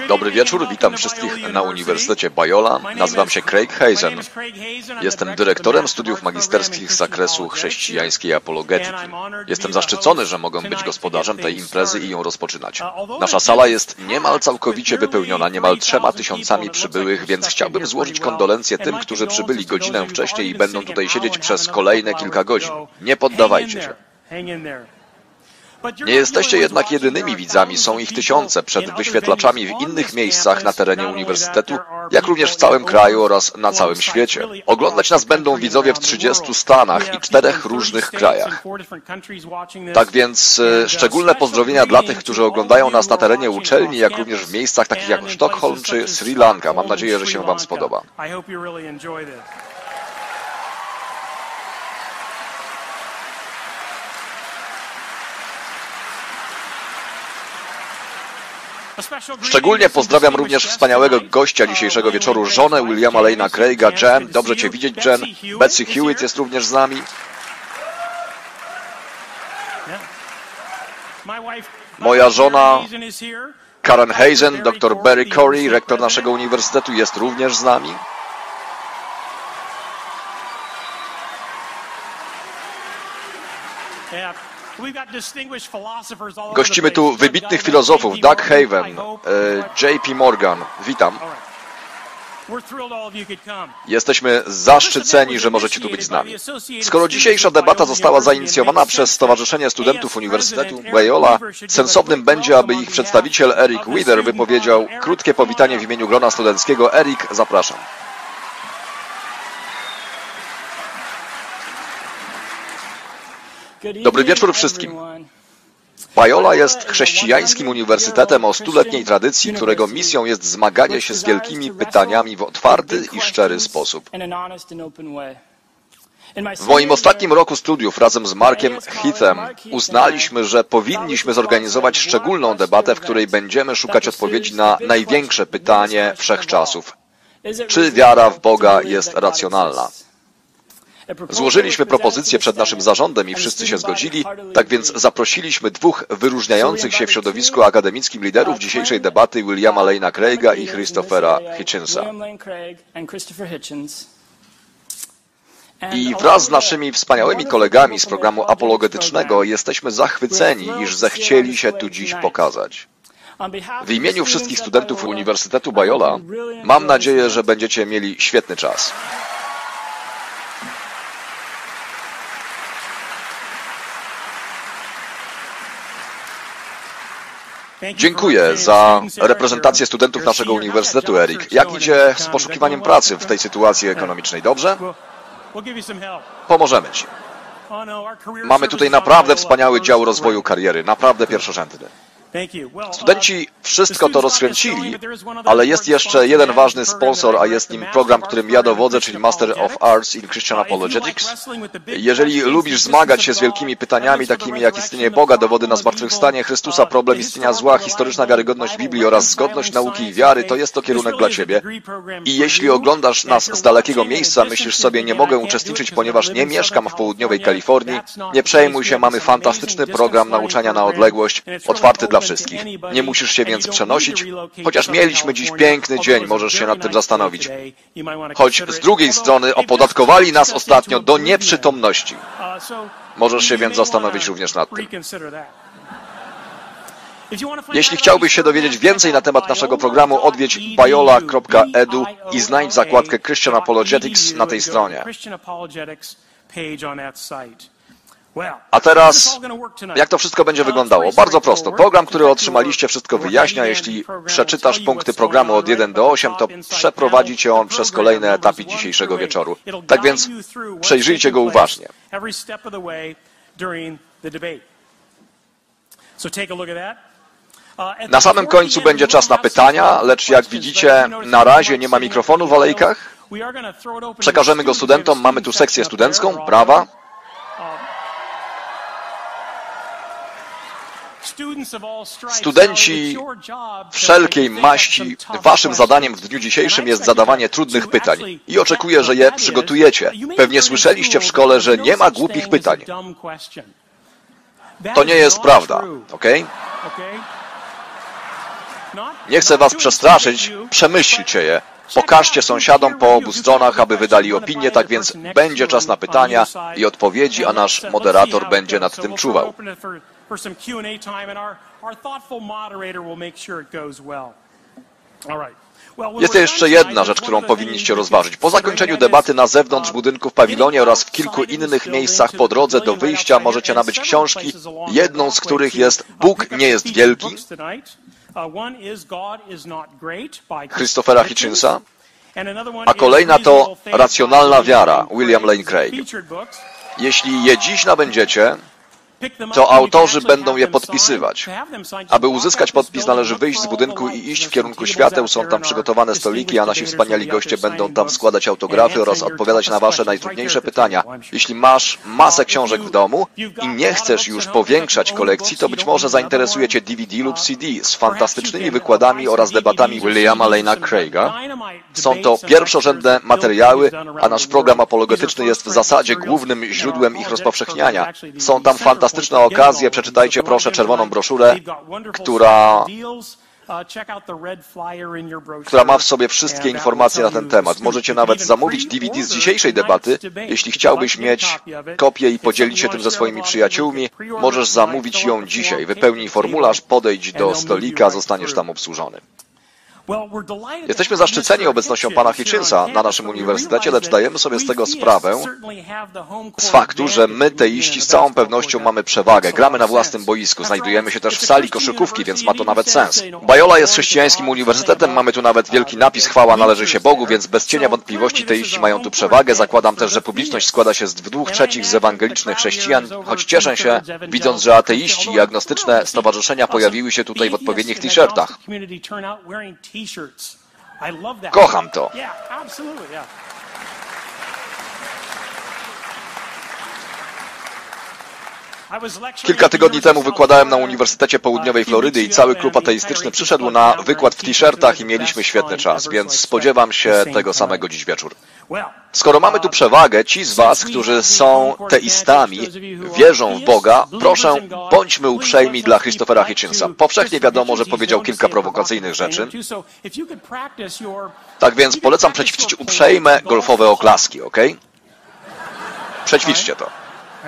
Dobry wieczór, witam wszystkich na Uniwersytecie Biola. Nazywam się Craig Hazen. Jestem dyrektorem studiów magisterskich z zakresu chrześcijańskiej apologetyki. Jestem zaszczycony, że mogę być gospodarzem tej imprezy i ją rozpoczynać. Nasza sala jest niemal całkowicie wypełniona, niemal 3000 przybyłych, więc chciałbym złożyć kondolencje tym, którzy przybyli godzinę wcześniej i będą tutaj siedzieć przez kolejne kilka godzin. Nie poddawajcie się. Nie jesteście jednak jedynymi widzami, są ich tysiące przed wyświetlaczami w innych miejscach na terenie uniwersytetu, jak również w całym kraju oraz na całym świecie. Oglądać nas będą widzowie w 30 stanach i 4 różnych krajach. Tak więc szczególne pozdrowienia dla tych, którzy oglądają nas na terenie uczelni, jak również w miejscach takich jak Sztokholm czy Sri Lanka. Mam nadzieję, że się Wam spodoba. Szczególnie pozdrawiam również wspaniałego gościa dzisiejszego wieczoru, żonę Williama Lane'a Craiga, Jen. Dobrze Cię widzieć, Jen. Betsy Hewitt jest również z nami. Moja żona Karen Hazen, dr Barry Corey, rektor naszego uniwersytetu, jest również z nami. Gościmy tu wybitnych filozofów, Doug Haven, J.P. Morgan. Witam. Jesteśmy zaszczyceni, że możecie tu być z nami. Skoro dzisiejsza debata została zainicjowana przez Stowarzyszenie Studentów Uniwersytetu Biola, sensownym będzie, aby ich przedstawiciel Eric Wieder wypowiedział krótkie powitanie w imieniu grona studenckiego. Eric, zapraszam. Dobry wieczór wszystkim. Biola jest chrześcijańskim uniwersytetem o 100-letniej tradycji, którego misją jest zmaganie się z wielkimi pytaniami w otwarty i szczery sposób. W moim ostatnim roku studiów razem z Markiem Heathem uznaliśmy, że powinniśmy zorganizować szczególną debatę, w której będziemy szukać odpowiedzi na największe pytanie wszechczasów. Czy wiara w Boga jest racjonalna? Złożyliśmy propozycję przed naszym zarządem i wszyscy się zgodzili, tak więc zaprosiliśmy 2 wyróżniających się w środowisku akademickim liderów dzisiejszej debaty, Williama Lane'a Craiga i Christophera Hitchensa. I wraz z naszymi wspaniałymi kolegami z programu apologetycznego jesteśmy zachwyceni, iż zechcieli się tu dziś pokazać. W imieniu wszystkich studentów Uniwersytetu Biola mam nadzieję, że będziecie mieli świetny czas. Dziękuję za reprezentację studentów naszego uniwersytetu, Eric. Jak idzie z poszukiwaniem pracy w tej sytuacji ekonomicznej? Dobrze? Pomożemy Ci. Mamy tutaj naprawdę wspaniały dział rozwoju kariery, naprawdę pierwszorzędny. Studenci wszystko to rozkręcili, ale jest jeszcze jeden ważny sponsor, a jest nim program, którym ja dowodzę, czyli Master of Arts in Christian Apologetics. Jeżeli lubisz zmagać się z wielkimi pytaniami, takimi jak istnienie Boga, dowody na zmartwychwstanie Chrystusa, problem istnienia zła, historyczna wiarygodność Biblii oraz zgodność nauki i wiary, to jest to kierunek dla Ciebie. I jeśli oglądasz nas z dalekiego miejsca, myślisz sobie, nie mogę uczestniczyć, ponieważ nie mieszkam w południowej Kalifornii, nie przejmuj się, mamy fantastyczny program nauczania na odległość, otwarty dla wszystkich. Nie musisz się więc przenosić, chociaż mieliśmy dziś piękny dzień, możesz się nad tym zastanowić. Choć z drugiej strony opodatkowali nas ostatnio do nieprzytomności. Możesz się więc zastanowić również nad tym. Jeśli chciałbyś się dowiedzieć więcej na temat naszego programu, odwiedź biola.edu i znajdź zakładkę Christian Apologetics na tej stronie. A teraz, jak to wszystko będzie wyglądało? Bardzo prosto. Program, który otrzymaliście, wszystko wyjaśnia. Jeśli przeczytasz punkty programu od 1 do 8, to przeprowadzi Cię on przez kolejne etapy dzisiejszego wieczoru. Tak więc przejrzyjcie go uważnie. Na samym końcu będzie czas na pytania, lecz jak widzicie, na razie nie ma mikrofonu w alejkach. Przekażemy go studentom. Mamy tu sekcję studencką. Brawa. Studenci wszelkiej maści, waszym zadaniem w dniu dzisiejszym jest zadawanie trudnych pytań i oczekuję, że je przygotujecie. Pewnie słyszeliście w szkole, że nie ma głupich pytań. To nie jest prawda, ok? Nie chcę was przestraszyć, przemyślcie je. Pokażcie sąsiadom po obu stronach, aby wydali opinię, tak więc będzie czas na pytania i odpowiedzi, a nasz moderator będzie nad tym czuwał. Jest jeszcze jedna rzecz, którą powinniście rozważyć. Po zakończeniu debaty na zewnątrz budynku w pawilonie oraz w kilku innych miejscach po drodze do wyjścia możecie nabyć książki, jedną z których jest Bóg nie jest wielki Christophera Hitchensa, a kolejna to Racjonalna wiara William Lane Craig. Jeśli je dziś nabędziecie, to autorzy będą je podpisywać. Aby uzyskać podpis, należy wyjść z budynku i iść w kierunku świateł. Są tam przygotowane stoliki, a nasi wspaniali goście będą tam składać autografy oraz odpowiadać na wasze najtrudniejsze pytania. Jeśli masz masę książek w domu i nie chcesz już powiększać kolekcji, to być może zainteresuje cię DVD lub CD z fantastycznymi wykładami oraz debatami Williama Lane'a Craiga. Są to pierwszorzędne materiały, a nasz program apologetyczny jest w zasadzie głównym źródłem ich rozpowszechniania. Są tam fantastyczne okazje. Przeczytajcie proszę czerwoną broszurę, która ma w sobie wszystkie informacje na ten temat. Możecie nawet zamówić DVD z dzisiejszej debaty. Jeśli chciałbyś mieć kopię i podzielić się tym ze swoimi przyjaciółmi, możesz zamówić ją dzisiaj. Wypełnij formularz, podejdź do stolika, zostaniesz tam obsłużony. Jesteśmy zaszczyceni obecnością pana Hitchensa na naszym uniwersytecie, lecz zdajemy sobie z tego sprawę z faktu, że my, teiści, z całą pewnością mamy przewagę. Gramy na własnym boisku, znajdujemy się też w sali koszykówki, więc ma to nawet sens. Biola jest chrześcijańskim uniwersytetem, mamy tu nawet wielki napis Chwała należy się Bogu, więc bez cienia wątpliwości teiści mają tu przewagę. Zakładam też, że publiczność składa się z 2/3 z ewangelicznych chrześcijan, choć cieszę się, widząc, że ateiści i agnostyczne stowarzyszenia pojawiły się tutaj w odpowiednich t-shirtach. Kocham to. Kilka tygodni temu wykładałem na Uniwersytecie Południowej Florydy i cały klub ateistyczny przyszedł na wykład w t-shirtach i mieliśmy świetny czas, więc spodziewam się tego samego dziś wieczór. Skoro mamy tu przewagę, ci z was, którzy są teistami, wierzą w Boga, proszę, bądźmy uprzejmi dla Christophera Hitchensa. Powszechnie wiadomo, że powiedział kilka prowokacyjnych rzeczy. Tak więc polecam przećwiczyć uprzejme golfowe oklaski, ok? Przećwiczcie to.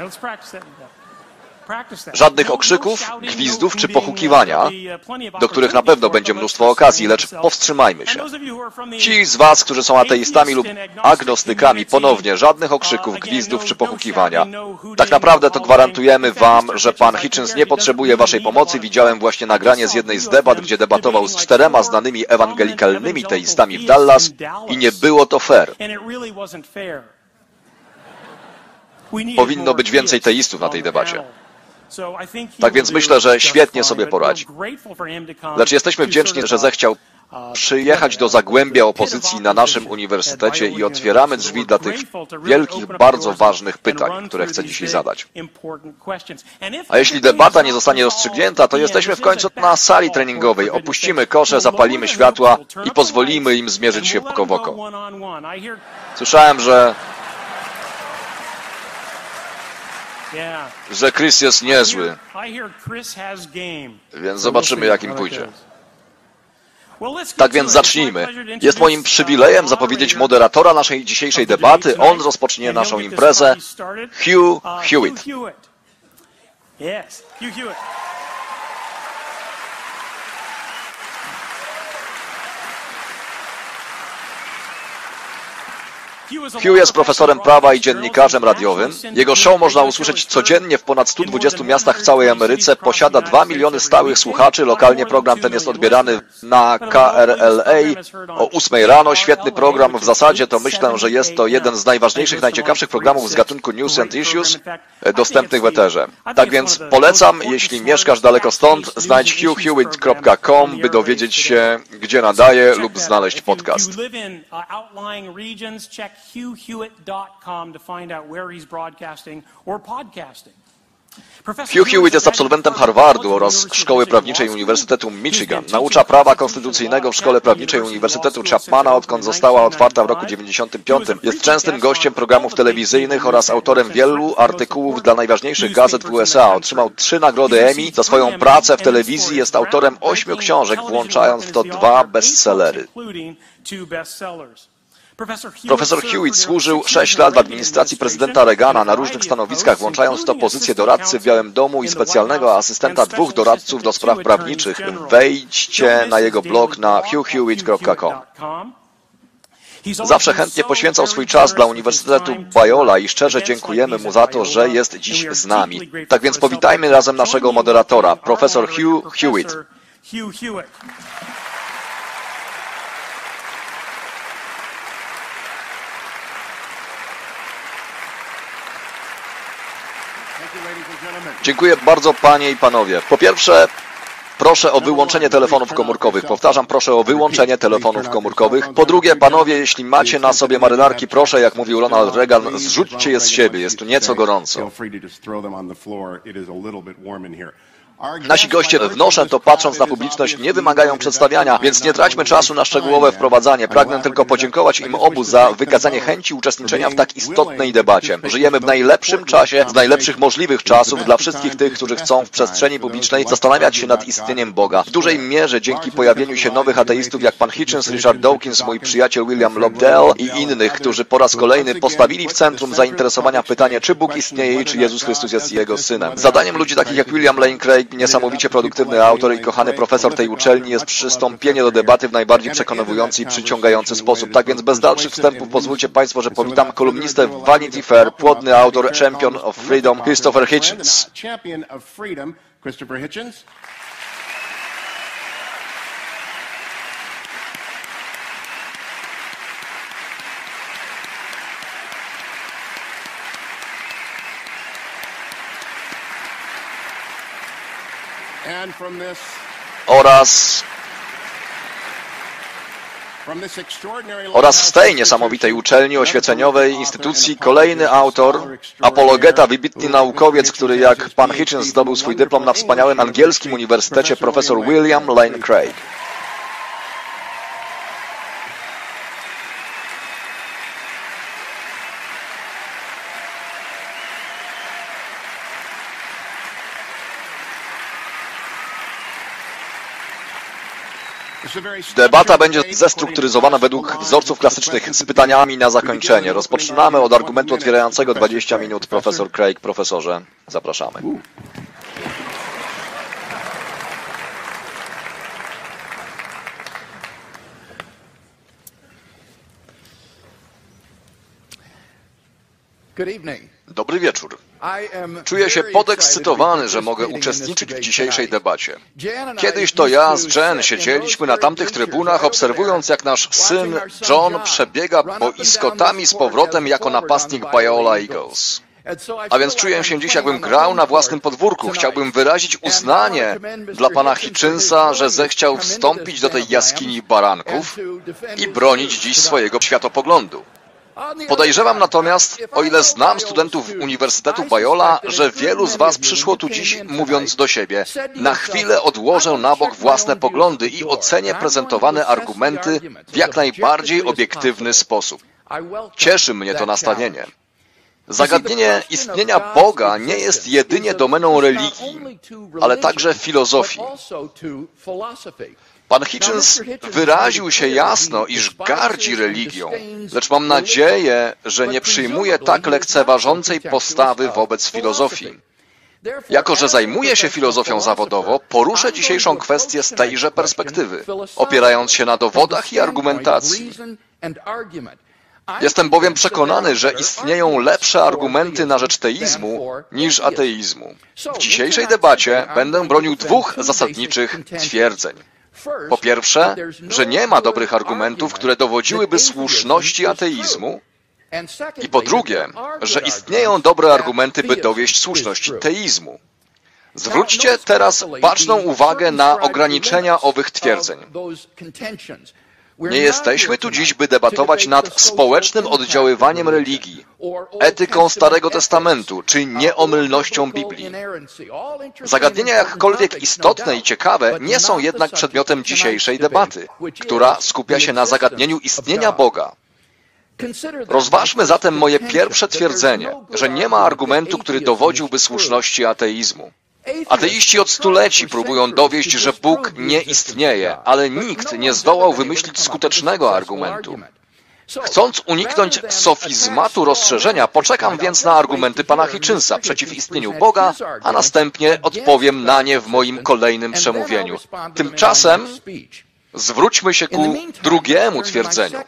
Żadnych okrzyków, gwizdów czy pohukiwania, do których na pewno będzie mnóstwo okazji, lecz powstrzymajmy się. Ci z was, którzy są ateistami lub agnostykami, ponownie żadnych okrzyków, gwizdów czy pohukiwania. Tak naprawdę to gwarantujemy wam, że pan Hitchens nie potrzebuje waszej pomocy. Widziałem właśnie nagranie z jednej z debat, gdzie debatował z 4 znanymi ewangelikalnymi teistami w Dallas i nie było to fair. Powinno być więcej teistów na tej debacie. Tak więc myślę, że świetnie sobie poradzi. Lecz jesteśmy wdzięczni, że zechciał przyjechać do zagłębia opozycji na naszym uniwersytecie i otwieramy drzwi dla tych wielkich, bardzo ważnych pytań, które chcę dzisiaj zadać. A jeśli debata nie zostanie rozstrzygnięta, to jesteśmy w końcu na sali treningowej. Opuścimy kosze, zapalimy światła i pozwolimy im zmierzyć się oko w oko. Słyszałem, że Chris jest niezły, więc zobaczymy, jak im pójdzie. Tak więc zacznijmy. Jest moim przywilejem zapowiedzieć moderatora naszej dzisiejszej debaty. On rozpocznie naszą imprezę. Hugh Hewitt. Hugh jest profesorem prawa i dziennikarzem radiowym. Jego show można usłyszeć codziennie w ponad 120 miastach w całej Ameryce. Posiada 2 miliony stałych słuchaczy. Lokalnie program ten jest odbierany na KRLA o 8 rano. Świetny program. W zasadzie to myślę, że jest to jeden z najważniejszych, najciekawszych programów z gatunku News and Issues dostępnych w eterze. Tak więc polecam, jeśli mieszkasz daleko stąd, znajdź hughhewitt.com, by dowiedzieć się, gdzie nadaje lub znaleźć podcast. hughhewitt.com to find out where he's broadcasting or podcasting. Hugh Hewitt jest absolwentem Harvardu oraz Szkoły Prawniczej Uniwersytetu Michigan. Naucza prawa konstytucyjnego w Szkole Prawniczej Uniwersytetu Chapmana, odkąd została otwarta w roku 1995. Jest częstym gościem programów telewizyjnych oraz autorem wielu artykułów dla najważniejszych gazet w USA. Otrzymał 3 nagrody Emmy za swoją pracę w telewizji. Jest autorem 8 książek, włączając w to 2 bestsellery. Profesor Hewitt służył 6 lat w administracji prezydenta Reagana na różnych stanowiskach, włączając w to pozycję doradcy w Białym Domu i specjalnego asystenta 2 doradców do spraw prawniczych. Wejdźcie na jego blog na hughhewitt.com. Zawsze chętnie poświęcał swój czas dla Uniwersytetu Biola i szczerze dziękujemy mu za to, że jest dziś z nami. Tak więc powitajmy razem naszego moderatora, profesor Hugh Hewitt. Dziękuję bardzo, panie i panowie. Po pierwsze, proszę o wyłączenie telefonów komórkowych. Powtarzam, proszę o wyłączenie telefonów komórkowych. Po drugie, panowie, jeśli macie na sobie marynarki, proszę, jak mówił Ronald Reagan, zrzućcie je z siebie. Jest tu nieco gorąco. Nasi goście, wnoszę to patrząc na publiczność, nie wymagają przedstawiania, więc nie traćmy czasu na szczegółowe wprowadzanie. Pragnę tylko podziękować im obu za wykazanie chęci uczestniczenia w tak istotnej debacie. Żyjemy w najlepszym czasie, z najlepszych możliwych czasów dla wszystkich tych, którzy chcą w przestrzeni publicznej zastanawiać się nad istnieniem Boga. W dużej mierze dzięki pojawieniu się nowych ateistów jak pan Hitchens, Richard Dawkins, mój przyjaciel William Lobdell i innych, którzy po raz kolejny postawili w centrum zainteresowania pytanie, czy Bóg istnieje i czy Jezus Chrystus jest Jego Synem. Zadaniem ludzi takich jak William Lane Craig, niesamowicie produktywny autor i kochany profesor tej uczelni, jest przystąpienie do debaty w najbardziej przekonujący i przyciągający sposób. Tak więc bez dalszych wstępów pozwólcie Państwo, że powitam kolumnistę Vanity Fair, płodny autor, Champion of Freedom, Christopher Hitchens. Oraz z tej niesamowitej uczelni oświeceniowej instytucji kolejny autor, apologeta, wybitny naukowiec, który jak pan Hitchens zdobył swój dyplom na wspaniałym angielskim uniwersytecie, profesor William Lane Craig. Debata będzie zestrukturyzowana według wzorców klasycznych z pytaniami na zakończenie. Rozpoczynamy od argumentu otwierającego 20 minut. Profesor Craig, profesorze, zapraszamy. Dobry wieczór. Czuję się podekscytowany, że mogę uczestniczyć w dzisiejszej debacie. Kiedyś to ja z Jen siedzieliśmy na tamtych trybunach, obserwując, jak nasz syn John przebiega boiskotami z powrotem jako napastnik Biola Eagles. A więc czuję się dziś, jakbym grał na własnym podwórku. Chciałbym wyrazić uznanie dla pana Hitchensa, że zechciał wstąpić do tej jaskini baranków i bronić dziś swojego światopoglądu. Podejrzewam natomiast, o ile znam studentów Uniwersytetu Biola, że wielu z was przyszło tu dziś, mówiąc do siebie, na chwilę odłożę na bok własne poglądy i ocenię prezentowane argumenty w jak najbardziej obiektywny sposób. Cieszy mnie to nastawienie. Zagadnienie istnienia Boga nie jest jedynie domeną religii, ale także filozofii. Pan Hitchens wyraził się jasno, iż gardzi religią, lecz mam nadzieję, że nie przyjmuje tak lekceważącej postawy wobec filozofii. Jako że zajmuję się filozofią zawodowo, poruszę dzisiejszą kwestię z tejże perspektywy, opierając się na dowodach i argumentacji. Jestem bowiem przekonany, że istnieją lepsze argumenty na rzecz teizmu niż ateizmu. W dzisiejszej debacie będę bronił 2 zasadniczych twierdzeń. Po pierwsze, że nie ma dobrych argumentów, które dowodziłyby słuszności ateizmu. I po drugie, że istnieją dobre argumenty, by dowieść słuszności teizmu. Zwróćcie teraz baczną uwagę na ograniczenia owych twierdzeń. Nie jesteśmy tu dziś, by debatować nad społecznym oddziaływaniem religii, etyką Starego Testamentu, czy nieomylnością Biblii. Zagadnienia jakkolwiek istotne i ciekawe nie są jednak przedmiotem dzisiejszej debaty, która skupia się na zagadnieniu istnienia Boga. Rozważmy zatem moje pierwsze twierdzenie, że nie ma argumentu, który dowodziłby słuszności ateizmu. Ateiści od stuleci próbują dowieść, że Bóg nie istnieje, ale nikt nie zdołał wymyślić skutecznego argumentu. Chcąc uniknąć sofizmatu rozszerzenia, poczekam więc na argumenty pana Hitchensa przeciw istnieniu Boga, a następnie odpowiem na nie w moim kolejnym przemówieniu. Tymczasem zwróćmy się ku drugiemu twierdzeniu,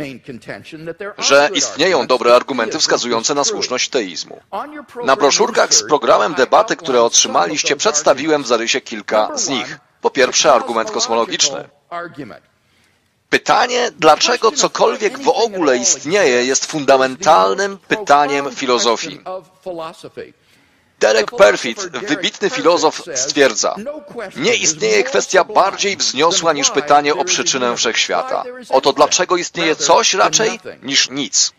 że istnieją dobre argumenty wskazujące na słuszność teizmu. Na broszurkach z programem debaty, które otrzymaliście, przedstawiłem w zarysie kilka z nich. Po pierwsze, argument kosmologiczny. Pytanie, dlaczego cokolwiek w ogóle istnieje, jest fundamentalnym pytaniem filozofii. Derek Parfit, wybitny filozof, stwierdza: nie istnieje kwestia bardziej wzniosła niż pytanie o przyczynę wszechświata. Oto dlaczego istnieje coś raczej niż nic.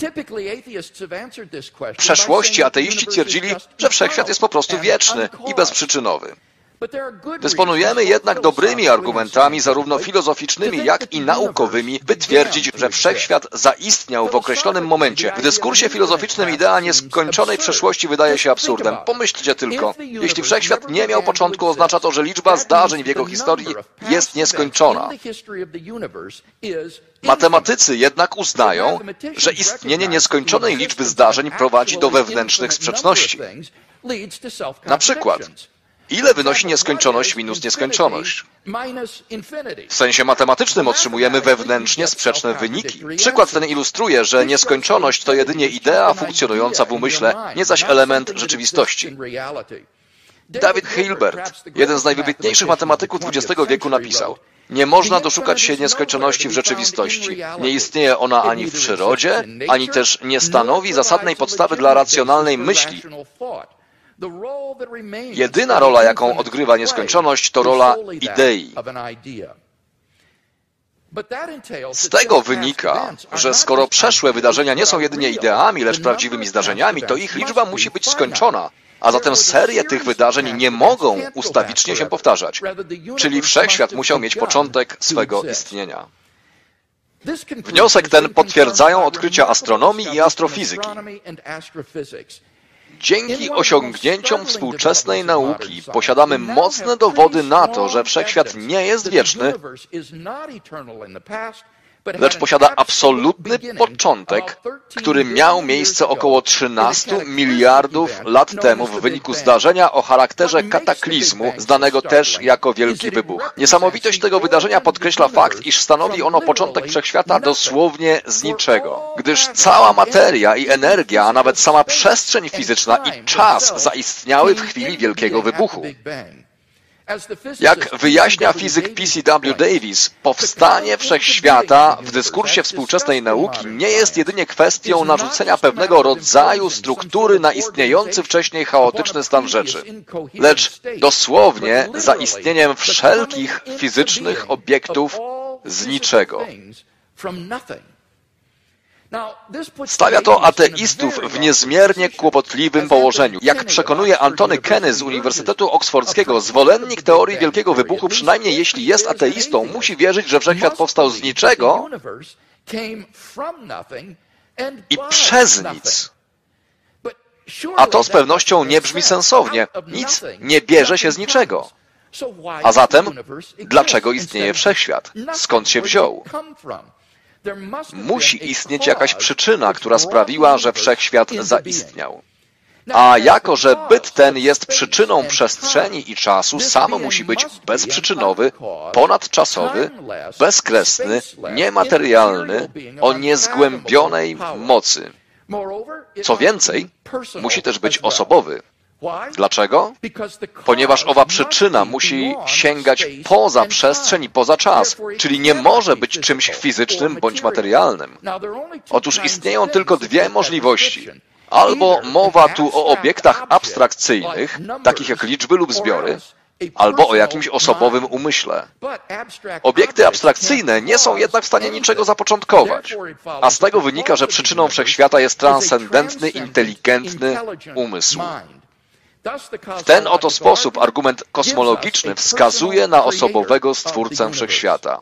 W przeszłości ateiści twierdzili, że wszechświat jest po prostu wieczny i bezprzyczynowy. Dysponujemy jednak dobrymi argumentami, zarówno filozoficznymi, jak i naukowymi, by twierdzić, że wszechświat zaistniał w określonym momencie. W dyskursie filozoficznym idea nieskończonej przeszłości wydaje się absurdem. Pomyślcie tylko, jeśli wszechświat nie miał początku, oznacza to, że liczba zdarzeń w jego historii jest nieskończona. Matematycy jednak uznają, że istnienie nieskończonej liczby zdarzeń prowadzi do wewnętrznych sprzeczności. Na przykład, ile wynosi nieskończoność minus nieskończoność? W sensie matematycznym otrzymujemy wewnętrznie sprzeczne wyniki. Przykład ten ilustruje, że nieskończoność to jedynie idea funkcjonująca w umyśle, nie zaś element rzeczywistości. David Hilbert, jeden z najwybitniejszych matematyków XX wieku, napisał: nie można doszukać się nieskończoności w rzeczywistości. Nie istnieje ona ani w przyrodzie, ani też nie stanowi zasadnej podstawy dla racjonalnej myśli. Jedyna rola, jaką odgrywa nieskończoność, to rola idei. Z tego wynika, że skoro przeszłe wydarzenia nie są jedynie ideami, lecz prawdziwymi zdarzeniami, to ich liczba musi być skończona, a zatem serie tych wydarzeń nie mogą ustawicznie się powtarzać. Czyli wszechświat musiał mieć początek swego istnienia. Wniosek ten potwierdzają odkrycia astronomii i astrofizyki. Dzięki osiągnięciom współczesnej nauki posiadamy mocne dowody na to, że wszechświat nie jest wieczny, lecz posiada absolutny początek, który miał miejsce około 13 miliardów lat temu w wyniku zdarzenia o charakterze kataklizmu, znanego też jako Wielki Wybuch. Niesamowitość tego wydarzenia podkreśla fakt, iż stanowi ono początek wszechświata dosłownie z niczego, gdyż cała materia i energia, a nawet sama przestrzeń fizyczna i czas zaistniały w chwili Wielkiego Wybuchu. Jak wyjaśnia fizyk P.C.W. Davis, powstanie wszechświata w dyskursie współczesnej nauki nie jest jedynie kwestią narzucenia pewnego rodzaju struktury na istniejący wcześniej chaotyczny stan rzeczy, lecz dosłownie zaistnieniem wszelkich fizycznych obiektów z niczego. Stawia to ateistów w niezmiernie kłopotliwym położeniu. Jak przekonuje Antony Kenny z Uniwersytetu Oksfordzkiego, zwolennik teorii Wielkiego Wybuchu, przynajmniej jeśli jest ateistą, musi wierzyć, że wszechświat powstał z niczego i przez nic. A to z pewnością nie brzmi sensownie. Nic nie bierze się z niczego. A zatem, dlaczego istnieje wszechświat? Skąd się wziął? Musi istnieć jakaś przyczyna, która sprawiła, że wszechświat zaistniał. A jako że byt ten jest przyczyną przestrzeni i czasu, sam musi być bezprzyczynowy, ponadczasowy, bezkresny, niematerialny, o niezgłębionej mocy. Co więcej, musi też być osobowy. Dlaczego? Ponieważ owa przyczyna musi sięgać poza przestrzeń i poza czas, czyli nie może być czymś fizycznym bądź materialnym. Otóż istnieją tylko dwie możliwości. Albo mowa tu o obiektach abstrakcyjnych, takich jak liczby lub zbiory, albo o jakimś osobowym umyśle. Obiekty abstrakcyjne nie są jednak w stanie niczego zapoczątkować, a z tego wynika, że przyczyną wszechświata jest transcendentny, inteligentny umysł. W ten oto sposób argument kosmologiczny wskazuje na osobowego Stwórcę wszechświata.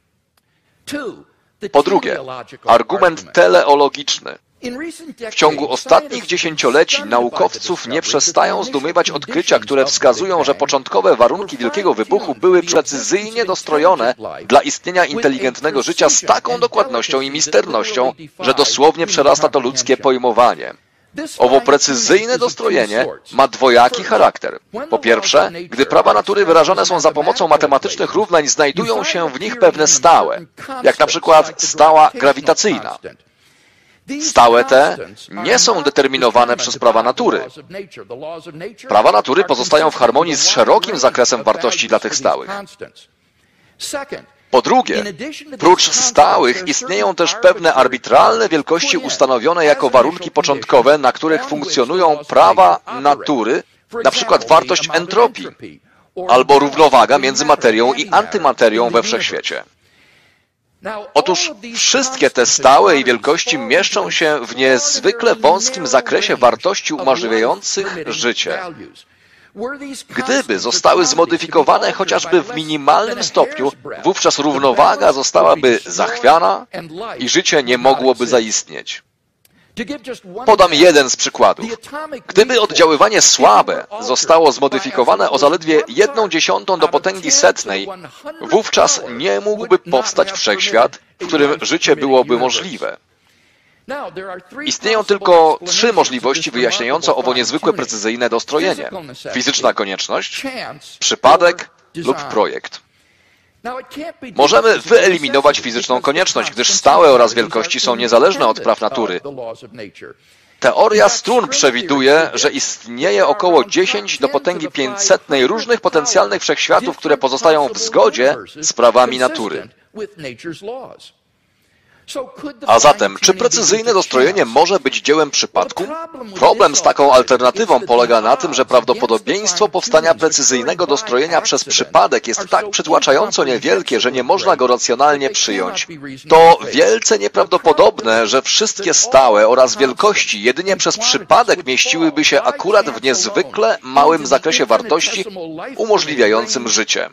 Po drugie, argument teleologiczny. W ciągu ostatnich dziesięcioleci naukowców nie przestają zdumiewać odkrycia, które wskazują, że początkowe warunki Wielkiego Wybuchu były precyzyjnie dostrojone dla istnienia inteligentnego życia z taką dokładnością i misternością, że dosłownie przerasta to ludzkie pojmowanie. Owo precyzyjne dostrojenie ma dwojaki charakter. Po pierwsze, gdy prawa natury wyrażane są za pomocą matematycznych równań, znajdują się w nich pewne stałe, jak na przykład stała grawitacyjna. Stałe te nie są determinowane przez prawa natury. Prawa natury pozostają w harmonii z szerokim zakresem wartości dla tych stałych. Po drugie, prócz stałych istnieją też pewne arbitralne wielkości ustanowione jako warunki początkowe, na których funkcjonują prawa natury, na przykład wartość entropii, albo równowaga między materią i antymaterią we wszechświecie. Otóż wszystkie te stałe i wielkości mieszczą się w niezwykle wąskim zakresie wartości umożliwiających życie. Gdyby zostały zmodyfikowane chociażby w minimalnym stopniu, wówczas równowaga zostałaby zachwiana i życie nie mogłoby zaistnieć. Podam jeden z przykładów. Gdyby oddziaływanie słabe zostało zmodyfikowane o zaledwie 1/10 do potęgi setnej, wówczas nie mógłby powstać wszechświat, w którym życie byłoby możliwe. Istnieją tylko 3 możliwości wyjaśniające owo niezwykłe precyzyjne dostrojenie. Fizyczna konieczność, przypadek lub projekt. Możemy wyeliminować fizyczną konieczność, gdyż stałe oraz wielkości są niezależne od praw natury. Teoria strun przewiduje, że istnieje około 10 do potęgi 500 różnych potencjalnych wszechświatów, które pozostają w zgodzie z prawami natury. A zatem, czy precyzyjne dostrojenie może być dziełem przypadku? Problem z taką alternatywą polega na tym, że prawdopodobieństwo powstania precyzyjnego dostrojenia przez przypadek jest tak przytłaczająco niewielkie, że nie można go racjonalnie przyjąć. To wielce nieprawdopodobne, że wszystkie stałe oraz wielkości jedynie przez przypadek mieściłyby się akurat w niezwykle małym zakresie wartości umożliwiającym życie.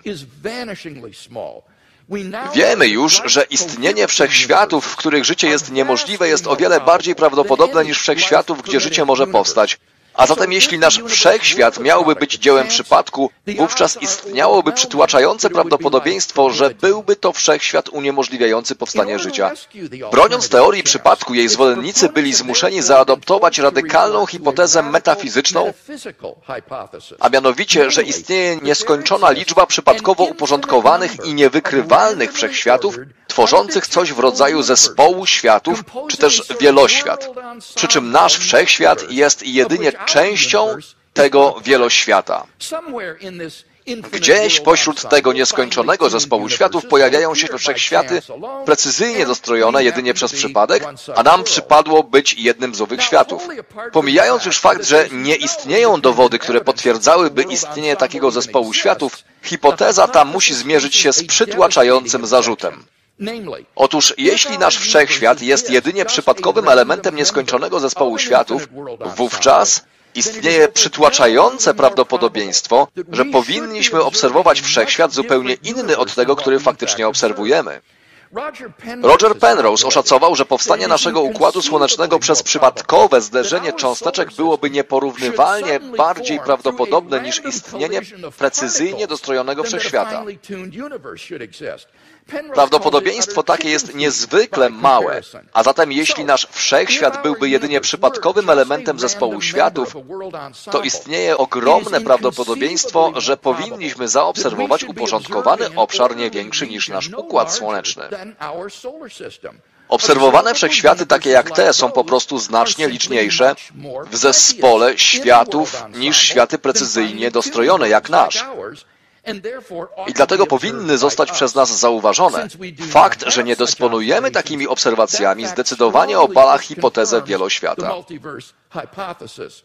Wiemy już, że istnienie wszechświatów, w których życie jest niemożliwe, jest o wiele bardziej prawdopodobne niż wszechświatów, gdzie życie może powstać. A zatem jeśli nasz wszechświat miałby być dziełem przypadku, wówczas istniałoby przytłaczające prawdopodobieństwo, że byłby to wszechświat uniemożliwiający powstanie życia. Broniąc teorii przypadku, jej zwolennicy byli zmuszeni zaadoptować radykalną hipotezę metafizyczną, a mianowicie, że istnieje nieskończona liczba przypadkowo uporządkowanych i niewykrywalnych wszechświatów, tworzących coś w rodzaju zespołu światów, czy też wieloświat. Przy czym nasz wszechświat jest jedynie częścią tego wieloświata. Gdzieś pośród tego nieskończonego zespołu światów pojawiają się wszechświaty precyzyjnie dostrojone jedynie przez przypadek, a nam przypadło być jednym z owych światów. Pomijając już fakt, że nie istnieją dowody, które potwierdzałyby istnienie takiego zespołu światów, hipoteza ta musi zmierzyć się z przytłaczającym zarzutem. Otóż jeśli nasz wszechświat jest jedynie przypadkowym elementem nieskończonego zespołu światów, wówczas istnieje przytłaczające prawdopodobieństwo, że powinniśmy obserwować wszechświat zupełnie inny od tego, który faktycznie obserwujemy. Roger Penrose oszacował, że powstanie naszego Układu Słonecznego przez przypadkowe zderzenie cząsteczek byłoby nieporównywalnie bardziej prawdopodobne niż istnienie precyzyjnie dostrojonego wszechświata. Prawdopodobieństwo takie jest niezwykle małe, a zatem jeśli nasz wszechświat byłby jedynie przypadkowym elementem zespołu światów, to istnieje ogromne prawdopodobieństwo, że powinniśmy zaobserwować uporządkowany obszar nie większy niż nasz Układ Słoneczny. Obserwowane wszechświaty takie jak te są po prostu znacznie liczniejsze w zespole światów niż światy precyzyjnie dostrojone jak nasz. I dlatego powinny zostać przez nas zauważone. Fakt, że nie dysponujemy takimi obserwacjami, zdecydowanie obala hipotezę wieloświata.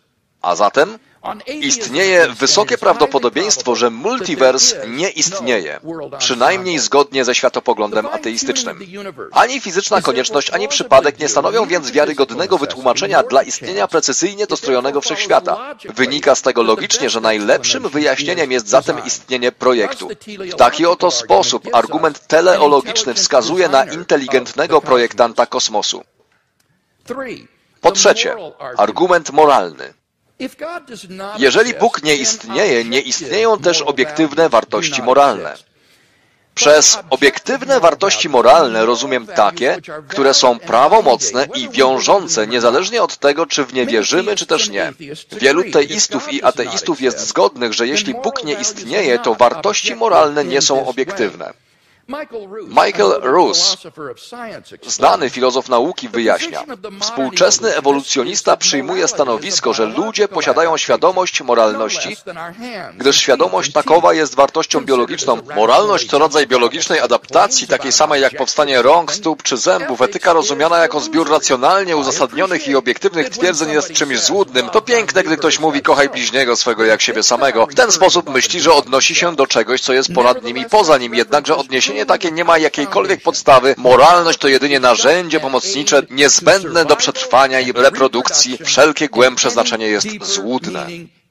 A zatem istnieje wysokie prawdopodobieństwo, że multiwers nie istnieje, przynajmniej zgodnie ze światopoglądem ateistycznym. Ani fizyczna konieczność, ani przypadek nie stanowią więc wiarygodnego wytłumaczenia dla istnienia precyzyjnie dostrojonego wszechświata. Wynika z tego logicznie, że najlepszym wyjaśnieniem jest zatem istnienie projektu. W taki oto sposób argument teleologiczny wskazuje na inteligentnego projektanta kosmosu. Po trzecie, argument moralny. Jeżeli Bóg nie istnieje, nie istnieją też obiektywne wartości moralne. Przez obiektywne wartości moralne rozumiem takie, które są prawomocne i wiążące niezależnie od tego, czy w nie wierzymy, czy też nie. Wielu teistów i ateistów jest zgodnych, że jeśli Bóg nie istnieje, to wartości moralne nie są obiektywne. Michael Ruse, znany filozof nauki, wyjaśnia: współczesny ewolucjonista przyjmuje stanowisko, że ludzie posiadają świadomość moralności, gdyż świadomość takowa jest wartością biologiczną. Moralność to rodzaj biologicznej adaptacji, takiej samej jak powstanie rąk, stóp czy zębów. Etyka rozumiana jako zbiór racjonalnie uzasadnionych i obiektywnych twierdzeń jest czymś złudnym. To piękne, gdy ktoś mówi: kochaj bliźniego swego jak siebie samego. W ten sposób myśli, że odnosi się do czegoś, co jest ponad nim i poza nim, jednakże odniesienie takie nie ma jakiejkolwiek podstawy. Moralność to jedynie narzędzie pomocnicze, niezbędne do przetrwania i reprodukcji. Wszelkie głębsze znaczenie jest złudne.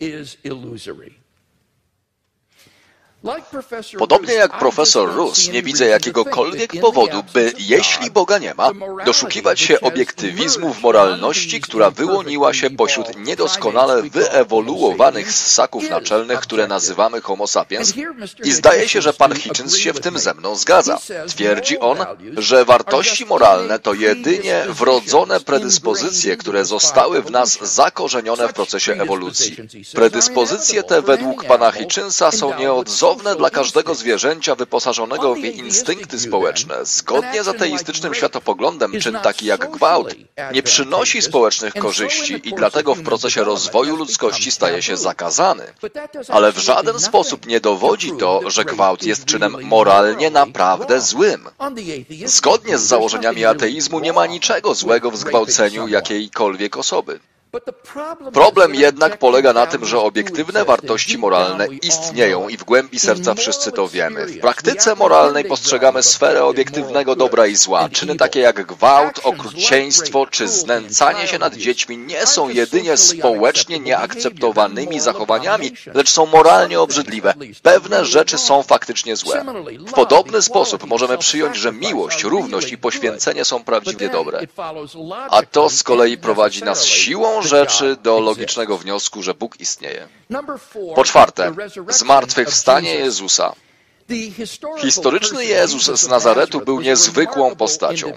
Podobnie jak profesor Ruse, nie widzę jakiegokolwiek powodu, by, jeśli Boga nie ma, doszukiwać się obiektywizmu w moralności, która wyłoniła się pośród niedoskonale wyewoluowanych ssaków naczelnych, które nazywamy Homo sapiens. I zdaje się, że pan Hitchens się w tym ze mną zgadza. Twierdzi on, że wartości moralne to jedynie wrodzone predyspozycje, które zostały w nas zakorzenione w procesie ewolucji. Predyspozycje te według pana Hitchensa są nieodzowne dla każdego zwierzęcia wyposażonego w instynkty społeczne. Zgodnie z ateistycznym światopoglądem czyn taki jak gwałt nie przynosi społecznych korzyści i dlatego w procesie rozwoju ludzkości staje się zakazany. Ale w żaden sposób nie dowodzi to, że gwałt jest czynem moralnie naprawdę złym. Zgodnie z założeniami ateizmu nie ma niczego złego w zgwałceniu jakiejkolwiek osoby. Problem jednak polega na tym, że obiektywne wartości moralne istnieją i w głębi serca wszyscy to wiemy. W praktyce moralnej postrzegamy sferę obiektywnego dobra i zła. Czyny takie jak gwałt, okrucieństwo czy znęcanie się nad dziećmi nie są jedynie społecznie nieakceptowanymi zachowaniami, lecz są moralnie obrzydliwe. Pewne rzeczy są faktycznie złe. W podobny sposób możemy przyjąć, że miłość, równość i poświęcenie są prawdziwie dobre. A to z kolei prowadzi nas siłą rzeczy do logicznego wniosku, że Bóg istnieje. Po czwarte, zmartwychwstanie Jezusa. Historyczny Jezus z Nazaretu był niezwykłą postacią.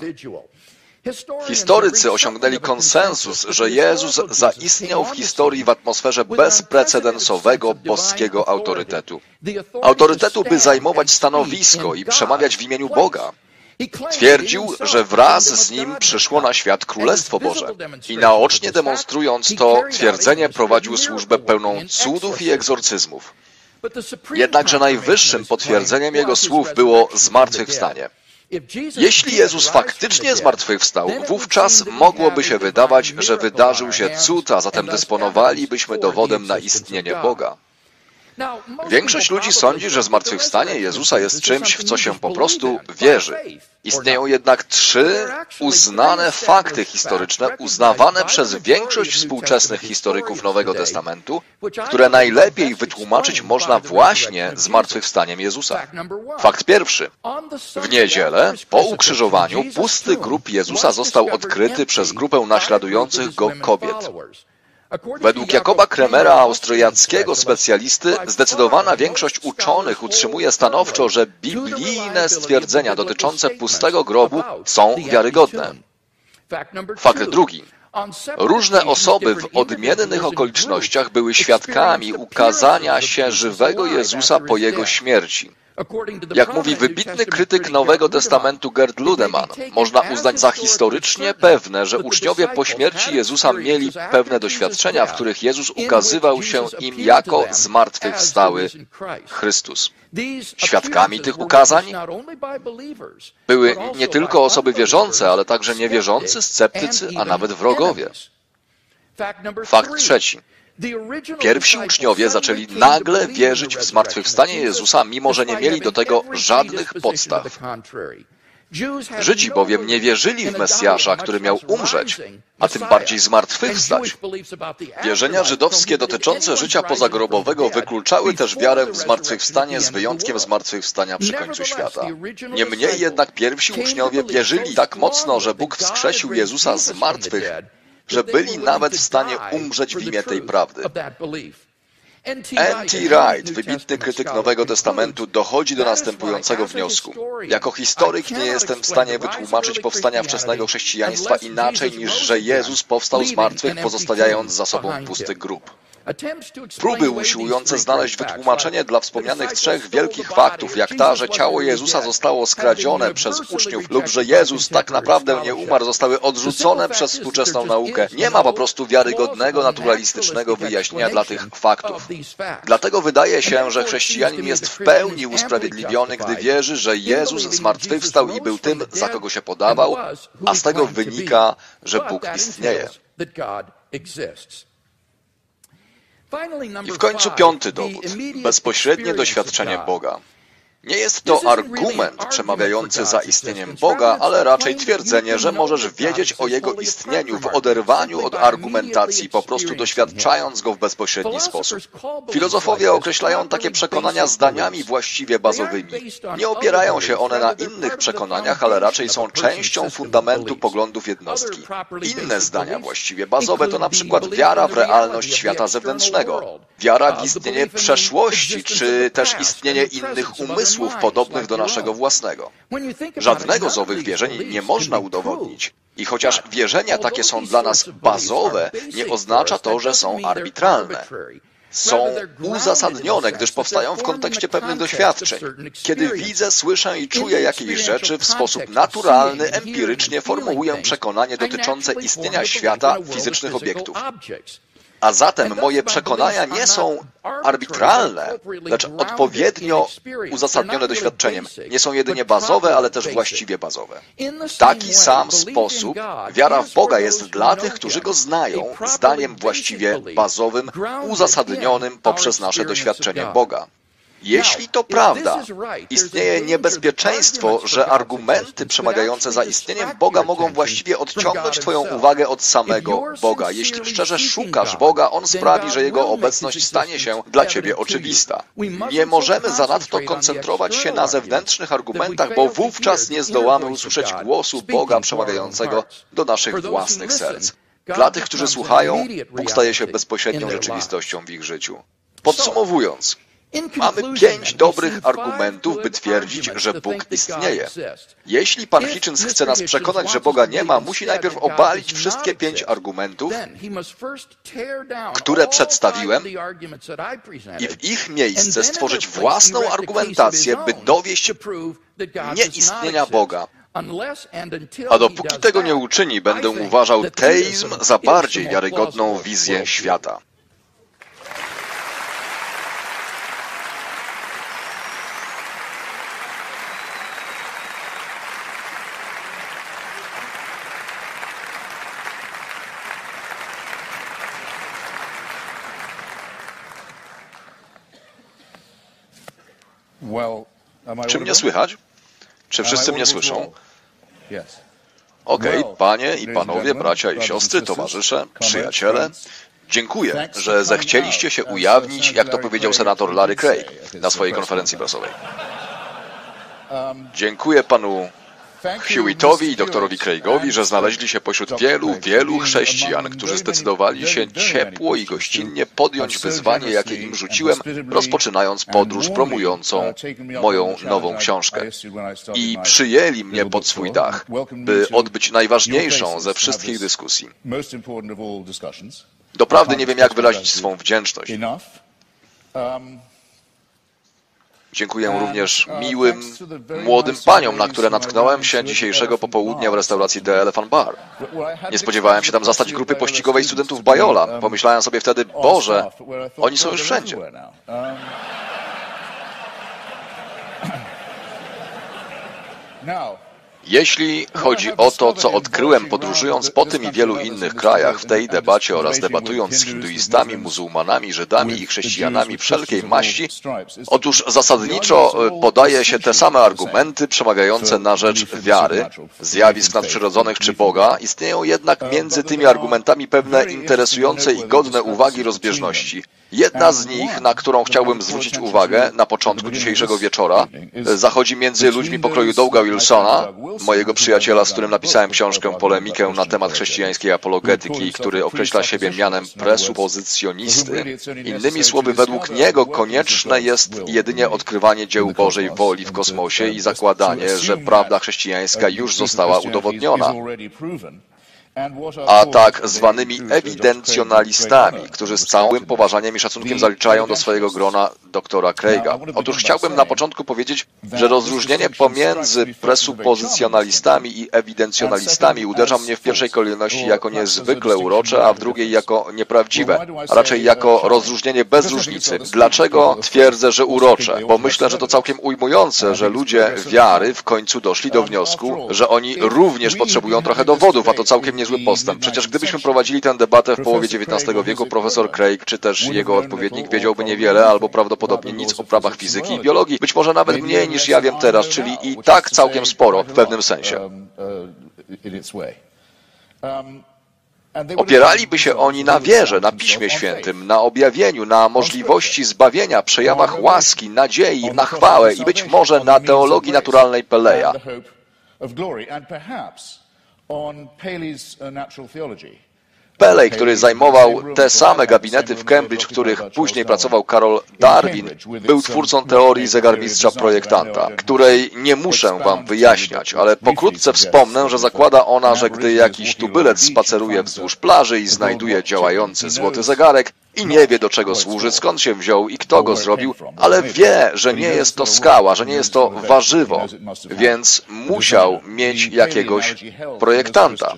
Historycy osiągnęli konsensus, że Jezus zaistniał w historii w atmosferze bezprecedensowego boskiego autorytetu. Autorytetu, by zajmować stanowisko i przemawiać w imieniu Boga. Twierdził, że wraz z nim przyszło na świat Królestwo Boże i naocznie demonstrując to twierdzenie prowadził służbę pełną cudów i egzorcyzmów. Jednakże najwyższym potwierdzeniem jego słów było zmartwychwstanie. Jeśli Jezus faktycznie zmartwychwstał, wówczas mogłoby się wydawać, że wydarzył się cud, a zatem dysponowalibyśmy dowodem na istnienie Boga. Większość ludzi sądzi, że zmartwychwstanie Jezusa jest czymś, w co się po prostu wierzy. Istnieją jednak trzy uznane fakty historyczne, uznawane przez większość współczesnych historyków Nowego Testamentu, które najlepiej wytłumaczyć można właśnie zmartwychwstaniem Jezusa. Fakt pierwszy. W niedzielę, po ukrzyżowaniu, pusty grób Jezusa został odkryty przez grupę naśladujących go kobiet. Według Jakoba Kremera, austriackiego specjalisty, zdecydowana większość uczonych utrzymuje stanowczo, że biblijne stwierdzenia dotyczące pustego grobu są wiarygodne. Fakt drugi. Różne osoby w odmiennych okolicznościach były świadkami ukazania się żywego Jezusa po Jego śmierci. Jak mówi wybitny krytyk Nowego Testamentu Gerd Ludemann, można uznać za historycznie pewne, że uczniowie po śmierci Jezusa mieli pewne doświadczenia, w których Jezus ukazywał się im jako zmartwychwstały Chrystus. Świadkami tych ukazań były nie tylko osoby wierzące, ale także niewierzący, sceptycy, a nawet wrogowie. Fakt trzeci. Pierwsi uczniowie zaczęli nagle wierzyć w zmartwychwstanie Jezusa, mimo że nie mieli do tego żadnych podstaw. Żydzi bowiem nie wierzyli w Mesjasza, który miał umrzeć, a tym bardziej zmartwychwstać. Wierzenia żydowskie dotyczące życia pozagrobowego wykluczały też wiarę w zmartwychwstanie z wyjątkiem zmartwychwstania przy końcu świata. Niemniej jednak pierwsi uczniowie wierzyli tak mocno, że Bóg wskrzesił Jezusa z martwych, że byli nawet w stanie umrzeć w imię tej prawdy. N.T. Wright, wybitny krytyk Nowego Testamentu, dochodzi do następującego wniosku. Jako historyk nie jestem w stanie wytłumaczyć powstania wczesnego chrześcijaństwa inaczej niż, że Jezus powstał z martwych, pozostawiając za sobą pusty grób. Próby usiłujące znaleźć wytłumaczenie dla wspomnianych trzech wielkich faktów, jak ta, że ciało Jezusa zostało skradzione przez uczniów lub że Jezus tak naprawdę nie umarł, zostały odrzucone przez współczesną naukę. Nie ma po prostu wiarygodnego, naturalistycznego wyjaśnienia dla tych faktów. Dlatego wydaje się, że chrześcijanin jest w pełni usprawiedliwiony, gdy wierzy, że Jezus zmartwychwstał i był tym, za kogo się podawał, a z tego wynika, że Bóg istnieje. I w końcu piąty dowód. Bezpośrednie doświadczenie Boga. Nie jest to argument przemawiający za istnieniem Boga, ale raczej twierdzenie, że możesz wiedzieć o Jego istnieniu w oderwaniu od argumentacji, po prostu doświadczając Go w bezpośredni sposób. Filozofowie określają takie przekonania zdaniami właściwie bazowymi. Nie opierają się one na innych przekonaniach, ale raczej są częścią fundamentu poglądów jednostki. Inne zdania właściwie bazowe to na przykład wiara w realność świata zewnętrznego, wiara w istnienie przeszłości, czy też istnienie innych umysłów, podobnych do naszego własnego. Żadnego z owych wierzeń nie można udowodnić. I chociaż wierzenia takie są dla nas bazowe, nie oznacza to, że są arbitralne. Są uzasadnione, gdyż powstają w kontekście pewnych doświadczeń. Kiedy widzę, słyszę i czuję jakieś rzeczy, w sposób naturalny, empirycznie formułuję przekonanie dotyczące istnienia świata, fizycznych obiektów. A zatem moje przekonania nie są arbitralne, lecz odpowiednio uzasadnione doświadczeniem. Nie są jedynie bazowe, ale też właściwie bazowe. W taki sam sposób wiara w Boga jest dla tych, którzy Go znają, zdaniem właściwie bazowym, uzasadnionym poprzez nasze doświadczenie Boga. Jeśli to prawda, istnieje niebezpieczeństwo, że argumenty przemawiające za istnieniem Boga mogą właściwie odciągnąć Twoją uwagę od samego Boga. Jeśli szczerze szukasz Boga, On sprawi, że Jego obecność stanie się dla Ciebie oczywista. Nie możemy zanadto koncentrować się na zewnętrznych argumentach, bo wówczas nie zdołamy usłyszeć głosu Boga przemawiającego do naszych własnych serc. Dla tych, którzy słuchają, Bóg staje się bezpośrednią rzeczywistością w ich życiu. Podsumowując, mamy 5 dobrych argumentów, by twierdzić, że Bóg istnieje. Jeśli pan Hitchens chce nas przekonać, że Boga nie ma, musi najpierw obalić wszystkie 5 argumentów, które przedstawiłem, i w ich miejsce stworzyć własną argumentację, by dowieść nieistnienia Boga. A dopóki tego nie uczyni, będę uważał teizm za bardziej wiarygodną wizję świata. Czy mnie słychać? Czy wszyscy mnie słyszą? Okej, panie i panowie, bracia i siostry, towarzysze, przyjaciele, dziękuję, że zechcieliście się ujawnić, jak to powiedział senator Larry Craig na swojej konferencji prasowej. Dziękuję panu Hewittowi i doktorowi Craigowi, że znaleźli się pośród wielu chrześcijan, którzy zdecydowali się ciepło i gościnnie podjąć wyzwanie, jakie im rzuciłem, rozpoczynając podróż promującą moją nową książkę. I przyjęli mnie pod swój dach, by odbyć najważniejszą ze wszystkich dyskusji. Doprawdy nie wiem, jak wyrazić swą wdzięczność. Dziękuję również miłym, młodym paniom, na które natknąłem się dzisiejszego popołudnia w restauracji The Elephant Bar. Nie spodziewałem się tam zastać grupy pościgowej studentów Biola. Pomyślałem sobie wtedy, Boże, oni są już wszędzie. Jeśli chodzi o to, co odkryłem podróżując po tym i wielu innych krajach w tej debacie oraz debatując z hinduistami, muzułmanami, Żydami i chrześcijanami wszelkiej maści, otóż zasadniczo podaje się te same argumenty przemawiające na rzecz wiary, zjawisk nadprzyrodzonych czy Boga. Istnieją jednak między tymi argumentami pewne interesujące i godne uwagi rozbieżności. Jedna z nich, na którą chciałbym zwrócić uwagę na początku dzisiejszego wieczora, zachodzi między ludźmi pokroju Douga Wilsona, mojego przyjaciela, z którym napisałem książkę Polemikę na temat chrześcijańskiej apologetyki, który określa siebie mianem presupozycjonisty. Innymi słowy, według niego konieczne jest jedynie odkrywanie dzieł Bożej woli w kosmosie i zakładanie, że prawda chrześcijańska już została udowodniona. A tak zwanymi ewidencjonalistami, którzy z całym poważaniem i szacunkiem zaliczają do swojego grona doktora Craiga. Otóż chciałbym na początku powiedzieć, że rozróżnienie pomiędzy presupozycjonalistami i ewidencjonalistami uderza mnie w pierwszej kolejności jako niezwykle urocze, a w drugiej jako nieprawdziwe, a raczej jako rozróżnienie bez różnicy. Dlaczego twierdzę, że urocze? Bo myślę, że to całkiem ujmujące, że ludzie wiary w końcu doszli do wniosku, że oni również potrzebują trochę dowodów, a to całkiem niezły postęp. Przecież gdybyśmy prowadzili tę debatę w połowie XIX wieku, profesor Craig, czy też jego odpowiednik wiedziałby niewiele, albo prawdopodobnie nic o prawach fizyki i biologii, być może nawet mniej niż ja wiem teraz, czyli i tak całkiem sporo w pewnym sensie. Opieraliby się oni na wierze, na Piśmie Świętym, na objawieniu, na możliwości zbawienia, przejawach łaski, nadziei, na chwałę i być może na teologii naturalnej Peleja. Pelej, który zajmował te same gabinety w Cambridge, w których później pracował Karol Darwin, był twórcą teorii zegarmistrza projektanta, której nie muszę wam wyjaśniać, ale pokrótce wspomnę, że zakłada ona, że gdy jakiś tubylec spaceruje wzdłuż plaży i znajduje działający złoty zegarek i nie wie, do czego służy, skąd się wziął i kto go zrobił, ale wie, że nie jest to skała, że nie jest to warzywo, więc musiał mieć jakiegoś projektanta.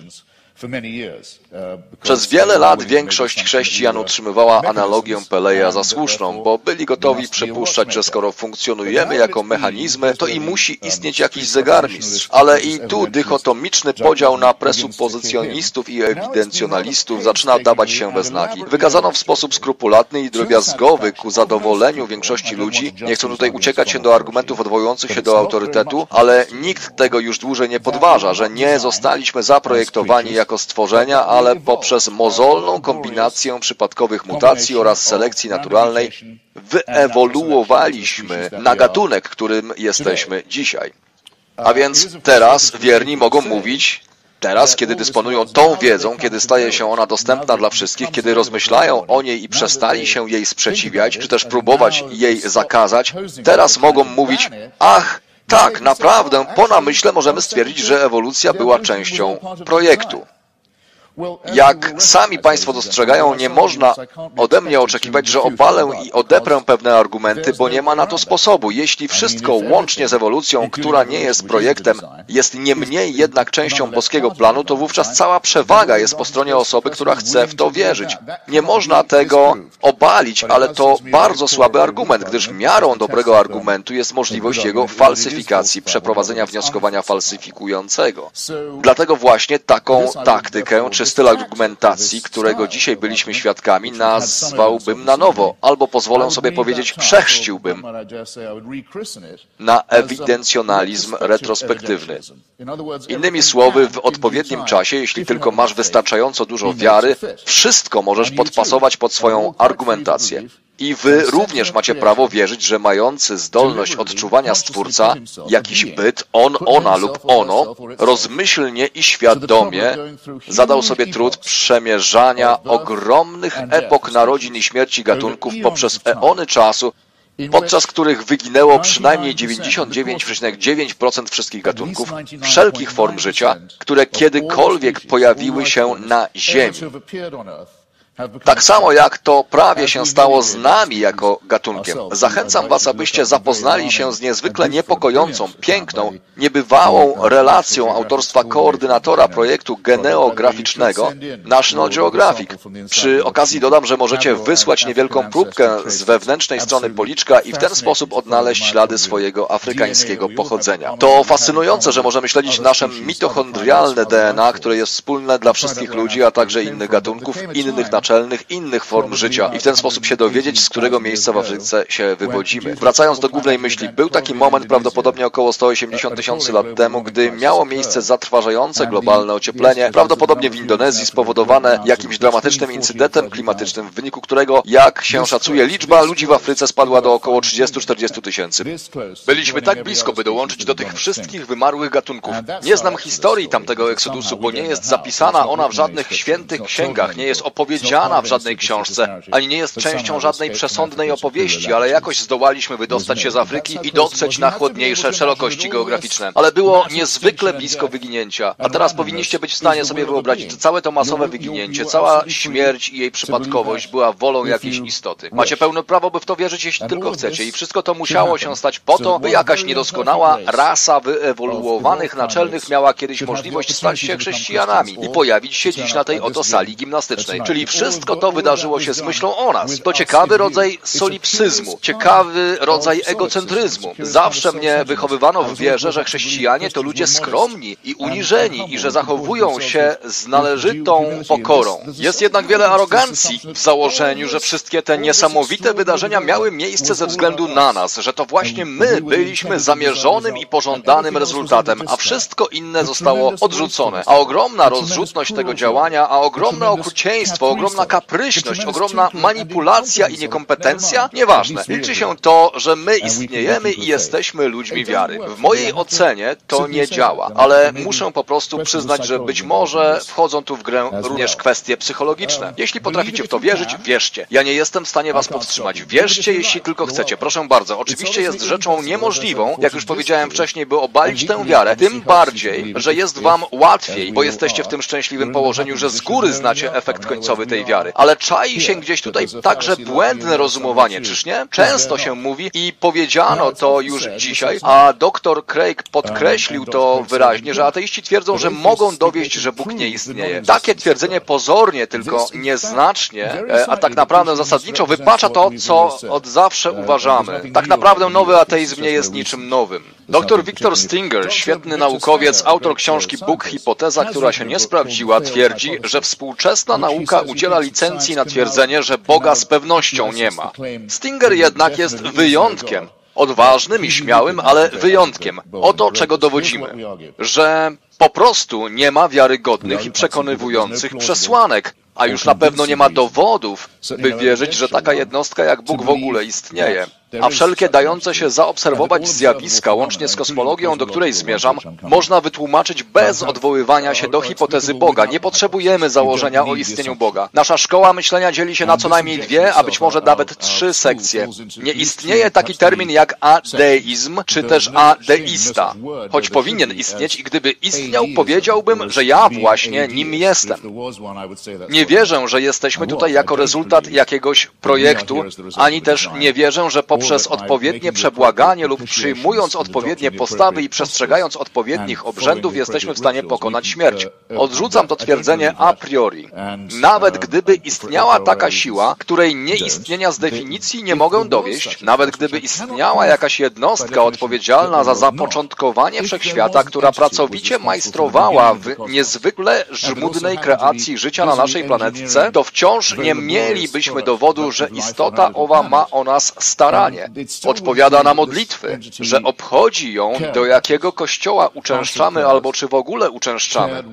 Przez wiele lat większość chrześcijan utrzymywała analogię Peleja za słuszną, bo byli gotowi przypuszczać, że skoro funkcjonujemy jako mechanizmy, to i musi istnieć jakiś zegarmistrz. Ale i tu dychotomiczny podział na presupozycjonistów i ewidencjonalistów zaczyna dawać się we znaki. Wykazano w sposób skrupulatny i drobiazgowy ku zadowoleniu większości ludzi. Nie chcę tutaj uciekać się do argumentów odwołujących się do autorytetu, ale nikt tego już dłużej nie podważa, że nie zostaliśmy zaprojektowani jako stworzenia, ale poprzez mozolną kombinację przypadkowych mutacji oraz selekcji naturalnej wyewoluowaliśmy na gatunek, którym jesteśmy dzisiaj. A więc teraz wierni mogą mówić, teraz, kiedy dysponują tą wiedzą, kiedy staje się ona dostępna dla wszystkich, kiedy rozmyślają o niej i przestali się jej sprzeciwiać, czy też próbować jej zakazać, teraz mogą mówić, ach, tak, naprawdę, po namyśle możemy stwierdzić, że ewolucja była częścią projektu. Jak sami Państwo dostrzegają, nie można ode mnie oczekiwać, że obalę i odeprę pewne argumenty, bo nie ma na to sposobu. Jeśli wszystko łącznie z ewolucją, która nie jest projektem, jest nie mniej jednak częścią boskiego planu, to wówczas cała przewaga jest po stronie osoby, która chce w to wierzyć. Nie można tego obalić, ale to bardzo słaby argument, gdyż miarą dobrego argumentu jest możliwość jego falsyfikacji, przeprowadzenia wnioskowania falsyfikującego. Dlatego właśnie taką taktykę czy styl argumentacji, którego dzisiaj byliśmy świadkami, nazwałbym na nowo, albo pozwolę sobie powiedzieć, przechrzciłbym na ewidencjonalizm retrospektywny. Innymi słowy, w odpowiednim czasie, jeśli tylko masz wystarczająco dużo wiary, wszystko możesz podpasować pod swoją argumentację. I wy również macie prawo wierzyć, że mający zdolność odczuwania Stwórca, jakiś byt, on, ona lub ono, rozmyślnie i świadomie zadał sobie trud przemierzania ogromnych epok narodzin i śmierci gatunków poprzez eony czasu, podczas których wyginęło przynajmniej 99,9% wszystkich gatunków, wszelkich form życia, które kiedykolwiek pojawiły się na Ziemi. Tak samo jak to prawie się stało z nami jako gatunkiem. Zachęcam Was, abyście zapoznali się z niezwykle niepokojącą, piękną, niebywałą relacją autorstwa koordynatora projektu geneograficznego National Geographic. Przy okazji dodam, że możecie wysłać niewielką próbkę z wewnętrznej strony policzka i w ten sposób odnaleźć ślady swojego afrykańskiego pochodzenia. To fascynujące, że możemy śledzić nasze mitochondrialne DNA, które jest wspólne dla wszystkich ludzi, a także innych gatunków, innych naczelnych, innych form życia i w ten sposób się dowiedzieć, z którego miejsca w Afryce się wywodzimy. Wracając do głównej myśli, był taki moment prawdopodobnie około 180 tysięcy lat temu, gdy miało miejsce zatrważające globalne ocieplenie, prawdopodobnie w Indonezji spowodowane jakimś dramatycznym incydentem klimatycznym, w wyniku którego, jak się szacuje, liczba ludzi w Afryce spadła do około 30-40 tysięcy. Byliśmy tak blisko, by dołączyć do tych wszystkich wymarłych gatunków. Nie znam historii tamtego eksodusu, bo nie jest zapisana ona w żadnych świętych księgach, nie jest opowiedziana w żadnej książce, ani nie jest częścią żadnej przesądnej opowieści, ale jakoś zdołaliśmy wydostać się z Afryki i dotrzeć na chłodniejsze szerokości geograficzne. Ale było niezwykle blisko wyginięcia. A teraz powinniście być w stanie sobie wyobrazić, że całe to masowe wyginięcie, cała śmierć i jej przypadkowość była wolą jakiejś istoty. Macie pełne prawo, by w to wierzyć, jeśli tylko chcecie. I wszystko to musiało się stać po to, by jakaś niedoskonała rasa wyewoluowanych naczelnych miała kiedyś możliwość stać się chrześcijanami i pojawić się dziś na tej oto sali gimnastycznej. Czyli wszystko to wydarzyło się z myślą o nas. To ciekawy rodzaj solipsyzmu, ciekawy rodzaj egocentryzmu. Zawsze mnie wychowywano w wierze, że chrześcijanie to ludzie skromni i uniżeni i że zachowują się z należytą pokorą. Jest jednak wiele arogancji w założeniu, że wszystkie te niesamowite wydarzenia miały miejsce ze względu na nas, że to właśnie my byliśmy zamierzonym i pożądanym rezultatem, a wszystko inne zostało odrzucone. A ogromna rozrzutność tego działania, a ogromne okrucieństwo, ogromna kapryśność, ogromna manipulacja i niekompetencja? Nieważne. Liczy się to, że my istniejemy i jesteśmy ludźmi wiary. W mojej ocenie to nie działa, ale muszę po prostu przyznać, że być może wchodzą tu w grę również kwestie psychologiczne. Jeśli potraficie w to wierzyć, wierzcie. Ja nie jestem w stanie was powstrzymać. Wierzcie, jeśli tylko chcecie. Proszę bardzo. Oczywiście jest rzeczą niemożliwą, jak już powiedziałem wcześniej, by obalić tę wiarę. Tym bardziej, że jest wam łatwiej, bo jesteście w tym szczęśliwym położeniu, że z góry znacie efekt końcowy tej wiary. Ale czai się gdzieś tutaj także błędne rozumowanie, czyż nie? Często się mówi i powiedziano to już dzisiaj, a dr Craig podkreślił to wyraźnie, że ateiści twierdzą, że mogą dowieść, że Bóg nie istnieje. Takie twierdzenie pozornie, tylko nieznacznie, a tak naprawdę zasadniczo wypacza to, co od zawsze uważamy. Tak naprawdę nowy ateizm nie jest niczym nowym. Dr Victor Stinger, świetny naukowiec, autor książki Bóg Hipoteza, która się nie sprawdziła, twierdzi, że współczesna nauka udziela licencji na twierdzenie, że Boga z pewnością nie ma. Stinger jednak jest wyjątkiem. Odważnym i śmiałym, ale wyjątkiem. Oto czego dowodzimy. Że po prostu nie ma wiarygodnych i przekonywujących przesłanek, a już na pewno nie ma dowodów, by wierzyć, że taka jednostka jak Bóg w ogóle istnieje. A wszelkie dające się zaobserwować zjawiska, łącznie z kosmologią, do której zmierzam, można wytłumaczyć bez odwoływania się do hipotezy Boga. Nie potrzebujemy założenia o istnieniu Boga. Nasza szkoła myślenia dzieli się na co najmniej 2, a być może nawet 3 sekcje. Nie istnieje taki termin jak adeizm, czy też adeista. Choć powinien istnieć i gdyby istniał, powiedziałbym, że ja właśnie nim jestem. Nie wierzę, że jesteśmy tutaj jako rezultat jakiegoś projektu, ani też nie wierzę, że poprzez odpowiednie przebłaganie lub przyjmując odpowiednie postawy i przestrzegając odpowiednich obrzędów jesteśmy w stanie pokonać śmierć. Odrzucam to twierdzenie a priori. Nawet gdyby istniała taka siła, której nieistnienia z definicji nie mogę dowieść, nawet gdyby istniała jakaś jednostka odpowiedzialna za zapoczątkowanie wszechświata, która pracowicie majstrowała w niezwykle żmudnej kreacji życia na naszej planetce, to wciąż nie mielibyśmy dowodu, że istota owa ma o nas staranie. Odpowiada na modlitwy, że obchodzi ją, do jakiego kościoła uczęszczamy albo czy w ogóle uczęszczamy,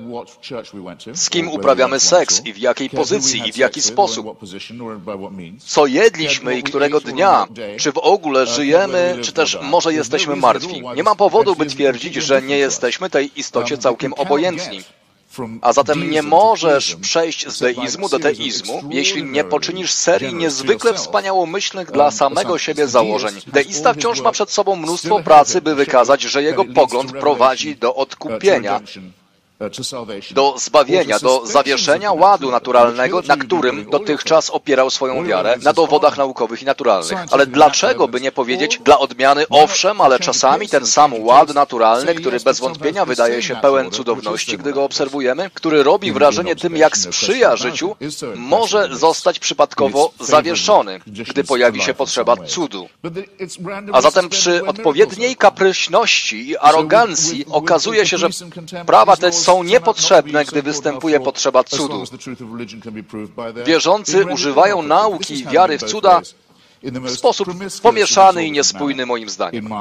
z kim uprawiamy seks i w jakiej pozycji i w jaki sposób, co jedliśmy i którego dnia, czy w ogóle żyjemy, czy też może jesteśmy martwi. Nie ma powodu, by twierdzić, że nie jesteśmy tej istocie całkiem obojętni. A zatem nie możesz przejść z deizmu do teizmu, jeśli nie poczynisz serii niezwykle wspaniałomyślnych dla samego siebie założeń. Deista wciąż ma przed sobą mnóstwo pracy, by wykazać, że jego pogląd prowadzi do odkupienia. do zbawienia, do zawieszenia ładu naturalnego, na którym dotychczas opierał swoją wiarę, na dowodach naukowych i naturalnych. Ale dlaczego by nie powiedzieć, dla odmiany owszem, ale czasami ten sam ład naturalny, który bez wątpienia wydaje się pełen cudowności, gdy go obserwujemy, który robi wrażenie tym, jak sprzyja życiu, może zostać przypadkowo zawieszony, gdy pojawi się potrzeba cudu. A zatem przy odpowiedniej kapryśności i arogancji okazuje się, że prawa te są niepotrzebne, gdy występuje potrzeba cudu. Wierzący używają nauki i wiary w cuda w sposób pomieszany i niespójny moim zdaniem.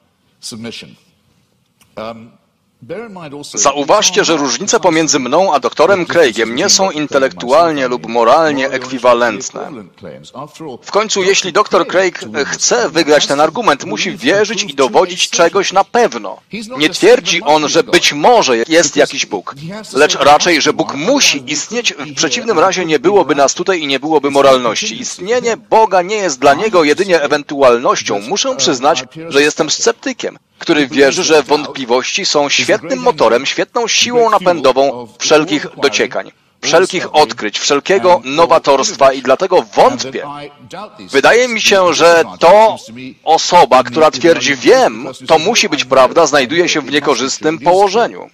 Zauważcie, że różnice pomiędzy mną a doktorem Craigiem nie są intelektualnie lub moralnie ekwiwalentne. W końcu, jeśli dr Craig chce wygrać ten argument, musi wierzyć i dowodzić czegoś na pewno. Nie twierdzi on, że być może jest jakiś Bóg, lecz raczej, że Bóg musi istnieć, w przeciwnym razie nie byłoby nas tutaj i nie byłoby moralności. Istnienie Boga nie jest dla niego jedynie ewentualnością. Muszę przyznać, że jestem sceptykiem, który wierzy, że wątpliwości są świetnym motorem, świetną siłą napędową wszelkich dociekań, wszelkich odkryć, wszelkiego nowatorstwa i dlatego wątpię. Wydaje mi się, że to osoba, która twierdzi wiem, to musi być prawda, znajduje się w niekorzystnym położeniu.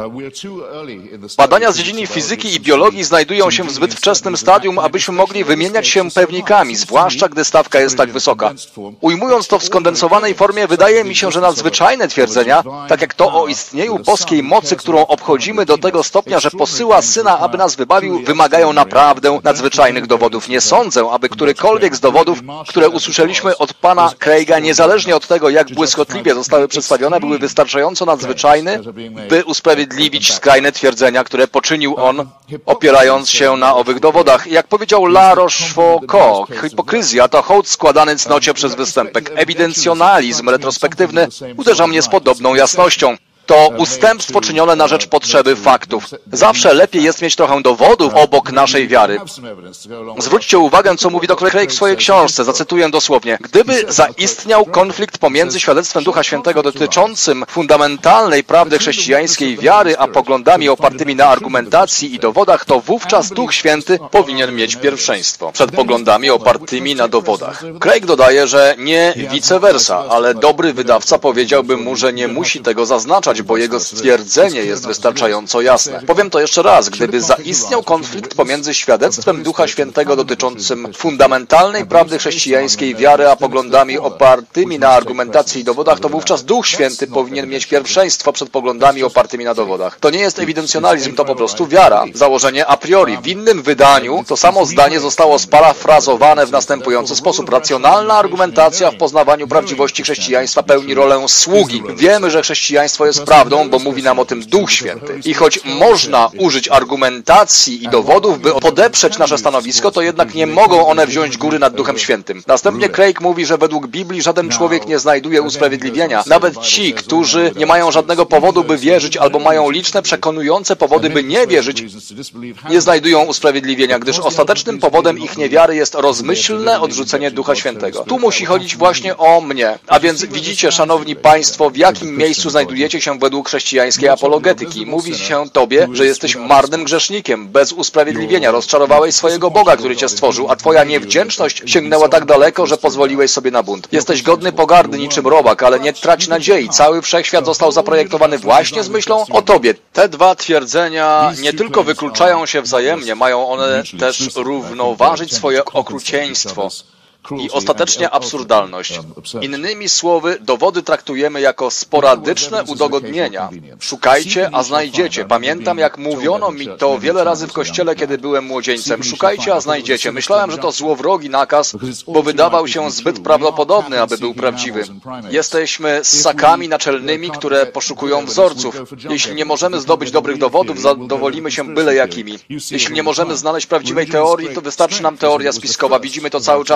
Badania z dziedziny fizyki i biologii znajdują się w zbyt wczesnym stadium, abyśmy mogli wymieniać się pewnikami, zwłaszcza gdy stawka jest tak wysoka. Ujmując to w skondensowanej formie, wydaje mi się, że nadzwyczajne twierdzenia, tak jak to o istnieniu boskiej mocy, którą obchodzimy do tego stopnia, że posyła Syna, aby nas wybawił, wymagają naprawdę nadzwyczajnych dowodów. Nie sądzę, aby którykolwiek z dowodów, które usłyszeliśmy od pana Craiga, niezależnie od tego, jak błyskotliwie zostały przedstawione, były wystarczająco nadzwyczajne, by usprawiedliwić skrajne twierdzenia, które poczynił on, opierając się na owych dowodach. Jak powiedział La Rochefoucauld, hipokryzja to hołd składany cnocie przez występek. Ewidencjonalizm retrospektywny uderza mnie z podobną jasnością. To ustępstwo czynione na rzecz potrzeby faktów. Zawsze lepiej jest mieć trochę dowodów obok naszej wiary. Zwróćcie uwagę, co mówi dr Craig w swojej książce. Zacytuję dosłownie. Gdyby zaistniał konflikt pomiędzy świadectwem Ducha Świętego dotyczącym fundamentalnej prawdy chrześcijańskiej wiary, a poglądami opartymi na argumentacji i dowodach, to wówczas Duch Święty powinien mieć pierwszeństwo przed poglądami opartymi na dowodach. Craig dodaje, że nie vice versa, ale dobry wydawca powiedziałby mu, że nie musi tego zaznaczać, bo jego stwierdzenie jest wystarczająco jasne. Powiem to jeszcze raz. Gdyby zaistniał konflikt pomiędzy świadectwem Ducha Świętego dotyczącym fundamentalnej prawdy chrześcijańskiej wiary, a poglądami opartymi na argumentacji i dowodach, to wówczas Duch Święty powinien mieć pierwszeństwo przed poglądami opartymi na dowodach. To nie jest ewidencjonalizm, to po prostu wiara. Założenie a priori. W innym wydaniu to samo zdanie zostało sparafrazowane w następujący sposób. Racjonalna argumentacja w poznawaniu prawdziwości chrześcijaństwa pełni rolę sługi. Wiemy, że chrześcijaństwo jest prawdą, bo mówi nam o tym Duch Święty. I choć można użyć argumentacji i dowodów, by podeprzeć nasze stanowisko, to jednak nie mogą one wziąć góry nad Duchem Świętym. Następnie Craig mówi, że według Biblii żaden człowiek nie znajduje usprawiedliwienia. Nawet ci, którzy nie mają żadnego powodu, by wierzyć, albo mają liczne, przekonujące powody, by nie wierzyć, nie znajdują usprawiedliwienia, gdyż ostatecznym powodem ich niewiary jest rozmyślne odrzucenie Ducha Świętego. Tu musi chodzić właśnie o mnie. A więc widzicie, szanowni państwo, w jakim miejscu znajdujecie się według chrześcijańskiej apologetyki. Mówi się tobie, że jesteś marnym grzesznikiem, bez usprawiedliwienia. Rozczarowałeś swojego Boga, który cię stworzył, a twoja niewdzięczność sięgnęła tak daleko, że pozwoliłeś sobie na bunt. Jesteś godny pogardy niczym robak, ale nie trać nadziei. Cały wszechświat został zaprojektowany właśnie z myślą o tobie. Te dwa twierdzenia nie tylko wykluczają się wzajemnie, mają one też równoważyć swoje okrucieństwo i ostatecznie absurdalność. Innymi słowy, dowody traktujemy jako sporadyczne udogodnienia. Szukajcie, a znajdziecie. Pamiętam, jak mówiono mi to wiele razy w kościele, kiedy byłem młodzieńcem. Szukajcie, a znajdziecie. Myślałem, że to złowrogi nakaz, bo wydawał się zbyt prawdopodobny, aby był prawdziwy. Jesteśmy ssakami naczelnymi, które poszukują wzorców. Jeśli nie możemy zdobyć dobrych dowodów, zadowolimy się byle jakimi. Jeśli nie możemy znaleźć prawdziwej teorii, to wystarczy nam teoria spiskowa. Widzimy to cały czas. Wielką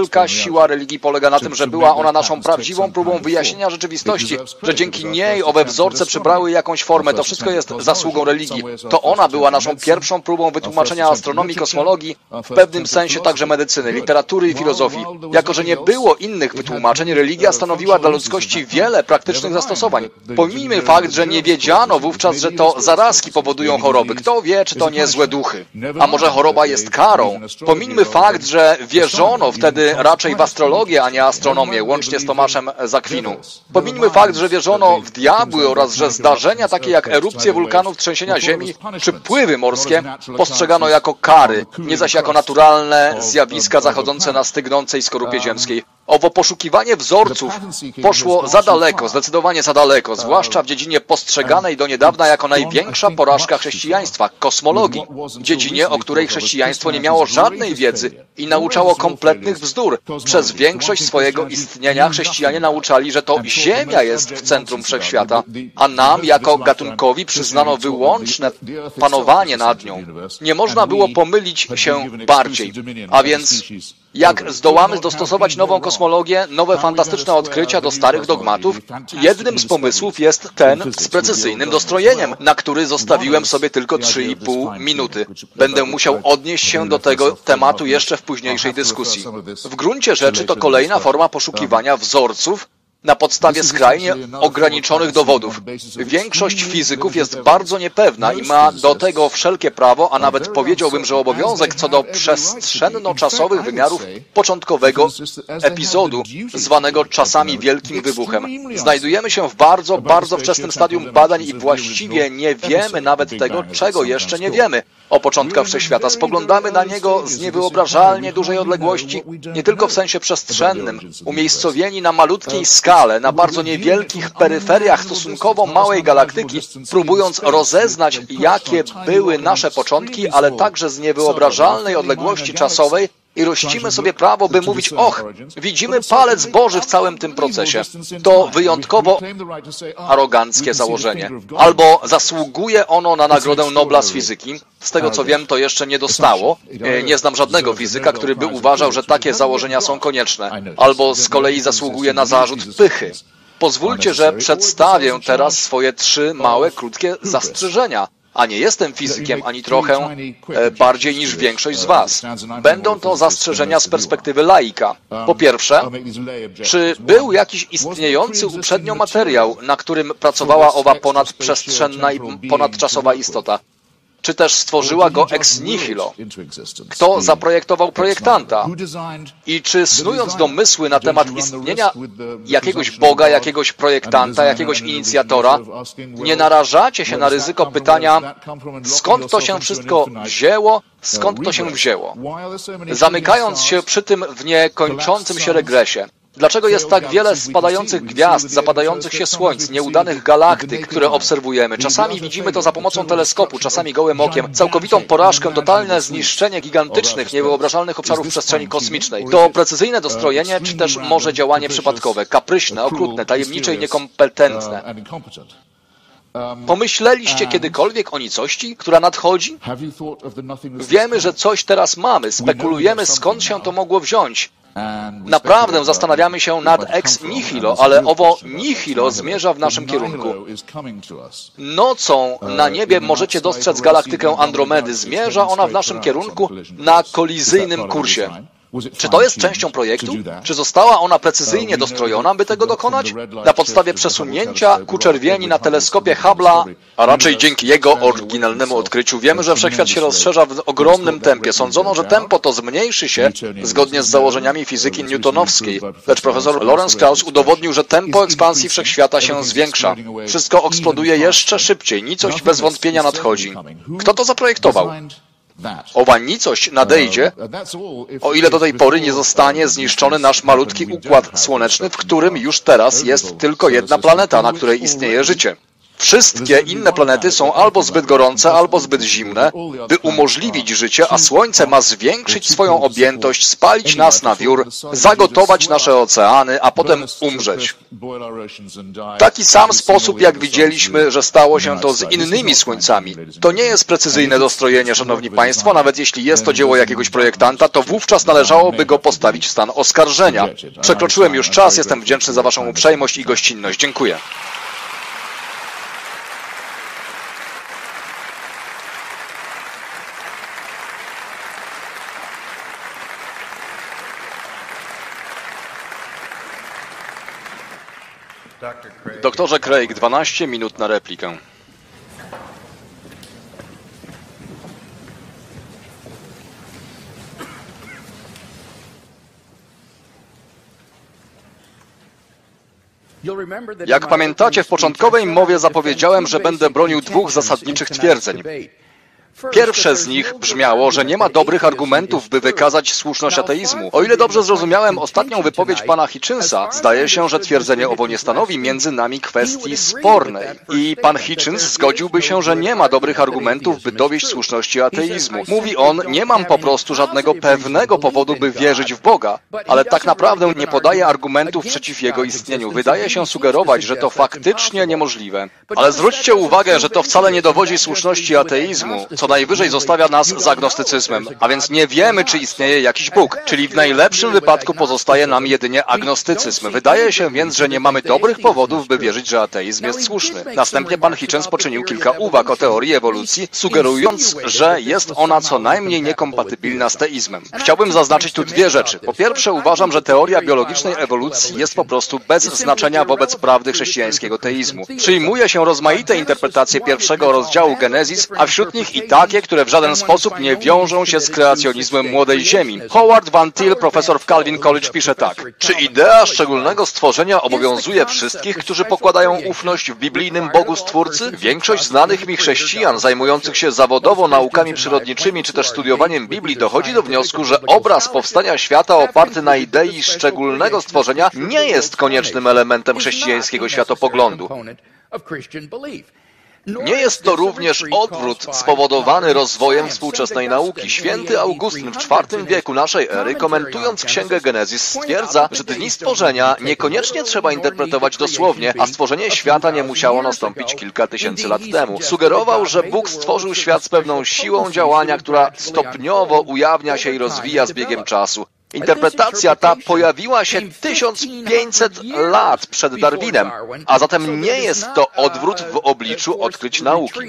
wielka siła religii polega na tym, że była ona naszą prawdziwą próbą wyjaśnienia rzeczywistości, że dzięki niej owe wzorce przybrały jakąś formę. To wszystko jest zasługą religii. To ona była naszą pierwszą próbą wytłumaczenia astronomii, kosmologii, w pewnym sensie także medycyny, literatury i filozofii. Jako że nie było innych wytłumaczeń, religia stanowiła dla ludzkości wiele praktycznych zastosowań. Pomijmy fakt, że nie wiedziano wówczas, że to zarazki powodują choroby. Kto wie, czy to nie złe duchy? A może choroba jest karą? Pomijmy fakt, że wierzono wtedy raczej w astrologię, a nie astronomię, łącznie z Tomaszem z Akwinu. Pomijmy fakt, że wierzono w diabły oraz że zdarzenia takie jak erupcje wulkanów, trzęsienia ziemi czy pływy morskie postrzegano jako kary, nie zaś jako naturalne zjawiska zachodzące na stygnącej skorupie ziemskiej. Owo poszukiwanie wzorców poszło za daleko, zdecydowanie za daleko, zwłaszcza w dziedzinie postrzeganej do niedawna jako największa porażka chrześcijaństwa, kosmologii, dziedzinie, o której chrześcijaństwo nie miało żadnej wiedzy i nauczało kompletnych bzdur. Przez większość swojego istnienia chrześcijanie nauczali, że to Ziemia jest w centrum wszechświata, a nam jako gatunkowi przyznano wyłączne panowanie nad nią. Nie można było pomylić się bardziej, a więc jak zdołamy dostosować nową kosmologię, nowe fantastyczne odkrycia do starych dogmatów, jednym z pomysłów jest ten z precyzyjnym dostrojeniem, na który zostawiłem sobie tylko 3,5 minuty. Będę musiał odnieść się do tego tematu jeszcze w późniejszej dyskusji. W gruncie rzeczy to kolejna forma poszukiwania wzorców na podstawie skrajnie ograniczonych dowodów. Większość fizyków jest bardzo niepewna i ma do tego wszelkie prawo, a nawet powiedziałbym, że obowiązek co do przestrzenno-czasowych wymiarów początkowego epizodu, zwanego czasami Wielkim Wybuchem. Znajdujemy się w bardzo, bardzo wczesnym stadium badań i właściwie nie wiemy nawet tego, czego jeszcze nie wiemy o początkach wszechświata. Spoglądamy na niego z niewyobrażalnie dużej odległości, nie tylko w sensie przestrzennym, umiejscowieni na malutkiej skale, na bardzo niewielkich peryferiach stosunkowo małej galaktyki, próbując rozeznać, jakie były nasze początki, ale także z niewyobrażalnej odległości czasowej, i rościmy sobie prawo, by mówić, och, widzimy palec Boży w całym tym procesie. To wyjątkowo aroganckie założenie. Albo zasługuje ono na Nagrodę Nobla z fizyki. Z tego co wiem, to jeszcze nie dostało. Nie znam żadnego fizyka, który by uważał, że takie założenia są konieczne. Albo z kolei zasługuje na zarzut pychy. Pozwólcie, że przedstawię teraz swoje 3 małe, krótkie zastrzeżenia. A nie jestem fizykiem ani trochę bardziej niż większość z Was. Będą to zastrzeżenia z perspektywy laika. Po pierwsze, czy był jakiś istniejący uprzednio materiał, na którym pracowała owa ponadprzestrzenna i ponadczasowa istota? Czy też stworzyła go ex nihilo? Kto zaprojektował projektanta? I czy snując domysły na temat istnienia jakiegoś Boga, jakiegoś projektanta, jakiegoś inicjatora, nie narażacie się na ryzyko pytania, skąd to się wszystko wzięło, skąd to się wzięło? Zamykając się przy tym w niekończącym się regresie, dlaczego jest tak wiele spadających gwiazd, zapadających się słońc, nieudanych galaktyk, które obserwujemy? Czasami widzimy to za pomocą teleskopu, czasami gołym okiem. Całkowitą porażkę, totalne zniszczenie gigantycznych, niewyobrażalnych obszarów przestrzeni kosmicznej. To precyzyjne dostrojenie, czy też może działanie przypadkowe, kapryśne, okrutne, tajemnicze i niekompetentne? Pomyśleliście kiedykolwiek o nicości, która nadchodzi? Wiemy, że coś teraz mamy, spekulujemy, skąd się to mogło wziąć. Naprawdę zastanawiamy się nad ex nihilo, ale owo nihilo zmierza w naszym kierunku. Nocą na niebie możecie dostrzec galaktykę Andromedy. Zmierza ona w naszym kierunku na kolizyjnym kursie. Czy to jest częścią projektu? Czy została ona precyzyjnie dostrojona, by tego dokonać? Na podstawie przesunięcia ku czerwieni na teleskopie Hubble'a, a raczej dzięki jego oryginalnemu odkryciu, wiemy, że wszechświat się rozszerza w ogromnym tempie. Sądzono, że tempo to zmniejszy się zgodnie z założeniami fizyki newtonowskiej, lecz profesor Lawrence Krauss udowodnił, że tempo ekspansji wszechświata się zwiększa. Wszystko eksploduje jeszcze szybciej, nicość bez wątpienia nadchodzi. Kto to zaprojektował? Owa nicość nadejdzie, o ile do tej pory nie zostanie zniszczony nasz malutki układ słoneczny, w którym już teraz jest tylko jedna planeta, na której istnieje życie. Wszystkie inne planety są albo zbyt gorące, albo zbyt zimne, by umożliwić życie, a Słońce ma zwiększyć swoją objętość, spalić nas na wiór, zagotować nasze oceany, a potem umrzeć. W taki sam sposób, jak widzieliśmy, że stało się to z innymi Słońcami. To nie jest precyzyjne dostrojenie, szanowni państwo, nawet jeśli jest to dzieło jakiegoś projektanta, to wówczas należałoby go postawić w stan oskarżenia. Przekroczyłem już czas, jestem wdzięczny za waszą uprzejmość i gościnność. Dziękuję. Doktorze Craig, 12 minut na replikę. Jak pamiętacie, w początkowej mowie zapowiedziałem, że będę bronił dwóch zasadniczych twierdzeń. Pierwsze z nich brzmiało, że nie ma dobrych argumentów, by wykazać słuszność ateizmu. O ile dobrze zrozumiałem ostatnią wypowiedź pana Hitchensa, zdaje się, że twierdzenie owo nie stanowi między nami kwestii spornej. I pan Hitchens zgodziłby się, że nie ma dobrych argumentów, by dowieść słuszności ateizmu. Mówi on, nie mam po prostu żadnego pewnego powodu, by wierzyć w Boga, ale tak naprawdę nie podaje argumentów przeciw jego istnieniu. Wydaje się sugerować, że to faktycznie niemożliwe. Ale zwróćcie uwagę, że to wcale nie dowodzi słuszności ateizmu, co najwyżej zostawia nas z agnostycyzmem, a więc nie wiemy, czy istnieje jakiś Bóg, czyli w najlepszym wypadku pozostaje nam jedynie agnostycyzm. Wydaje się więc, że nie mamy dobrych powodów, by wierzyć, że ateizm jest słuszny. Następnie pan Hitchens poczynił kilka uwag o teorii ewolucji, sugerując, że jest ona co najmniej niekompatybilna z teizmem. Chciałbym zaznaczyć tu dwie rzeczy. Po pierwsze, uważam, że teoria biologicznej ewolucji jest po prostu bez znaczenia wobec prawdy chrześcijańskiego teizmu. Przyjmuje się rozmaite interpretacje pierwszego rozdziału Genezis, a wśród nich i takie, które w żaden sposób nie wiążą się z kreacjonizmem młodej Ziemi. Howard Van Til, profesor w Calvin College, pisze tak. Czy idea szczególnego stworzenia obowiązuje wszystkich, którzy pokładają ufność w biblijnym Bogu Stwórcy? Większość znanych mi chrześcijan zajmujących się zawodowo naukami przyrodniczymi czy też studiowaniem Biblii dochodzi do wniosku, że obraz powstania świata oparty na idei szczególnego stworzenia nie jest koniecznym elementem chrześcijańskiego światopoglądu. Nie jest to również odwrót spowodowany rozwojem współczesnej nauki. Święty Augustyn w IV wieku naszej ery, komentując Księgę Genezis, stwierdza, że dni stworzenia niekoniecznie trzeba interpretować dosłownie, a stworzenie świata nie musiało nastąpić kilka tysięcy lat temu. Sugerował, że Bóg stworzył świat z pewną siłą działania, która stopniowo ujawnia się i rozwija z biegiem czasu. Interpretacja ta pojawiła się 1500 lat przed Darwinem, a zatem nie jest to odwrót w obliczu odkryć nauki.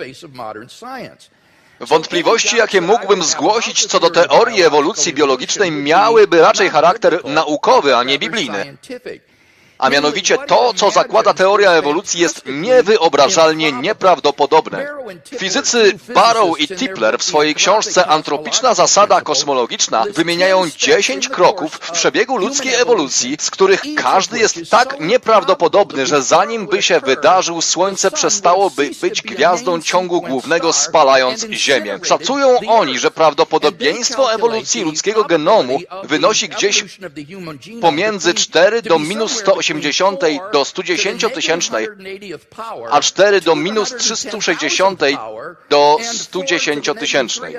Wątpliwości, jakie mógłbym zgłosić co do teorii ewolucji biologicznej, miałyby raczej charakter naukowy, a nie biblijny. A mianowicie to, co zakłada teoria ewolucji, jest niewyobrażalnie nieprawdopodobne. Fizycy Barrow i Tipler w swojej książce Antropiczna zasada kosmologiczna wymieniają 10 kroków w przebiegu ludzkiej ewolucji, z których każdy jest tak nieprawdopodobny, że zanim by się wydarzył, Słońce przestałoby być gwiazdą ciągu głównego, spalając Ziemię. Szacują oni, że prawdopodobieństwo ewolucji ludzkiego genomu wynosi gdzieś pomiędzy 4 do minus 180 do 110 tysięcznej, a 4 do minus 360 do 110 tysięcznej.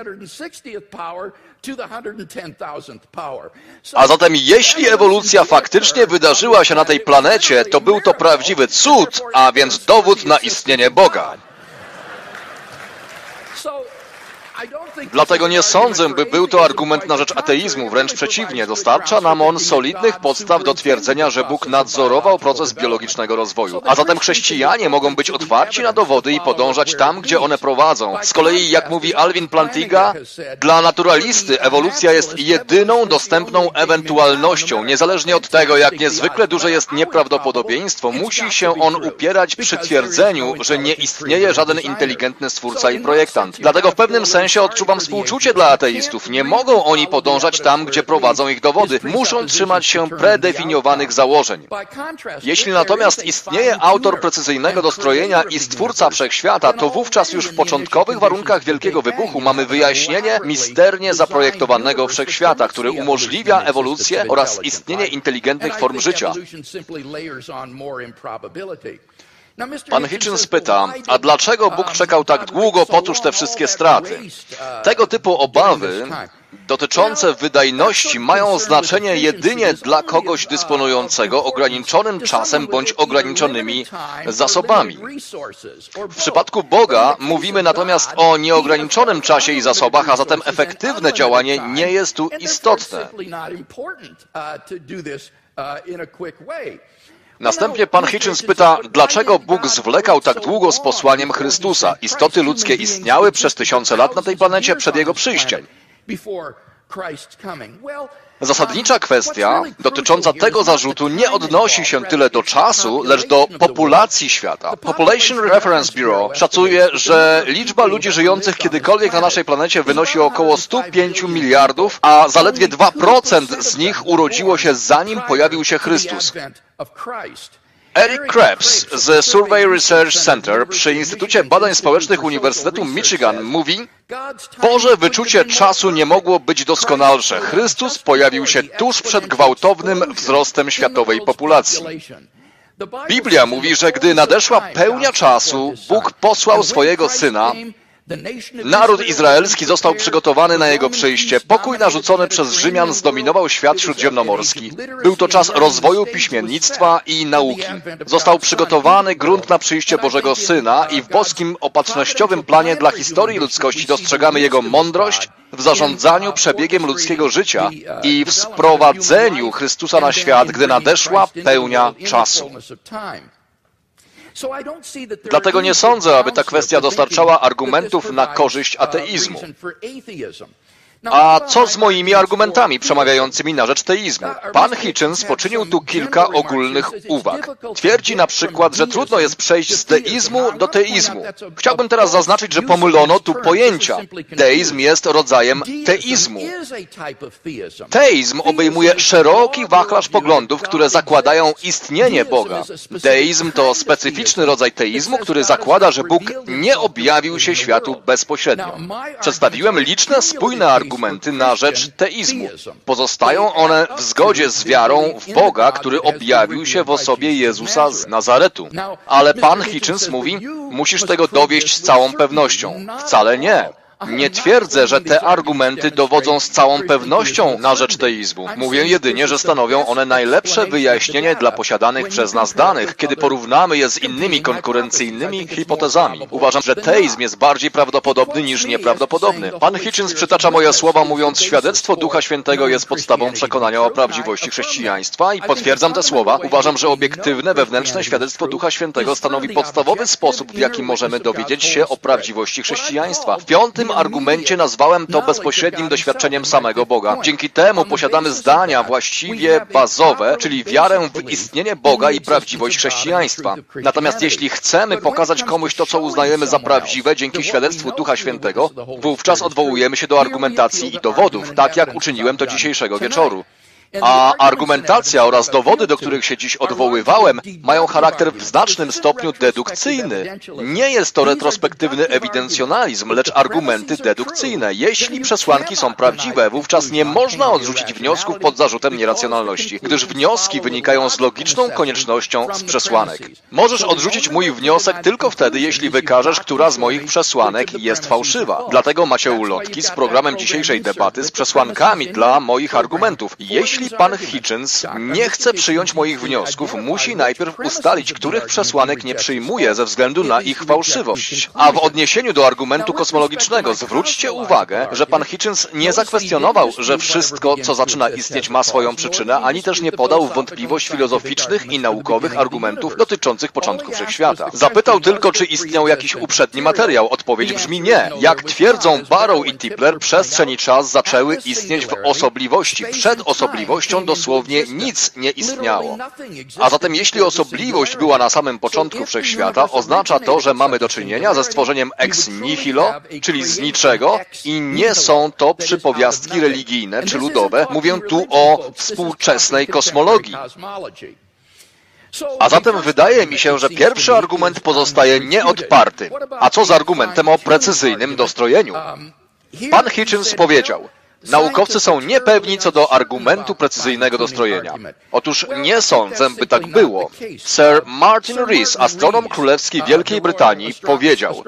A zatem jeśli ewolucja faktycznie wydarzyła się na tej planecie, to był to prawdziwy cud, a więc dowód na istnienie Boga. Dlatego nie sądzę, by był to argument na rzecz ateizmu, wręcz przeciwnie, dostarcza nam on solidnych podstaw do twierdzenia, że Bóg nadzorował proces biologicznego rozwoju. A zatem chrześcijanie mogą być otwarci na dowody i podążać tam, gdzie one prowadzą. Z kolei, jak mówi Alvin Plantinga, dla naturalisty ewolucja jest jedyną dostępną ewentualnością. Niezależnie od tego, jak niezwykle duże jest nieprawdopodobieństwo, musi się on upierać przy twierdzeniu, że nie istnieje żaden inteligentny stwórca i projektant. Dlatego w pewnym sensie odczuwam współczucie dla ateistów. Nie mogą oni podążać tam, gdzie prowadzą ich dowody. Muszą trzymać się predefiniowanych założeń. Jeśli natomiast istnieje autor precyzyjnego dostrojenia i stwórca wszechświata, to wówczas już w początkowych warunkach Wielkiego Wybuchu mamy wyjaśnienie misternie zaprojektowanego wszechświata, który umożliwia ewolucję oraz istnienie inteligentnych form życia. Pan Hitchens pyta, a dlaczego Bóg czekał tak długo, potórz te wszystkie straty? Tego typu obawy dotyczące wydajności mają znaczenie jedynie dla kogoś dysponującego ograniczonym czasem bądź ograniczonymi zasobami. W przypadku Boga mówimy natomiast o nieograniczonym czasie i zasobach, a zatem efektywne działanie nie jest tu istotne. Następnie pan Hitchens pyta, dlaczego Bóg zwlekał tak długo z posłaniem Chrystusa. Istoty ludzkie istniały przez tysiące lat na tej planecie przed Jego przyjściem. Zasadnicza kwestia dotycząca tego zarzutu nie odnosi się tyle do czasu, lecz do populacji świata. Population Reference Bureau szacuje, że liczba ludzi żyjących kiedykolwiek na naszej planecie wynosi około 105 miliardów, a zaledwie 2% z nich urodziło się zanim pojawił się Chrystus. Eric Krebs z Survey Research Center przy Instytucie Badań Społecznych Uniwersytetu Michigan mówi: Boże wyczucie czasu nie mogło być doskonalsze. Chrystus pojawił się tuż przed gwałtownym wzrostem światowej populacji. Biblia mówi, że gdy nadeszła pełnia czasu, Bóg posłał swojego Syna. Naród izraelski został przygotowany na jego przyjście. Pokój narzucony przez Rzymian zdominował świat śródziemnomorski. Był to czas rozwoju piśmiennictwa i nauki. Został przygotowany grunt na przyjście Bożego Syna i w boskim opatrznościowym planie dla historii ludzkości dostrzegamy Jego mądrość w zarządzaniu przebiegiem ludzkiego życia i w sprowadzeniu Chrystusa na świat, gdy nadeszła pełnia czasu. Dlatego nie sądzę, aby ta kwestia dostarczała argumentów na korzyść ateizmu. A co z moimi argumentami przemawiającymi na rzecz teizmu? Pan Hitchens poczynił tu kilka ogólnych uwag. Twierdzi na przykład, że trudno jest przejść z deizmu do teizmu. Chciałbym teraz zaznaczyć, że pomylono tu pojęcia. Deizm jest rodzajem teizmu. Teizm obejmuje szeroki wachlarz poglądów, które zakładają istnienie Boga. Deizm to specyficzny rodzaj teizmu, który zakłada, że Bóg nie objawił się światu bezpośrednio. Przedstawiłem liczne, spójne argumenty na rzecz teizmu. Pozostają one w zgodzie z wiarą w Boga, który objawił się w osobie Jezusa z Nazaretu. Ale pan Hitchens mówi, musisz tego dowieść z całą pewnością. Wcale nie. Nie twierdzę, że te argumenty dowodzą z całą pewnością na rzecz teizmu. Mówię jedynie, że stanowią one najlepsze wyjaśnienie dla posiadanych przez nas danych, kiedy porównamy je z innymi konkurencyjnymi hipotezami. Uważam, że teizm jest bardziej prawdopodobny niż nieprawdopodobny. Pan Hitchens przytacza moje słowa, mówiąc, świadectwo Ducha Świętego jest podstawą przekonania o prawdziwości chrześcijaństwa i potwierdzam te słowa. Uważam, że obiektywne, wewnętrzne świadectwo Ducha Świętego stanowi podstawowy sposób, w jaki możemy dowiedzieć się o prawdziwości chrześcijaństwa. W piątym argumencie nazwałem to bezpośrednim doświadczeniem samego Boga. Dzięki temu posiadamy zdania właściwie bazowe, czyli wiarę w istnienie Boga i prawdziwość chrześcijaństwa. Natomiast jeśli chcemy pokazać komuś to, co uznajemy za prawdziwe dzięki świadectwu Ducha Świętego, wówczas odwołujemy się do argumentacji i dowodów, tak jak uczyniłem to dzisiejszego wieczoru. A argumentacja oraz dowody, do których się dziś odwoływałem, mają charakter w znacznym stopniu dedukcyjny. Nie jest to retrospektywny ewidencjonalizm, lecz argumenty dedukcyjne. Jeśli przesłanki są prawdziwe, wówczas nie można odrzucić wniosków pod zarzutem nieracjonalności, gdyż wnioski wynikają z logiczną koniecznością z przesłanek. Możesz odrzucić mój wniosek tylko wtedy, jeśli wykażesz, która z moich przesłanek jest fałszywa. Dlatego macie ulotki z programem dzisiejszej debaty z przesłankami dla moich argumentów. Jeśli pan Hitchens nie chce przyjąć moich wniosków, musi najpierw ustalić, których przesłanek nie przyjmuje ze względu na ich fałszywość. A w odniesieniu do argumentu kosmologicznego zwróćcie uwagę, że pan Hitchens nie zakwestionował, że wszystko, co zaczyna istnieć, ma swoją przyczynę, ani też nie podał w wątpliwość filozoficznych i naukowych argumentów dotyczących początku wszechświata. Zapytał tylko, czy istniał jakiś uprzedni materiał. Odpowiedź brzmi nie. Jak twierdzą Barrow i Tipler, przestrzeń i czas zaczęły istnieć w osobliwości. Przed osobliwością dosłownie nic nie istniało. A zatem jeśli osobliwość była na samym początku wszechświata, oznacza to, że mamy do czynienia ze stworzeniem ex nihilo, czyli z niczego, i nie są to przypowiastki religijne czy ludowe. Mówię tu o współczesnej kosmologii. A zatem wydaje mi się, że pierwszy argument pozostaje nieodparty. A co z argumentem o precyzyjnym dostrojeniu? Pan Hitchens powiedział: Naukowcy są niepewni co do argumentu precyzyjnego dostrojenia. Otóż nie sądzę, by tak było. Sir Martin Rees, astronom królewski Wielkiej Brytanii, powiedział: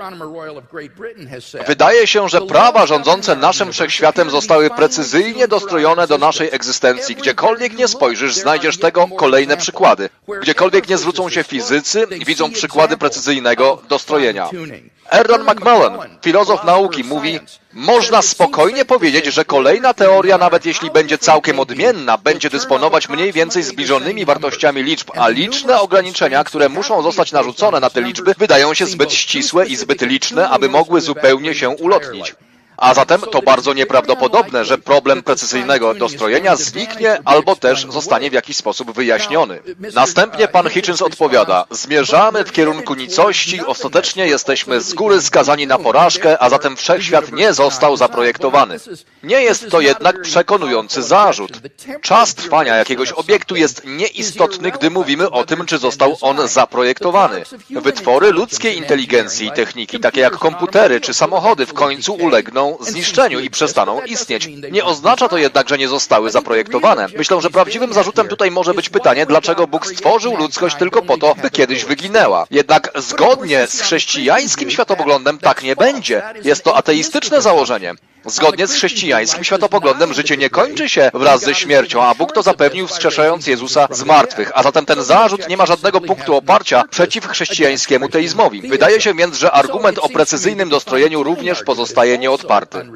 wydaje się, że prawa rządzące naszym wszechświatem zostały precyzyjnie dostrojone do naszej egzystencji. Gdziekolwiek nie spojrzysz, znajdziesz tego kolejne przykłady. Gdziekolwiek nie zwrócą się fizycy, widzą przykłady precyzyjnego dostrojenia. Erdon Macmillan, filozof nauki, mówi: można spokojnie powiedzieć, że kolejna teoria, nawet jeśli będzie całkiem odmienna, będzie dysponować mniej więcej zbliżonymi wartościami liczb, a liczne ograniczenia, które muszą zostać narzucone na te liczby, wydają się zbyt ścisłe i zbyt liczne, aby mogły zupełnie się ulotnić. A zatem to bardzo nieprawdopodobne, że problem precyzyjnego dostrojenia zniknie albo też zostanie w jakiś sposób wyjaśniony. Następnie pan Hitchens odpowiada: zmierzamy w kierunku nicości, ostatecznie jesteśmy z góry skazani na porażkę, a zatem wszechświat nie został zaprojektowany. Nie jest to jednak przekonujący zarzut. Czas trwania jakiegoś obiektu jest nieistotny, gdy mówimy o tym, czy został on zaprojektowany. Wytwory ludzkiej inteligencji i techniki, takie jak komputery czy samochody, w końcu ulegną zniszczeniu i przestaną istnieć. Nie oznacza to jednak, że nie zostały zaprojektowane. Myślę, że prawdziwym zarzutem tutaj może być pytanie, dlaczego Bóg stworzył ludzkość tylko po to, by kiedyś wyginęła. Jednak zgodnie z chrześcijańskim światopoglądem tak nie będzie. Jest to ateistyczne założenie. Zgodnie z chrześcijańskim światopoglądem życie nie kończy się wraz ze śmiercią, a Bóg to zapewnił, wskrzeszając Jezusa z martwych. A zatem ten zarzut nie ma żadnego punktu oparcia przeciw chrześcijańskiemu teizmowi. Wydaje się więc, że argument o precyzyjnym dostrojeniu również pozostaje nieodparty.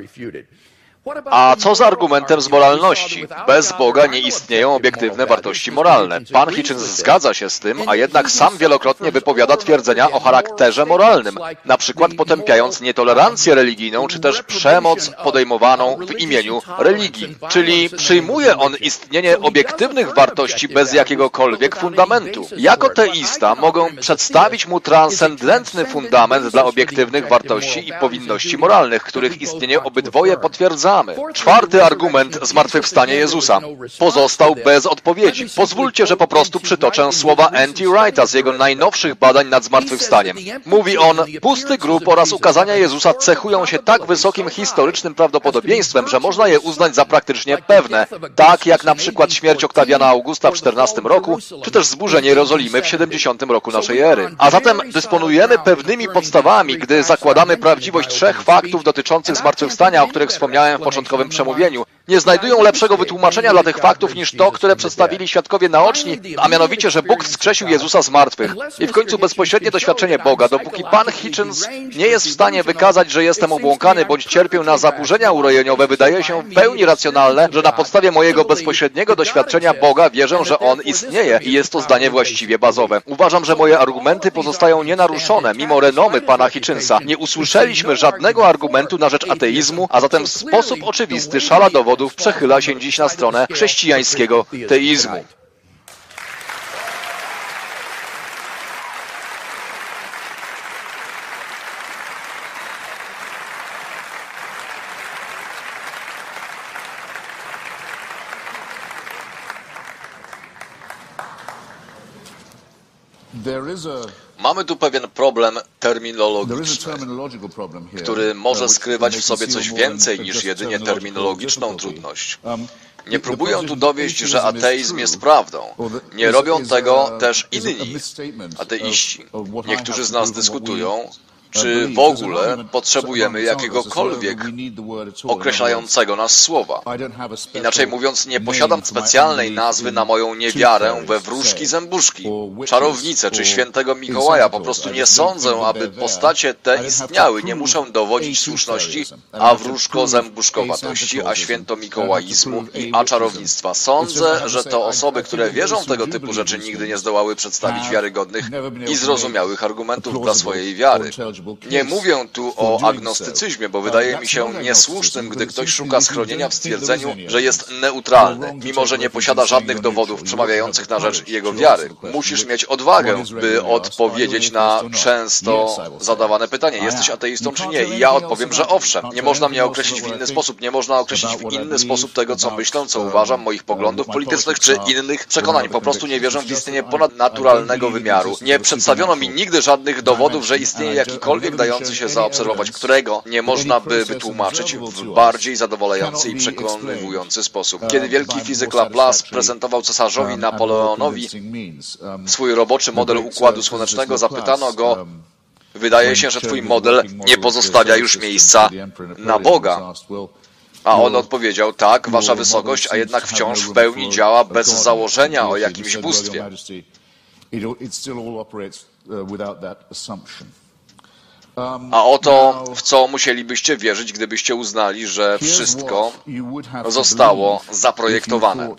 A co z argumentem z moralności? Bez Boga nie istnieją obiektywne wartości moralne. Pan Hitchens zgadza się z tym, a jednak sam wielokrotnie wypowiada twierdzenia o charakterze moralnym, na przykład potępiając nietolerancję religijną, czy też przemoc podejmowaną w imieniu religii. Czyli przyjmuje on istnienie obiektywnych wartości bez jakiegokolwiek fundamentu. Jako teista mogę przedstawić mu transcendentny fundament dla obiektywnych wartości i powinności moralnych, których istnienie obydwoje potwierdza. Czwarty argument zmartwychwstania Jezusa pozostał bez odpowiedzi. Pozwólcie, że po prostu przytoczę słowa N.T. Wrighta z jego najnowszych badań nad zmartwychwstaniem. Mówi on: pusty grób oraz ukazania Jezusa cechują się tak wysokim historycznym prawdopodobieństwem, że można je uznać za praktycznie pewne, tak jak na przykład śmierć Oktawiana Augusta w 14 roku, czy też zburzenie Jerozolimy w 70 roku naszej ery. A zatem dysponujemy pewnymi podstawami, gdy zakładamy prawdziwość trzech faktów dotyczących zmartwychwstania, o których wspomniałem w początkowym przemówieniu. Nie znajdują lepszego wytłumaczenia dla tych faktów niż to, które przedstawili świadkowie naoczni, a mianowicie, że Bóg wskrzesił Jezusa z martwych. I w końcu bezpośrednie doświadczenie Boga. Dopóki pan Hitchens nie jest w stanie wykazać, że jestem obłąkany bądź cierpię na zaburzenia urojeniowe, wydaje się w pełni racjonalne, że na podstawie mojego bezpośredniego doświadczenia Boga wierzę, że On istnieje i jest to zdanie właściwie bazowe. Uważam, że moje argumenty pozostają nienaruszone, mimo renomy pana Hitchensa. Nie usłyszeliśmy żadnego argumentu na rzecz ateizmu, a zatem w sposób oczywisty szala dowodów przechyla się dziś na stronę chrześcijańskiego teizmu. Mamy tu pewien problem terminologiczny, który może skrywać w sobie coś więcej niż jedynie terminologiczną trudność. Nie próbuję tu dowieść, że ateizm jest prawdą. Nie robią tego też inni ateiści. Niektórzy z nas dyskutują, czy w ogóle potrzebujemy jakiegokolwiek określającego nas słowa. Inaczej mówiąc, nie posiadam specjalnej nazwy na moją niewiarę we wróżki zębuszki, czarownice czy świętego Mikołaja. Po prostu nie sądzę, aby postacie te istniały. Nie muszę dowodzić słuszności a wróżko-zębuszkowatości, a świętomikołaizmu i a czarownictwa. Sądzę, że to osoby, które wierzą w tego typu rzeczy, nigdy nie zdołały przedstawić wiarygodnych i zrozumiałych argumentów dla swojej wiary. Nie mówię tu o agnostycyzmie, bo wydaje mi się niesłusznym, gdy ktoś szuka schronienia w stwierdzeniu, że jest neutralny, mimo że nie posiada żadnych dowodów przemawiających na rzecz jego wiary. Musisz mieć odwagę, by odpowiedzieć na często zadawane pytanie: jesteś ateistą czy nie? I ja odpowiem, że owszem. Nie można mnie określić w inny sposób. Nie można określić w inny sposób tego, co myślę, co uważam, moich poglądów politycznych czy innych przekonań. Po prostu nie wierzę w istnienie ponadnaturalnego wymiaru. Nie przedstawiono mi nigdy żadnych dowodów, że istnieje jakikolwiek jakikolwiek dający się zaobserwować, którego nie można by wytłumaczyć w bardziej zadowalający i przekonywujący sposób. Kiedy wielki fizyk Laplace prezentował cesarzowi Napoleonowi swój roboczy model Układu Słonecznego, zapytano go: wydaje się, że twój model nie pozostawia już miejsca na Boga. A on odpowiedział: tak, wasza wysokość, a jednak wciąż w pełni działa bez założenia o jakimś bóstwie. A oto w co musielibyście wierzyć, gdybyście uznali, że wszystko zostało zaprojektowane.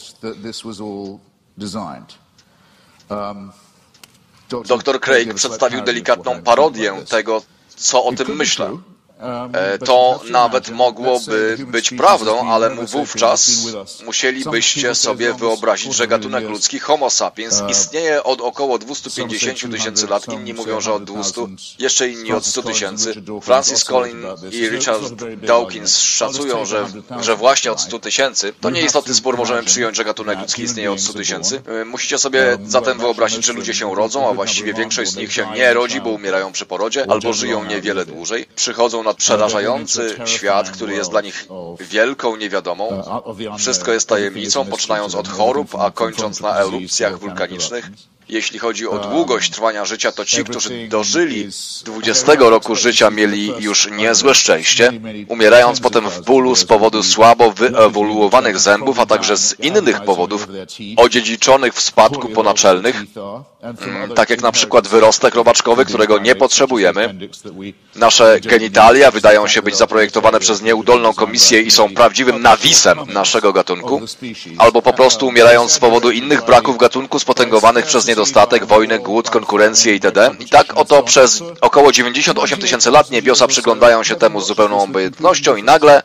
Dr Craig przedstawił delikatną parodię tego, co o tym myślę. To nawet mogłoby być prawdą, ale wówczas musielibyście sobie wyobrazić, że gatunek ludzki Homo sapiens istnieje od około 250 tysięcy lat. Inni mówią, że od 200, jeszcze inni od 100 tysięcy. Francis Collins i Richard Dawkins szacują, że właśnie od 100 tysięcy. To nieistotny spór, możemy przyjąć, że gatunek ludzki istnieje od 100 tysięcy. Musicie sobie zatem wyobrazić, że ludzie się rodzą, a właściwie większość z nich się nie rodzi, bo umierają przy porodzie, albo żyją niewiele dłużej. Przychodzą na przerażający świat, który jest dla nich wielką niewiadomą. Wszystko jest tajemnicą, poczynając od chorób, a kończąc na erupcjach wulkanicznych. Jeśli chodzi o długość trwania życia, to ci, którzy dożyli 20 roku życia, mieli już niezłe szczęście, umierając potem w bólu z powodu słabo wyewoluowanych zębów, a także z innych powodów odziedziczonych w spadku ponaczelnych, tak jak na przykład wyrostek robaczkowy, którego nie potrzebujemy. Nasze genitalia wydają się być zaprojektowane przez nieudolną komisję i są prawdziwym nawisem naszego gatunku, albo po prostu umierając z powodu innych braków gatunku spotęgowanych przez niedostatek, wojnę, głód, konkurencję itd. I tak oto przez około 98 tysięcy lat niebiosa przyglądają się temu z zupełną obojętnością i nagle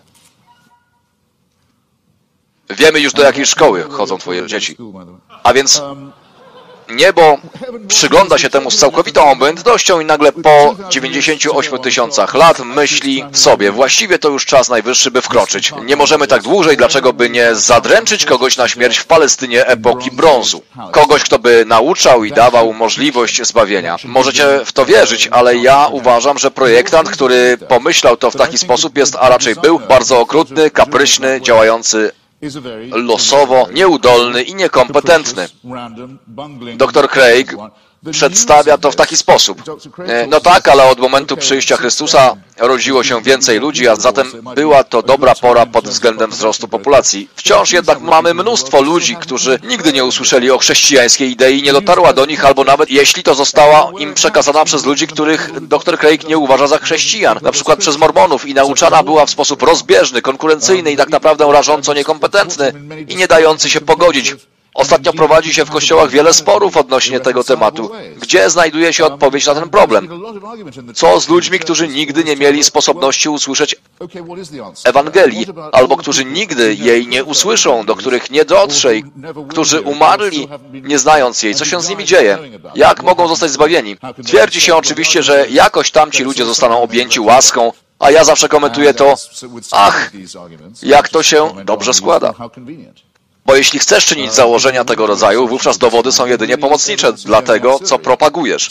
wiemy już, do jakiej szkoły chodzą twoje dzieci. A więc niebo przygląda się temu z całkowitą obojętnością i nagle po 98 tysiącach lat myśli sobie: właściwie to już czas najwyższy, by wkroczyć. Nie możemy tak dłużej, dlaczego by nie zadręczyć kogoś na śmierć w Palestynie epoki brązu. Kogoś, kto by nauczał i dawał możliwość zbawienia. Możecie w to wierzyć, ale ja uważam, że projektant, który pomyślał to w taki sposób jest, a raczej był, bardzo okrutny, kapryśny, działający losowo, nieudolny i niekompetentny. Dr Craig przedstawia to w taki sposób. No tak, ale od momentu przyjścia Chrystusa rodziło się więcej ludzi, a zatem była to dobra pora pod względem wzrostu populacji. Wciąż jednak mamy mnóstwo ludzi, którzy nigdy nie usłyszeli o chrześcijańskiej idei, nie dotarła do nich, albo nawet jeśli to została im przekazana przez ludzi, których dr Craig nie uważa za chrześcijan, na przykład przez mormonów, i nauczana była w sposób rozbieżny, konkurencyjny i tak naprawdę rażąco niekompetentny i nie dający się pogodzić. Ostatnio prowadzi się w kościołach wiele sporów odnośnie tego tematu. Gdzie znajduje się odpowiedź na ten problem? Co z ludźmi, którzy nigdy nie mieli sposobności usłyszeć Ewangelii, albo którzy nigdy jej nie usłyszą, do których nie dotrze, i którzy umarli, nie znając jej? Co się z nimi dzieje? Jak mogą zostać zbawieni? Twierdzi się oczywiście, że jakoś tamci ludzie zostaną objęci łaską, a ja zawsze komentuję to: ach, jak to się dobrze składa. Bo jeśli chcesz czynić założenia tego rodzaju, wówczas dowody są jedynie pomocnicze dla tego, co propagujesz.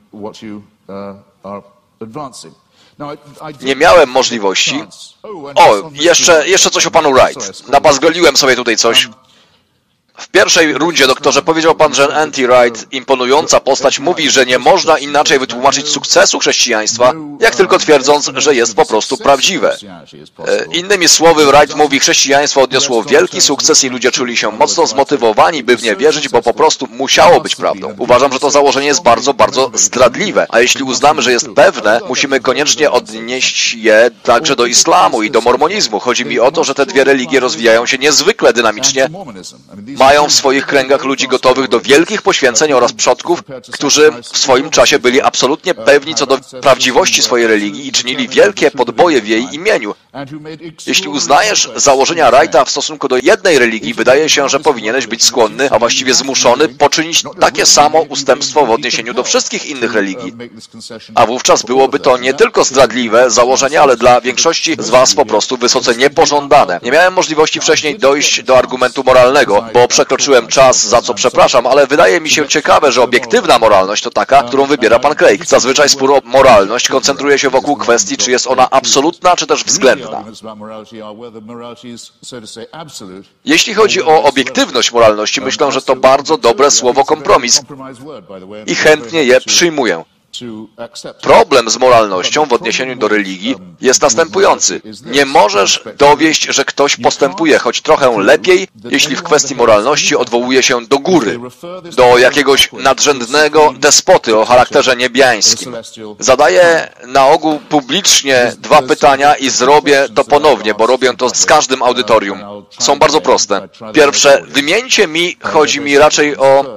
Nie miałem możliwości... O, jeszcze coś o panu Wright. Nabazgoliłem sobie tutaj coś. W pierwszej rundzie, doktorze, powiedział pan, że N.T. Wright, imponująca postać, mówi, że nie można inaczej wytłumaczyć sukcesu chrześcijaństwa, jak tylko twierdząc, że jest po prostu prawdziwe. Innymi słowy, Wright mówi: chrześcijaństwo odniosło wielki sukces i ludzie czuli się mocno zmotywowani, by w nie wierzyć, bo po prostu musiało być prawdą. Uważam, że to założenie jest bardzo, bardzo zdradliwe. A jeśli uznamy, że jest pewne, musimy koniecznie odnieść je także do islamu i do mormonizmu. Chodzi mi o to, że te dwie religie rozwijają się niezwykle dynamicznie. Mają w swoich kręgach ludzi gotowych do wielkich poświęceń oraz przodków, którzy w swoim czasie byli absolutnie pewni co do prawdziwości swojej religii i czynili wielkie podboje w jej imieniu. Jeśli uznajesz założenia Wrighta w stosunku do jednej religii, wydaje się, że powinieneś być skłonny, a właściwie zmuszony, poczynić takie samo ustępstwo w odniesieniu do wszystkich innych religii. A wówczas byłoby to nie tylko zdradliwe założenie, ale dla większości z was po prostu wysoce niepożądane. Nie miałem możliwości wcześniej dojść do argumentu moralnego, bo przekroczyłem czas, za co przepraszam, ale wydaje mi się ciekawe, że obiektywna moralność to taka, którą wybiera pan Craig. Zazwyczaj spór o moralność koncentruje się wokół kwestii, czy jest ona absolutna, czy też względna. Jeśli chodzi o obiektywność moralności, myślę, że to bardzo dobre słowo kompromis i chętnie je przyjmuję. Problem z moralnością w odniesieniu do religii jest następujący. Nie możesz dowieść, że ktoś postępuje choć trochę lepiej, jeśli w kwestii moralności odwołuje się do góry, do jakiegoś nadrzędnego despoty o charakterze niebiańskim. Zadaję na ogół publicznie 2 pytania i zrobię to ponownie, bo robię to z każdym audytorium. Są bardzo proste. Pierwsze, wymieńcie mi, chodzi mi raczej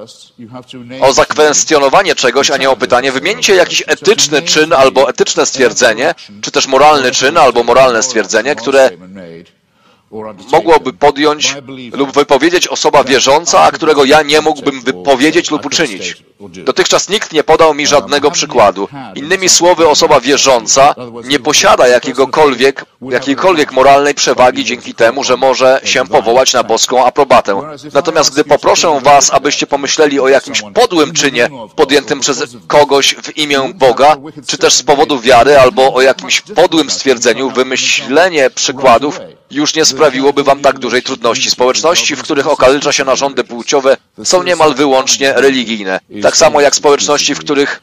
o zakwestionowanie czegoś, a nie o pytanie. Wymieńcie jakiś etyczny czyn albo etyczne stwierdzenie, czy też moralny czyn albo moralne stwierdzenie, które mogłoby podjąć lub wypowiedzieć osoba wierząca, a którego ja nie mógłbym wypowiedzieć lub uczynić. Dotychczas nikt nie podał mi żadnego przykładu. Innymi słowy, osoba wierząca nie posiada jakiejkolwiek moralnej przewagi dzięki temu, że może się powołać na boską aprobatę. Natomiast gdy poproszę was, abyście pomyśleli o jakimś podłym czynie podjętym przez kogoś w imię Boga, czy też z powodu wiary, albo o jakimś podłym stwierdzeniu, wymyślenie przykładów już nie sprawiłoby wam tak dużej trudności. Społeczności, w których okalicza się narządy płciowe, są niemal wyłącznie religijne. Tak samo jak społeczności, w których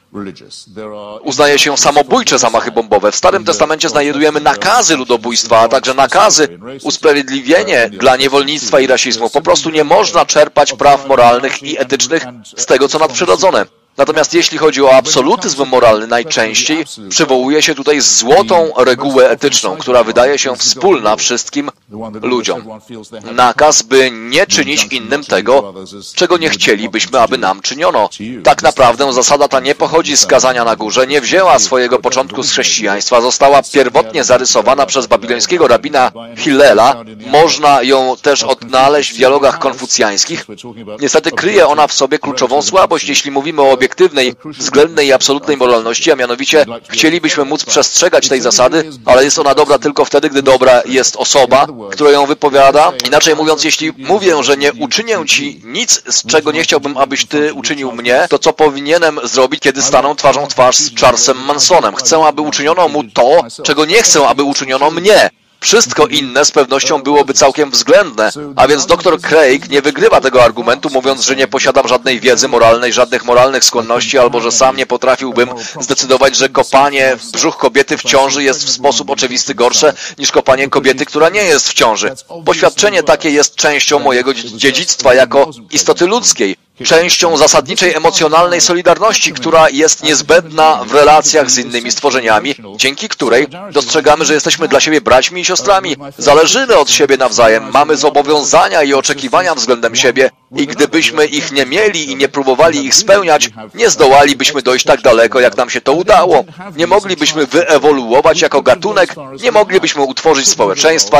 uznaje się samobójcze zamachy bombowe. W Starym Testamencie znajdujemy nakazy ludobójstwa, a także nakazy, usprawiedliwienie dla niewolnictwa i rasizmu. Po prostu nie można czerpać praw moralnych i etycznych z tego, co nadprzyrodzone. Natomiast jeśli chodzi o absolutyzm moralny, najczęściej przywołuje się tutaj złotą regułę etyczną, która wydaje się wspólna wszystkim ludziom. Nakaz, by nie czynić innym tego, czego nie chcielibyśmy, aby nam czyniono. Tak naprawdę zasada ta nie pochodzi z kazania na górze, nie wzięła swojego początku z chrześcijaństwa, została pierwotnie zarysowana przez babilońskiego rabina Hillela. Można ją też odnaleźć w dialogach konfucjańskich. Niestety kryje ona w sobie kluczową słabość, jeśli mówimy o obiektywnej, względnej i absolutnej moralności, a mianowicie chcielibyśmy móc przestrzegać tej zasady, ale jest ona dobra tylko wtedy, gdy dobra jest osoba, która ją wypowiada. Inaczej mówiąc, jeśli mówię, że nie uczynię ci nic, z czego nie chciałbym, abyś ty uczynił mnie, to co powinienem zrobić, kiedy stanę twarzą w twarz z Charlesem Mansonem? Chcę, aby uczyniono mu to, czego nie chcę, aby uczyniono mnie. Wszystko inne z pewnością byłoby całkiem względne, a więc dr Craig nie wygrywa tego argumentu, mówiąc, że nie posiadam żadnej wiedzy moralnej, żadnych moralnych skłonności, albo że sam nie potrafiłbym zdecydować, że kopanie w brzuch kobiety w ciąży jest w sposób oczywisty gorsze niż kopanie kobiety, która nie jest w ciąży. Poświadczenie takie jest częścią mojego dziedzictwa jako istoty ludzkiej, częścią zasadniczej emocjonalnej solidarności, która jest niezbędna w relacjach z innymi stworzeniami, dzięki której dostrzegamy, że jesteśmy dla siebie braćmi i siostrami. Zależymy od siebie nawzajem, mamy zobowiązania i oczekiwania względem siebie i gdybyśmy ich nie mieli i nie próbowali ich spełniać, nie zdołalibyśmy dojść tak daleko, jak nam się to udało. Nie moglibyśmy wyewoluować jako gatunek, nie moglibyśmy utworzyć społeczeństwa.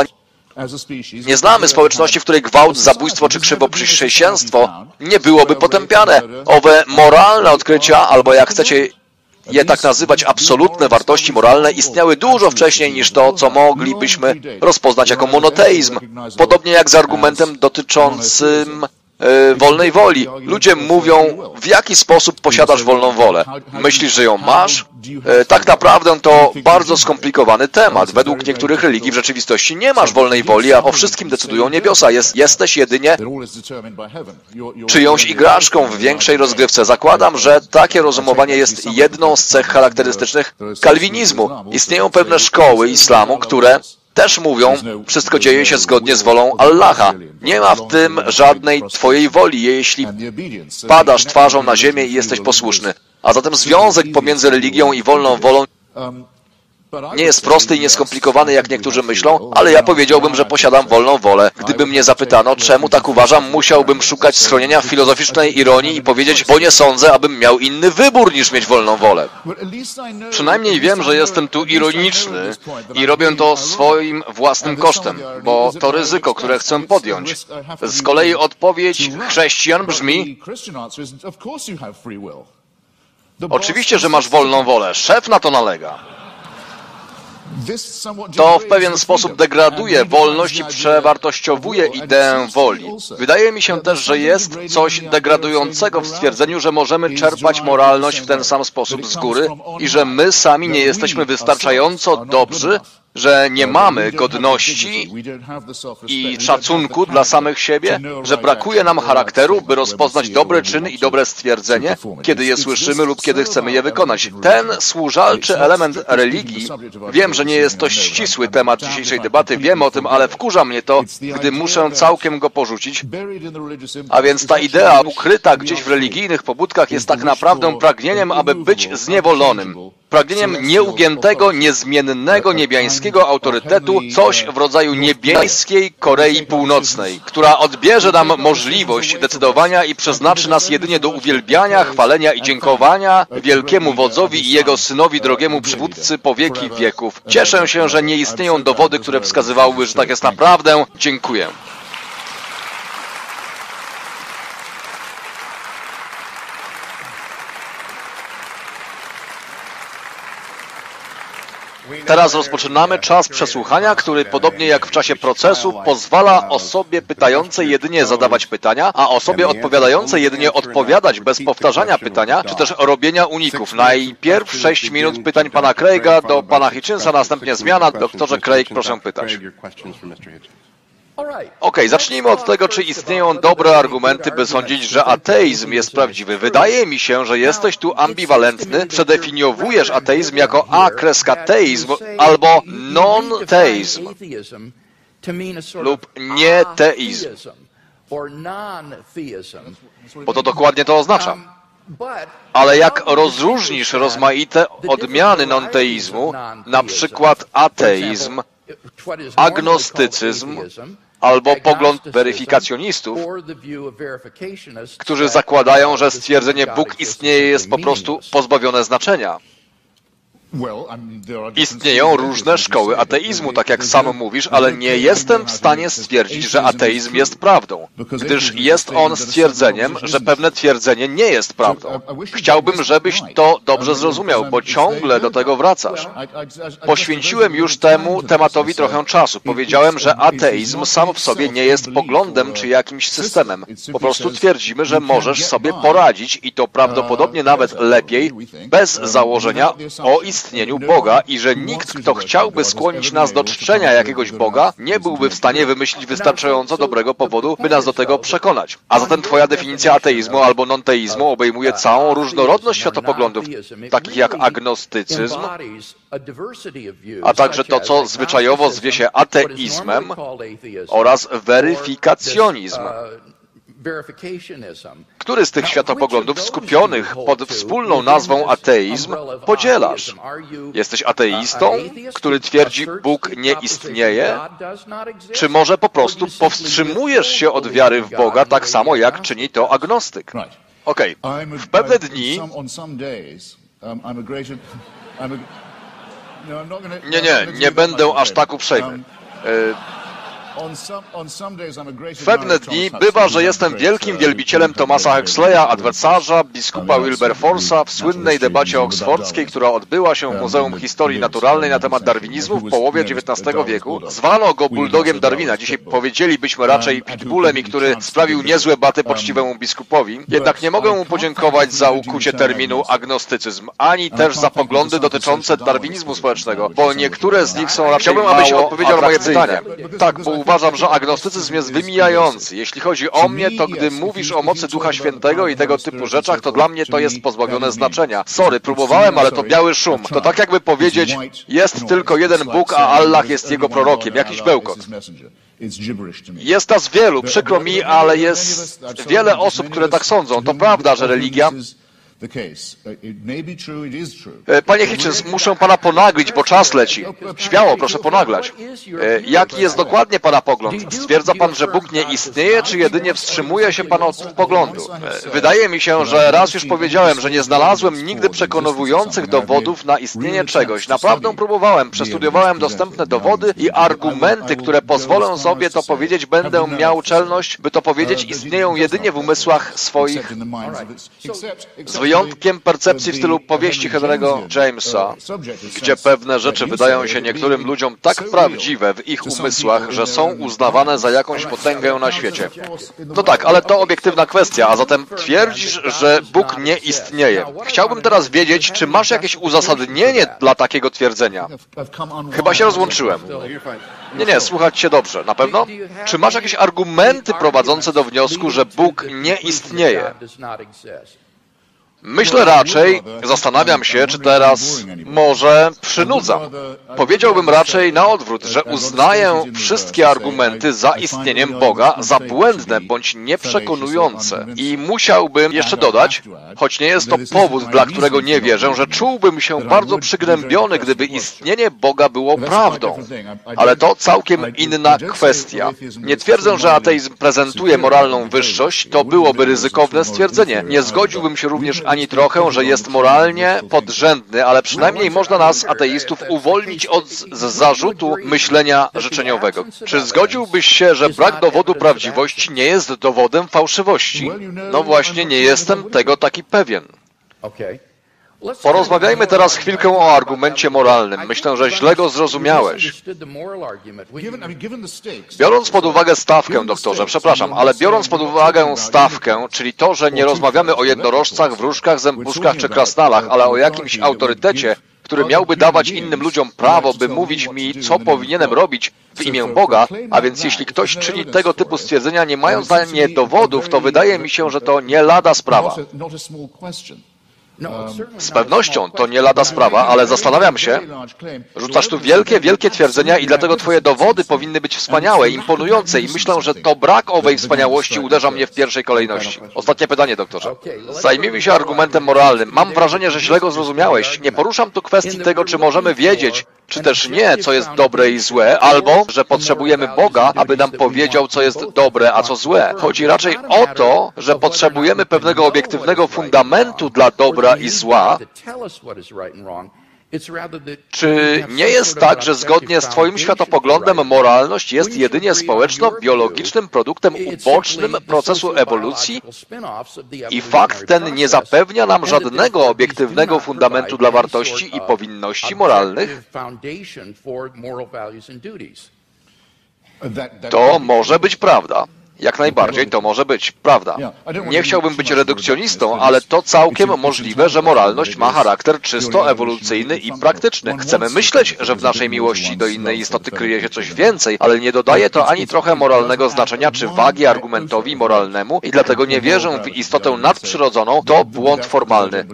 Nie znamy społeczności, w której gwałt, zabójstwo czy krzywoprzysięstwo nie byłoby potępiane. Owe moralne odkrycia, albo jak chcecie je tak nazywać, absolutne wartości moralne, istniały dużo wcześniej niż to, co moglibyśmy rozpoznać jako monoteizm. Podobnie jak z argumentem dotyczącym wolnej woli. Ludzie mówią, w jaki sposób posiadasz wolną wolę. Myślisz, że ją masz? Tak naprawdę to bardzo skomplikowany temat. Według niektórych religii w rzeczywistości nie masz wolnej woli, a o wszystkim decydują niebiosa. Jesteś jedynie czyjąś igraszką w większej rozgrywce. Zakładam, że takie rozumowanie jest jedną z cech charakterystycznych kalwinizmu. Istnieją pewne szkoły islamu, które też mówią, wszystko dzieje się zgodnie z wolą Allaha. Nie ma w tym żadnej twojej woli, jeśli padasz twarzą na ziemię i jesteś posłuszny. A zatem związek pomiędzy religią i wolną wolą nie jest prosty i nieskomplikowany, jak niektórzy myślą, ale ja powiedziałbym, że posiadam wolną wolę. Gdyby mnie zapytano, czemu tak uważam, musiałbym szukać schronienia w filozoficznej ironii i powiedzieć, bo nie sądzę, abym miał inny wybór niż mieć wolną wolę. Przynajmniej wiem, że jestem tu ironiczny i robię to swoim własnym kosztem, bo to ryzyko, które chcę podjąć. Z kolei odpowiedź chrześcijan brzmi: oczywiście, że masz wolną wolę. Szef na to nalega. To w pewien sposób degraduje wolność i przewartościowuje ideę woli. Wydaje mi się też, że jest coś degradującego w stwierdzeniu, że możemy czerpać moralność w ten sam sposób z góry i że my sami nie jesteśmy wystarczająco dobrzy, że nie mamy godności i szacunku dla samych siebie, że brakuje nam charakteru, by rozpoznać dobre czyny i dobre stwierdzenie, kiedy je słyszymy lub kiedy chcemy je wykonać. Ten służalczy element religii, wiem, że nie jest to ścisły temat dzisiejszej debaty, wiem o tym, ale wkurza mnie to, gdy muszę całkiem go porzucić. A więc ta idea ukryta gdzieś w religijnych pobudkach jest tak naprawdę pragnieniem, aby być zniewolonym. Pragnieniem nieugiętego, niezmiennego, niebiańskiego autorytetu, coś w rodzaju niebiańskiej Korei Północnej, która odbierze nam możliwość decydowania i przeznaczy nas jedynie do uwielbiania, chwalenia i dziękowania wielkiemu wodzowi i jego synowi, drogiemu przywódcy po wieki wieków. Cieszę się, że nie istnieją dowody, które wskazywałyby, że tak jest naprawdę. Dziękuję. Teraz rozpoczynamy czas przesłuchania, który podobnie jak w czasie procesu pozwala osobie pytającej jedynie zadawać pytania, a osobie odpowiadającej jedynie odpowiadać bez powtarzania pytania, czy też robienia uników. Najpierw 6 minut pytań pana Craiga do pana Hitchensa, następnie zmiana. Doktorze Craig, proszę pytać. Okej, zacznijmy od tego, czy istnieją dobre argumenty, by sądzić, że ateizm jest prawdziwy. Wydaje mi się, że jesteś tu ambiwalentny. Przedefiniowujesz ateizm jako a-teizm albo non-teizm lub nieteizm. Bo to dokładnie to oznacza. Ale jak rozróżnisz rozmaite odmiany non-teizmu, na przykład ateizm, agnostycyzm albo pogląd weryfikacjonistów, którzy zakładają, że stwierdzenie Bóg istnieje jest po prostu pozbawione znaczenia. Istnieją różne szkoły ateizmu, tak jak sam mówisz, ale nie jestem w stanie stwierdzić, że ateizm jest prawdą, gdyż jest on stwierdzeniem, że pewne twierdzenie nie jest prawdą. Chciałbym, żebyś to dobrze zrozumiał, bo ciągle do tego wracasz. Poświęciłem już temu tematowi trochę czasu. Powiedziałem, że ateizm sam w sobie nie jest poglądem czy jakimś systemem. Po prostu twierdzimy, że możesz sobie poradzić i to prawdopodobnie nawet lepiej, bez założenia o istnieniu Boga i że nikt, kto chciałby skłonić nas do czczenia jakiegoś Boga, nie byłby w stanie wymyślić wystarczająco dobrego powodu, by nas do tego przekonać. A zatem twoja definicja ateizmu albo non-teizmu obejmuje całą różnorodność światopoglądów, takich jak agnostycyzm, a także to, co zwyczajowo zwie się ateizmem oraz weryfikacjonizm. Który z tych światopoglądów skupionych pod wspólną nazwą ateizm podzielasz? Jesteś ateistą, który twierdzi, Bóg nie istnieje? Czy może po prostu powstrzymujesz się od wiary w Boga tak samo, jak czyni to agnostyk? Okej. W pewne dni... Nie będę aż tak uprzejmy. W pewne dni bywa, że jestem wielkim wielbicielem Thomasa Huxleya, adwersarza biskupa Wilberforce'a w słynnej debacie oksfordzkiej, która odbyła się w Muzeum Historii Naturalnej na temat darwinizmu w połowie XIX wieku. Zwano go bulldogiem Darwina. Dzisiaj powiedzielibyśmy raczej pitbullem, i który sprawił niezłe baty poczciwemu biskupowi. Jednak nie mogę mu podziękować za ukucie terminu agnostycyzm, ani też za poglądy dotyczące darwinizmu społecznego, bo niektóre z nich są raczej Chciałbym, abyś odpowiedział na moje pytanie. Tak, bo uważam, że agnostycyzm jest wymijający. Jeśli chodzi o mnie, to gdy mówisz o mocy Ducha Świętego i tego typu rzeczach, to dla mnie to jest pozbawione znaczenia. Sorry, próbowałem, ale to biały szum. To tak jakby powiedzieć, jest tylko jeden Bóg, a Allah jest jego prorokiem. Jakiś bełkot. Jest nas wielu, przykro mi, ale jest wiele osób, które tak sądzą. To prawda, że religia... Panie Hitchens, muszę pana ponaglić, bo czas leci. Śmiało, proszę ponaglać. Jaki jest dokładnie pana pogląd? Stwierdza pan, że Bóg nie istnieje, czy jedynie wstrzymuje się pan od poglądu? Wydaje mi się, że raz już powiedziałem, że nie znalazłem nigdy przekonujących dowodów na istnienie czegoś. Naprawdę próbowałem, przestudiowałem dostępne dowody i argumenty, które pozwolę sobie to powiedzieć, będę miał czelność, by to powiedzieć, istnieją jedynie w umysłach swoich, z wyjątkiem percepcji w stylu powieści Henry'ego Jamesa, gdzie pewne rzeczy wydają się niektórym ludziom tak prawdziwe w ich umysłach, że są uznawane za jakąś potęgę na świecie. No tak, ale to obiektywna kwestia, a zatem twierdzisz, że Bóg nie istnieje. Chciałbym teraz wiedzieć, czy masz jakieś uzasadnienie dla takiego twierdzenia? Chyba się rozłączyłem. Nie, słuchać się dobrze. Na pewno? Czy masz jakieś argumenty prowadzące do wniosku, że Bóg nie istnieje? Myślę raczej, zastanawiam się, czy teraz może przynudzam. Powiedziałbym raczej na odwrót, że uznaję wszystkie argumenty za istnieniem Boga za błędne bądź nieprzekonujące. I musiałbym jeszcze dodać, choć nie jest to powód, dla którego nie wierzę, że czułbym się bardzo przygnębiony, gdyby istnienie Boga było prawdą. Ale to całkiem inna kwestia. Nie twierdzę, że ateizm prezentuje moralną wyższość, to byłoby ryzykowne stwierdzenie. Nie zgodziłbym się również ani trochę, że jest moralnie podrzędny, ale przynajmniej można nas, ateistów, uwolnić od zarzutu myślenia życzeniowego. Czy zgodziłbyś się, że brak dowodu prawdziwości nie jest dowodem fałszywości? No właśnie, nie jestem tego taki pewien. Porozmawiajmy teraz chwilkę o argumencie moralnym. Myślę, że źle go zrozumiałeś. Biorąc pod uwagę stawkę, doktorze, przepraszam, ale biorąc pod uwagę stawkę, czyli to, że nie rozmawiamy o jednorożcach, wróżkach, zębuszkach czy krasnalach, ale o jakimś autorytecie, który miałby dawać innym ludziom prawo, by mówić mi, co powinienem robić w imię Boga, a więc jeśli ktoś czyni tego typu stwierdzenia, nie mając na nie dowodów, to wydaje mi się, że to nie lada sprawa. Z pewnością to nie lada sprawa, ale zastanawiam się, rzucasz tu wielkie twierdzenia i dlatego twoje dowody powinny być wspaniałe, imponujące i myślę, że to brak owej wspaniałości uderza mnie w pierwszej kolejności. Ostatnie pytanie, doktorze. Zajmijmy się argumentem moralnym. Mam wrażenie, że źle go zrozumiałeś. Nie poruszam tu kwestii tego, czy możemy wiedzieć, czy też nie, co jest dobre i złe, albo, że potrzebujemy Boga, aby nam powiedział, co jest dobre, a co złe. Chodzi raczej o to, że potrzebujemy pewnego obiektywnego fundamentu dla dobra i zła. Czy nie jest tak, że zgodnie z twoim światopoglądem moralność jest jedynie społeczno-biologicznym produktem ubocznym procesu ewolucji i fakt ten nie zapewnia nam żadnego obiektywnego fundamentu dla wartości i powinności moralnych? To może być prawda. Jak najbardziej to może być prawda. Nie chciałbym być redukcjonistą, ale to całkiem możliwe, że moralność ma charakter czysto ewolucyjny i praktyczny. Chcemy myśleć, że w naszej miłości do innej istoty kryje się coś więcej, ale nie dodaje to ani trochę moralnego znaczenia czy wagi argumentowi moralnemu i dlatego nie wierzę w istotę nadprzyrodzoną. To błąd formalny.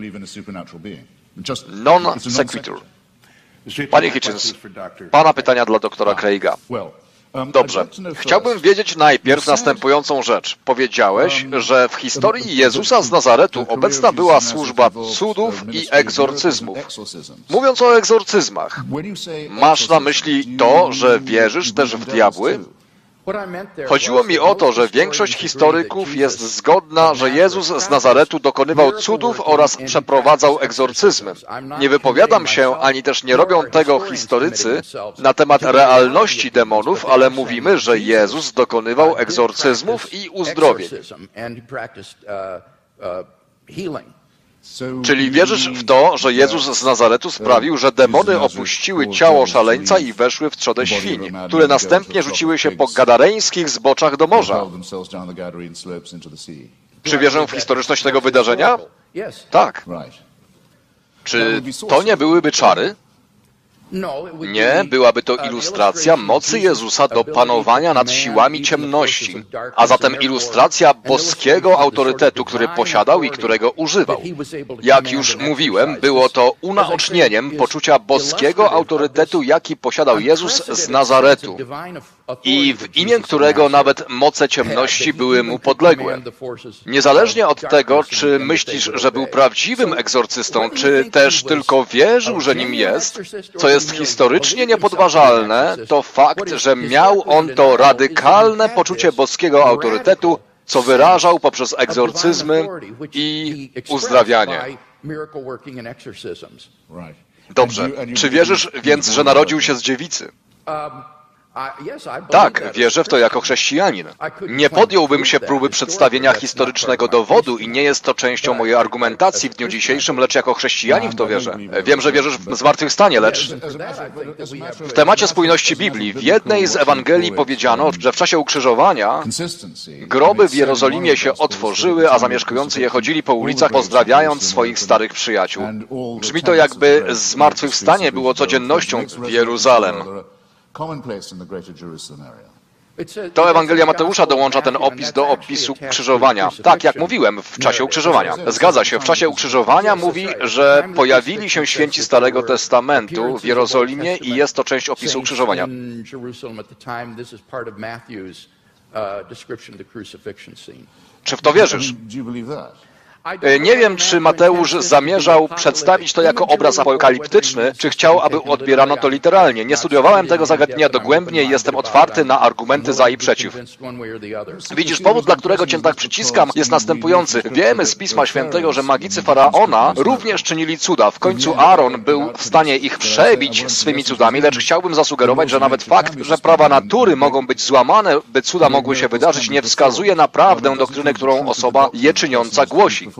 Non sequitur. Panie Hitchens, pana pytania dla doktora Craiga. Dobrze. Chciałbym wiedzieć najpierw następującą rzecz. Powiedziałeś, że w historii Jezusa z Nazaretu obecna była służba cudów i egzorcyzmów. Mówiąc o egzorcyzmach, masz na myśli to, że wierzysz też w diabły? Chodziło mi o to, że większość historyków jest zgodna, że Jezus z Nazaretu dokonywał cudów oraz przeprowadzał egzorcyzmy. Nie wypowiadam się, ani też nie robią tego historycy na temat realności demonów, ale mówimy, że Jezus dokonywał egzorcyzmów i uzdrowień. Czyli wierzysz w to, że Jezus z Nazaretu sprawił, że demony opuściły ciało szaleńca i weszły w trzodę świń, które następnie rzuciły się po gadareńskich zboczach do morza. Czy wierzę w historyczność tego wydarzenia? Tak. Czy to nie byłyby czary? Nie, byłaby to ilustracja mocy Jezusa do panowania nad siłami ciemności, a zatem ilustracja boskiego autorytetu, który posiadał i którego używał. Jak już mówiłem, było to unaocznieniem poczucia boskiego autorytetu, jaki posiadał Jezus z Nazaretu i w imię którego nawet moce ciemności były mu podległe. Niezależnie od tego, czy myślisz, że był prawdziwym egzorcystą, czy też tylko wierzył, że nim jest, co jest historycznie niepodważalne, to fakt, że miał on to radykalne poczucie boskiego autorytetu, co wyrażał poprzez egzorcyzmy i uzdrawianie. Dobrze. Czy wierzysz więc, że narodził się z dziewicy? Tak, wierzę w to jako chrześcijanin. Nie podjąłbym się próby przedstawienia historycznego dowodu i nie jest to częścią mojej argumentacji w dniu dzisiejszym, lecz jako chrześcijanin w to wierzę. Wiem, że wierzysz w zmartwychwstanie, lecz w temacie spójności Biblii w jednej z Ewangelii powiedziano, że w czasie ukrzyżowania groby w Jerozolimie się otworzyły, a zamieszkujący je chodzili po ulicach, pozdrawiając swoich starych przyjaciół. Brzmi to, jakby zmartwychwstanie było codziennością w Jeruzalem. To Ewangelia Mateusza dołącza ten opis do opisu krzyżowania. Tak, jak mówiłem, w czasie ukrzyżowania. Zgadza się, w czasie ukrzyżowania mówi, że pojawili się święci Starego Testamentu w Jerozolimie i jest to część opisu ukrzyżowania. Czy w to wierzysz? Nie wiem, czy Mateusz zamierzał przedstawić to jako obraz apokaliptyczny, czy chciał, aby odbierano to literalnie. Nie studiowałem tego zagadnienia dogłębnie i jestem otwarty na argumenty za i przeciw. Widzisz, powód, dla którego cię tak przyciskam, jest następujący. Wiemy z Pisma Świętego, że magicy Faraona również czynili cuda. W końcu Aaron był w stanie ich przebić swymi cudami, lecz chciałbym zasugerować, że nawet fakt, że prawa natury mogą być złamane, by cuda mogły się wydarzyć, nie wskazuje na prawdę doktryny, którą osoba je czyniąca głosi.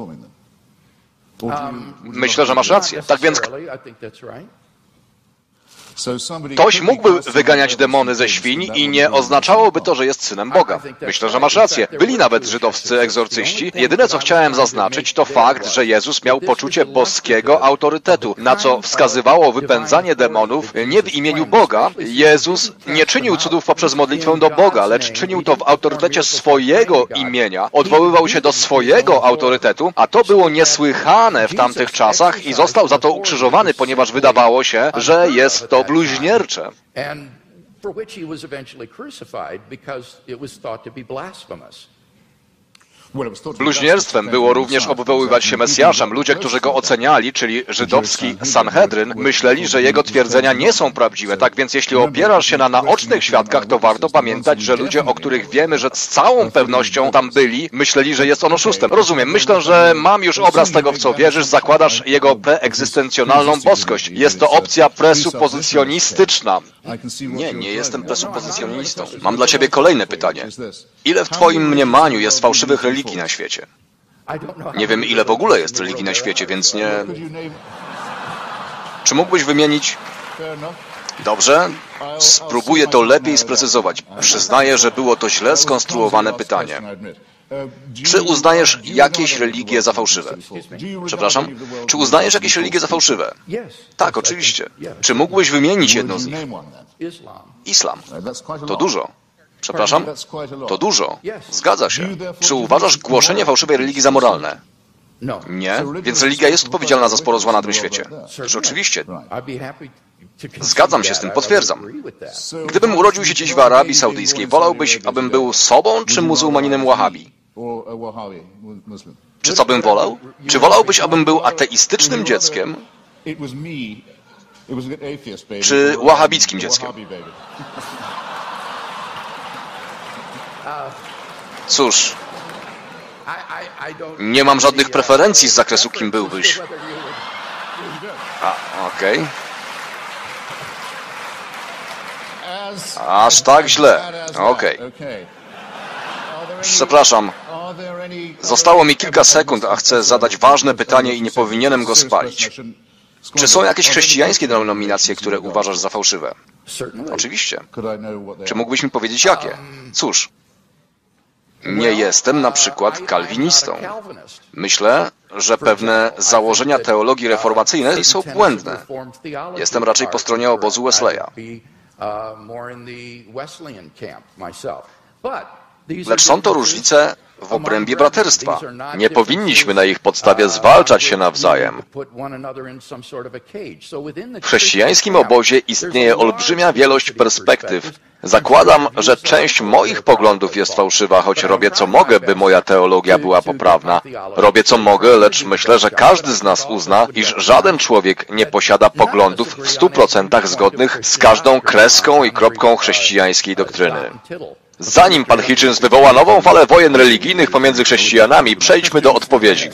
Myślę, że masz rację. Tak więc ktoś mógłby wyganiać demony ze świń i nie oznaczałoby to, że jest synem Boga. Myślę, że masz rację. Byli nawet żydowscy egzorcyści. Jedyne, co chciałem zaznaczyć, to fakt, że Jezus miał poczucie boskiego autorytetu, na co wskazywało wypędzanie demonów nie w imieniu Boga. Jezus nie czynił cudów poprzez modlitwę do Boga, lecz czynił to w autorytecie swojego imienia. Odwoływał się do swojego autorytetu, a to było niesłychane w tamtych czasach i został za to ukrzyżowany, ponieważ wydawało się, że jest to bluźniercze. Bluźnierstwem było również obwoływać się Mesjaszem. Ludzie, którzy go oceniali, czyli żydowski Sanhedryn, myśleli, że jego twierdzenia nie są prawdziwe. Tak więc jeśli opierasz się na naocznych świadkach, to warto pamiętać, że ludzie, o których wiemy, że z całą pewnością tam byli, myśleli, że jest on oszustem. Rozumiem, myślę, że mam już obraz tego, w co wierzysz, zakładasz jego preegzystencjonalną boskość. Jest to opcja presupozycjonistyczna. Nie jestem presupozycjonistą. Mam dla ciebie kolejne pytanie. Ile w twoim mniemaniu jest fałszywych religii na świecie? Nie wiem, ile w ogóle jest religii na świecie, więc nie... Czy mógłbyś wymienić... Dobrze, spróbuję to lepiej sprecyzować. Przyznaję, że było to źle skonstruowane pytanie. Czy uznajesz jakieś religie za fałszywe? Przepraszam? Czy uznajesz jakieś religie za fałszywe? Tak, oczywiście. Czy mógłbyś wymienić jedną z nich? Islam. To dużo. Przepraszam? To dużo. Zgadza się. Czy uważasz głoszenie fałszywej religii za moralne? Nie? Więc religia jest odpowiedzialna za sporo zła na tym świecie. Oczywiście. Zgadzam się z tym, potwierdzam. Gdybym urodził się dziś w Arabii Saudyjskiej, wolałbyś, abym był sobą czy muzułmaninem Wahabi? Czy co bym wolał? Czy wolałbyś, abym był ateistycznym dzieckiem, czy wahabickim dzieckiem? Cóż, nie mam żadnych preferencji z zakresu, kim byłbyś. Okej. Aż tak źle. Okej. Przepraszam. Zostało mi kilka sekund, a chcę zadać ważne pytanie i nie powinienem go spalić. Czy są jakieś chrześcijańskie denominacje, które uważasz za fałszywe? Oczywiście. Czy mógłbyś mi powiedzieć jakie? Cóż, nie jestem na przykład kalwinistą. Myślę, że pewne założenia teologii reformacyjnej są błędne. Jestem raczej po stronie obozu Wesleya. Lecz są to różnice w obrębie braterstwa. Nie powinniśmy na ich podstawie zwalczać się nawzajem. W chrześcijańskim obozie istnieje olbrzymia wielość perspektyw. Zakładam, że część moich poglądów jest fałszywa, choć robię co mogę, by moja teologia była poprawna. Robię co mogę, lecz myślę, że każdy z nas uzna, iż żaden człowiek nie posiada poglądów w 100% zgodnych z każdą kreską i kropką chrześcijańskiej doktryny. Zanim pan Hitchens wywoła nową falę wojen religijnych pomiędzy chrześcijanami, przejdźmy do odpowiedzi.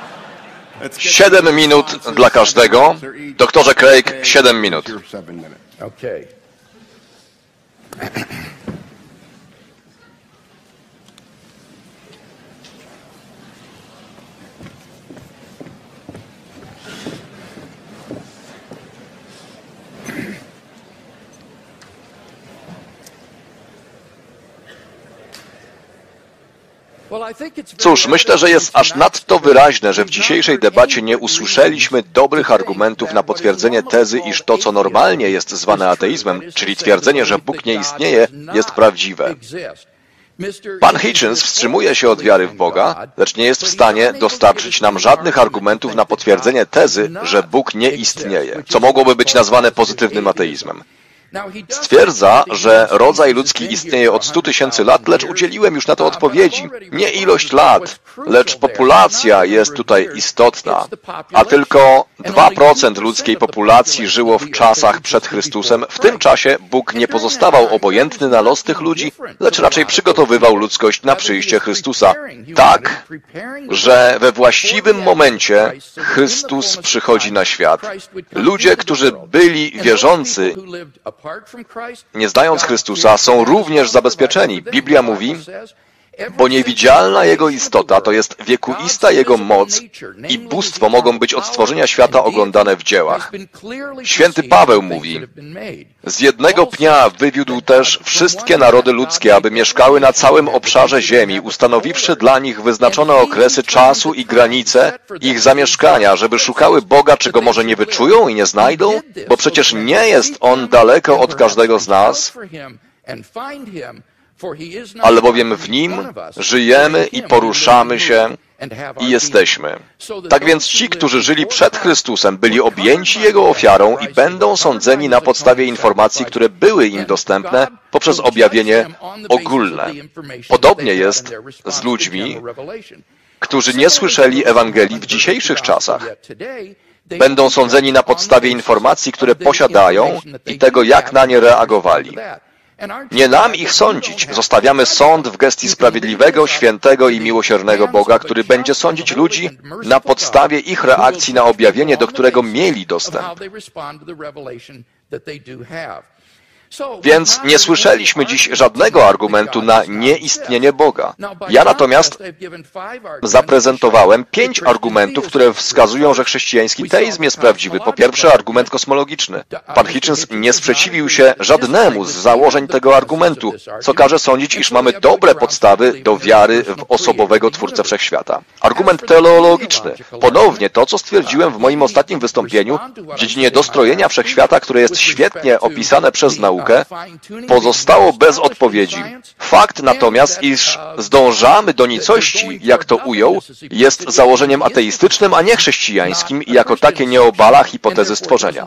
7 minut dla każdego. Doktorze Craig, 7 minut. Cóż, myślę, że jest aż nadto wyraźne, że w dzisiejszej debacie nie usłyszeliśmy dobrych argumentów na potwierdzenie tezy, iż to, co normalnie jest zwane ateizmem, czyli twierdzenie, że Bóg nie istnieje, jest prawdziwe. Pan Hitchens wstrzymuje się od wiary w Boga, lecz nie jest w stanie dostarczyć nam żadnych argumentów na potwierdzenie tezy, że Bóg nie istnieje, co mogłoby być nazwane pozytywnym ateizmem. Stwierdza, że rodzaj ludzki istnieje od 100 000 lat, lecz udzieliłem już na to odpowiedzi. Nie ilość lat, lecz populacja jest tutaj istotna, a tylko 2% ludzkiej populacji żyło w czasach przed Chrystusem. W tym czasie Bóg nie pozostawał obojętny na los tych ludzi, lecz raczej przygotowywał ludzkość na przyjście Chrystusa. Tak, że we właściwym momencie Chrystus przychodzi na świat. Ludzie, którzy byli wierzący, nie znając Chrystusa, są również zabezpieczeni. Biblia mówi, bo niewidzialna Jego istota, to jest wiekuista Jego moc i bóstwo mogą być od stworzenia świata oglądane w dziełach. Święty Paweł mówi, z jednego pnia wywiódł też wszystkie narody ludzkie, aby mieszkały na całym obszarze ziemi, ustanowiwszy dla nich wyznaczone okresy czasu i granice ich zamieszkania, żeby szukały Boga, czego może nie wyczują i nie znajdą, bo przecież nie jest On daleko od każdego z nas, albowiem w Nim żyjemy i poruszamy się i jesteśmy. Tak więc ci, którzy żyli przed Chrystusem, byli objęci Jego ofiarą i będą sądzeni na podstawie informacji, które były im dostępne poprzez objawienie ogólne. Podobnie jest z ludźmi, którzy nie słyszeli Ewangelii w dzisiejszych czasach. Będą sądzeni na podstawie informacji, które posiadają i tego, jak na nie reagowali. Nie nam ich sądzić. Zostawiamy sąd w gestii sprawiedliwego, świętego i miłosiernego Boga, który będzie sądzić ludzi na podstawie ich reakcji na objawienie, do którego mieli dostęp. Więc nie słyszeliśmy dziś żadnego argumentu na nieistnienie Boga. Ja natomiast zaprezentowałem 5 argumentów, które wskazują, że chrześcijański teizm jest prawdziwy. Po pierwsze, argument kosmologiczny. Pan Hitchens nie sprzeciwił się żadnemu z założeń tego argumentu, co każe sądzić, iż mamy dobre podstawy do wiary w osobowego Twórcę Wszechświata. Argument teleologiczny. Ponownie to, co stwierdziłem w moim ostatnim wystąpieniu w dziedzinie dostrojenia Wszechświata, które jest świetnie opisane przez naukę, pozostało bez odpowiedzi. Fakt natomiast, iż zdążamy do nicości, jak to ujął, jest założeniem ateistycznym, a nie chrześcijańskim i jako takie nie obala hipotezy stworzenia.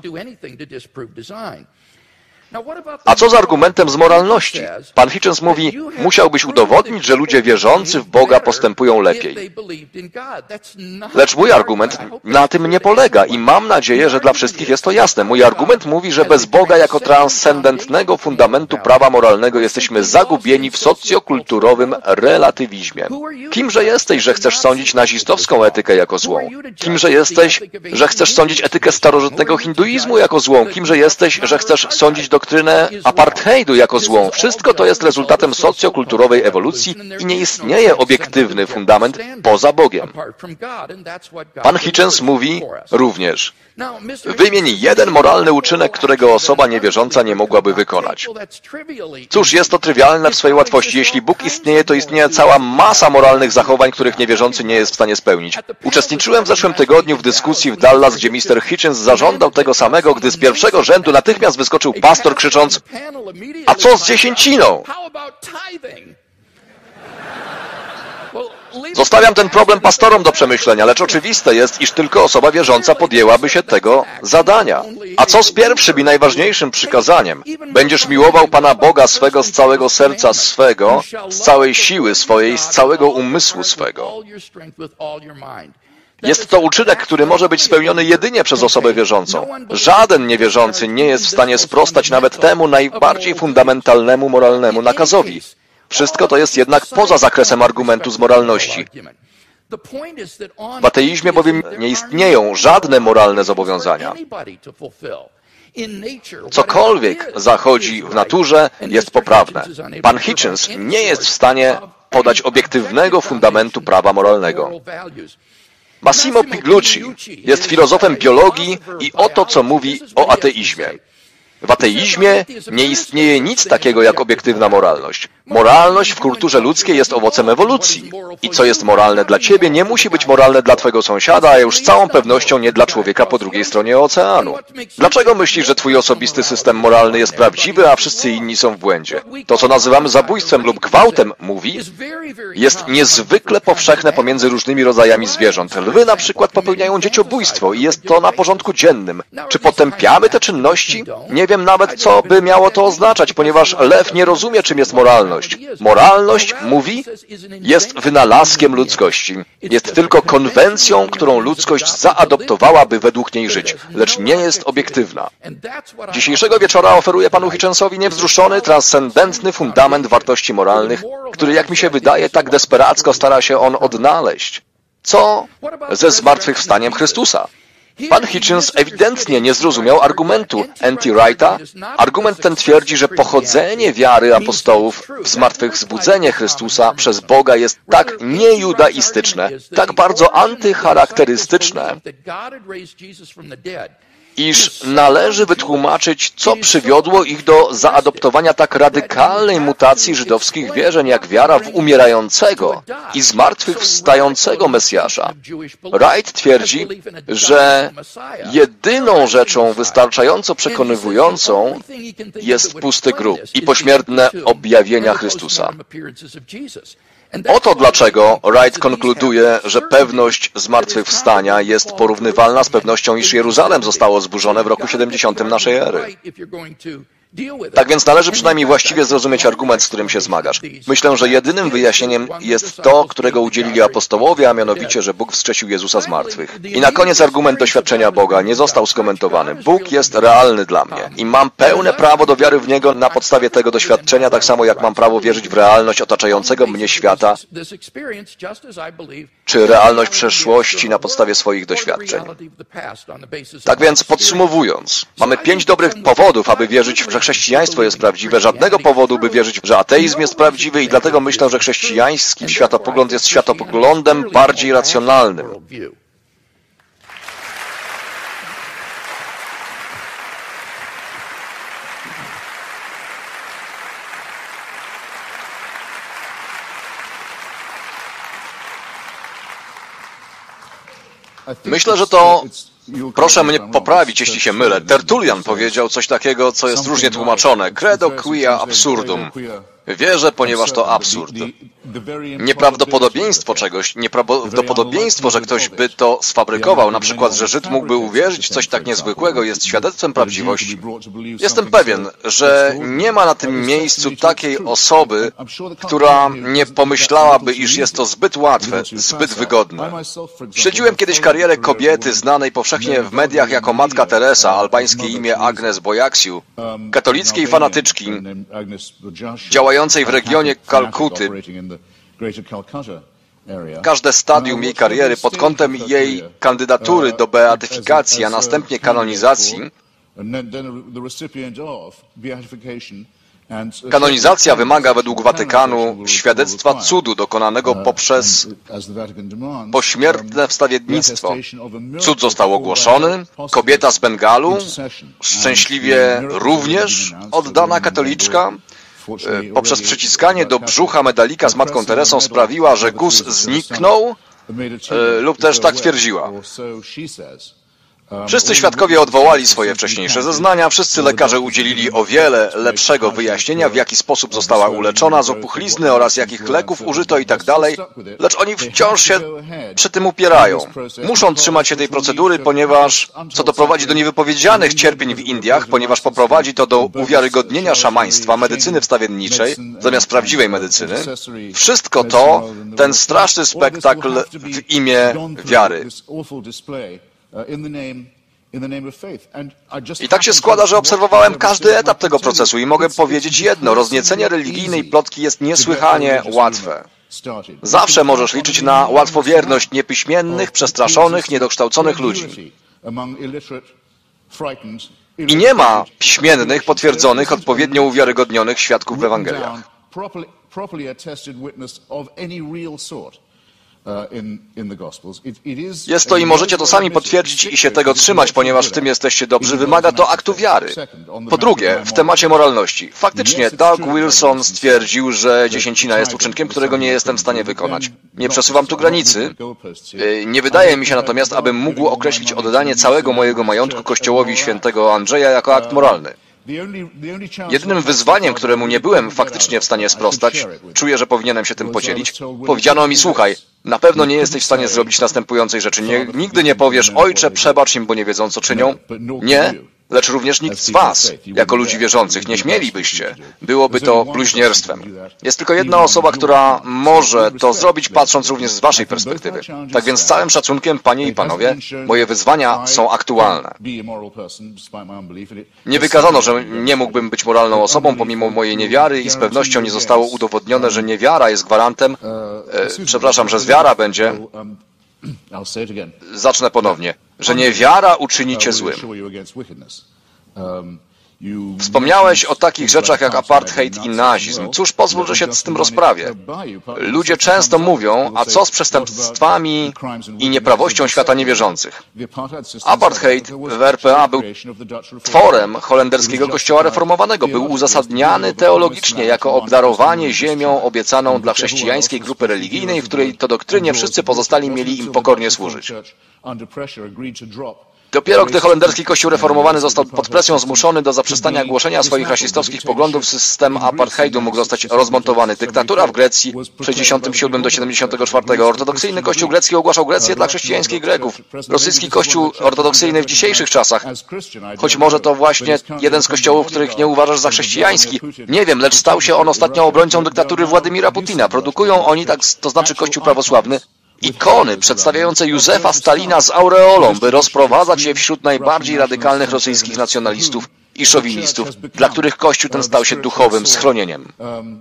A co z argumentem z moralności? Pan Hitchens mówi, musiałbyś udowodnić, że ludzie wierzący w Boga postępują lepiej. Lecz mój argument na tym nie polega i mam nadzieję, że dla wszystkich jest to jasne. Mój argument mówi, że bez Boga jako transcendentnego fundamentu prawa moralnego jesteśmy zagubieni w socjokulturowym relatywizmie. Kimże jesteś, że chcesz sądzić nazistowską etykę jako złą? Kimże jesteś, że chcesz sądzić etykę starożytnego hinduizmu jako złą? Kimże jesteś, że chcesz sądzić doktrynę apartheidu jako złą? Wszystko to jest rezultatem socjokulturowej ewolucji i nie istnieje obiektywny fundament poza Bogiem. Pan Hitchens mówi również, wymień jeden moralny uczynek, którego osoba niewierząca nie mogłaby wykonać. Cóż, jest to trywialne w swojej łatwości. Jeśli Bóg istnieje, to istnieje cała masa moralnych zachowań, których niewierzący nie jest w stanie spełnić. Uczestniczyłem w zeszłym tygodniu w dyskusji w Dallas, gdzie Mr. Hitchens zażądał tego samego, gdy z pierwszego rzędu natychmiast wyskoczył pastor, krzycząc, a co z dziesięciną? Zostawiam ten problem pastorom do przemyślenia, lecz oczywiste jest, iż tylko osoba wierząca podjęłaby się tego zadania. A co z pierwszym i najważniejszym przykazaniem? Będziesz miłował Pana Boga swego z całego serca swego, z całej siły swojej, z całego umysłu swego. Jest to uczynek, który może być spełniony jedynie przez osobę wierzącą. Żaden niewierzący nie jest w stanie sprostać nawet temu najbardziej fundamentalnemu moralnemu nakazowi. Wszystko to jest jednak poza zakresem argumentu z moralności. W ateizmie bowiem nie istnieją żadne moralne zobowiązania. Cokolwiek zachodzi w naturze, jest poprawne. Pan Hitchens nie jest w stanie podać obiektywnego fundamentu prawa moralnego. Massimo Pigliucci jest filozofem biologii i oto co mówi o ateizmie. W ateizmie nie istnieje nic takiego jak obiektywna moralność. Moralność w kulturze ludzkiej jest owocem ewolucji. I co jest moralne dla ciebie, nie musi być moralne dla twojego sąsiada, a już z całą pewnością nie dla człowieka po drugiej stronie oceanu. Dlaczego myślisz, że twój osobisty system moralny jest prawdziwy, a wszyscy inni są w błędzie? To, co nazywamy zabójstwem lub gwałtem, mówi, jest niezwykle powszechne pomiędzy różnymi rodzajami zwierząt. Lwy na przykład popełniają dzieciobójstwo i jest to na porządku dziennym. Czy potępiamy te czynności? Nie wiem nawet, co by miało to oznaczać, ponieważ lew nie rozumie, czym jest moralność. Moralność, mówi, jest wynalazkiem ludzkości. Jest tylko konwencją, którą ludzkość zaadoptowała, by według niej żyć, lecz nie jest obiektywna. Dzisiejszego wieczora oferuję panu Hitchensowi niewzruszony, transcendentny fundament wartości moralnych, który, jak mi się wydaje, tak desperacko stara się on odnaleźć. Co ze zmartwychwstaniem Chrystusa? Pan Hitchens ewidentnie nie zrozumiał argumentu N.T. Wrighta. Argument ten twierdzi, że pochodzenie wiary apostołów w zmartwychwzbudzenie Chrystusa przez Boga jest tak niejudaistyczne, tak bardzo antycharakterystyczne, iż należy wytłumaczyć, co przywiodło ich do zaadoptowania tak radykalnej mutacji żydowskich wierzeń, jak wiara w umierającego i zmartwychwstającego Mesjasza. Wright twierdzi, że jedyną rzeczą wystarczająco przekonywującą jest pusty grób i pośmiertne objawienia Chrystusa. Oto dlaczego Wright konkluduje, że pewność zmartwychwstania jest porównywalna z pewnością, iż Jeruzalem zostało zburzone w roku 70 naszej ery. Tak więc należy przynajmniej właściwie zrozumieć argument, z którym się zmagasz. Myślę, że jedynym wyjaśnieniem jest to, którego udzielili apostołowie, a mianowicie, że Bóg wskrzesił Jezusa z martwych. I na koniec argument doświadczenia Boga nie został skomentowany. Bóg jest realny dla mnie i mam pełne prawo do wiary w Niego na podstawie tego doświadczenia, tak samo jak mam prawo wierzyć w realność otaczającego mnie świata, czy realność przeszłości na podstawie swoich doświadczeń. Tak więc podsumowując, mamy 5 dobrych powodów, aby wierzyć, że chrześcijaństwo jest prawdziwe, żadnego powodu, by wierzyć, że ateizm jest prawdziwy i dlatego myślę, że chrześcijański światopogląd jest światopoglądem bardziej racjonalnym. Myślę, że to... Proszę mnie poprawić, jeśli się mylę. Tertulian powiedział coś takiego, co jest różnie tłumaczone. Credo quia absurdum. Wierzę, ponieważ to absurd. Nieprawdopodobieństwo czegoś, nieprawdopodobieństwo, że ktoś by to sfabrykował, na przykład, że Żyd mógłby uwierzyć w coś tak niezwykłego, jest świadectwem prawdziwości. Jestem pewien, że nie ma na tym miejscu takiej osoby, która nie pomyślałaby, iż jest to zbyt łatwe, zbyt wygodne. Śledziłem kiedyś karierę kobiety znanej powszechnie w mediach jako Matka Teresa, albańskie imię Agnes Bojaxiu, katolickiej fanatyczki, działającej w regionie Kalkuty. Każde stadium jej kariery pod kątem jej kandydatury do beatyfikacji, a następnie kanonizacji. Kanonizacja wymaga według Watykanu świadectwa cudu dokonanego poprzez pośmiertne wstawiennictwo. Cud został ogłoszony, kobieta z Bengalu, szczęśliwie również oddana katoliczka, poprzez przyciskanie do brzucha medalika z Matką Teresą sprawiła, że guz zniknął lub też tak twierdziła. Wszyscy świadkowie odwołali swoje wcześniejsze zeznania, wszyscy lekarze udzielili o wiele lepszego wyjaśnienia, w jaki sposób została uleczona z opuchlizny oraz jakich leków użyto i tak dalej, lecz oni wciąż się przy tym upierają. Muszą trzymać się tej procedury, ponieważ co doprowadzi do niewypowiedzianych cierpień w Indiach, ponieważ poprowadzi to do uwiarygodnienia szamaństwa, medycyny wstawienniczej, zamiast prawdziwej medycyny. Wszystko to, ten straszny spektakl w imię wiary. I tak się składa, że obserwowałem każdy etap tego procesu i mogę powiedzieć jedno, rozniecenie religijnej plotki jest niesłychanie łatwe. Zawsze możesz liczyć na łatwowierność niepiśmiennych, przestraszonych, niedokształconych ludzi. I nie ma piśmiennych, potwierdzonych, odpowiednio uwiarygodnionych świadków w Ewangeliach. Jest to i możecie to sami potwierdzić i się tego trzymać, ponieważ w tym jesteście dobrzy. Wymaga to aktu wiary. Po drugie, w temacie moralności. Faktycznie Doug Wilson stwierdził, że dziesięcina jest uczynkiem, którego nie jestem w stanie wykonać. Nie przesuwam tu granicy. Nie wydaje mi się natomiast, abym mógł określić oddanie całego mojego majątku Kościołowi Świętego Andrzeja jako akt moralny. Jedynym wyzwaniem, któremu nie byłem faktycznie w stanie sprostać, czuję, że powinienem się tym podzielić, powiedziano mi: słuchaj, na pewno nie jesteś w stanie zrobić następującej rzeczy. Nigdy nie powiesz: ojcze, przebacz im, bo nie wiedzą, co czynią. Nie, lecz również nikt z was, jako ludzi wierzących, nie śmielibyście. Byłoby to bluźnierstwem. Jest tylko jedna osoba, która może to zrobić, patrząc również z waszej perspektywy. Tak więc z całym szacunkiem, panie i panowie, moje wyzwania są aktualne. Nie wykazano, że nie mógłbym być moralną osobą pomimo mojej niewiary i z pewnością nie zostało udowodnione, że niewiara jest gwarantem, przepraszam, że zwiara będzie, zacznę ponownie, że niewiara uczyni cię złym. Wspomniałeś o takich rzeczach jak apartheid i nazizm. Cóż, pozwól, że się z tym rozprawię. Ludzie często mówią: a co z przestępstwami i nieprawością świata niewierzących? Apartheid w RPA był tworem holenderskiego kościoła reformowanego. Był uzasadniany teologicznie jako obdarowanie ziemią obiecaną dla chrześcijańskiej grupy religijnej, w której to doktrynie wszyscy pozostali mieli im pokornie służyć. Dopiero gdy holenderski kościół reformowany został pod presją zmuszony do zaprzestania głoszenia swoich rasistowskich poglądów, system apartheidu mógł zostać rozmontowany. Dyktatura w Grecji w 67 do 74. Ortodoksyjny kościół grecki ogłaszał Grecję dla chrześcijańskich Greków. Rosyjski kościół ortodoksyjny w dzisiejszych czasach, choć może to właśnie jeden z kościołów, których nie uważasz za chrześcijański, nie wiem, lecz stał się on ostatnią obrońcą dyktatury Władimira Putina. Produkują oni, to znaczy kościół prawosławny, ikony przedstawiające Józefa Stalina z aureolą, by rozprowadzać je wśród najbardziej radykalnych rosyjskich nacjonalistów i szowinistów, dla których Kościół ten stał się duchowym schronieniem.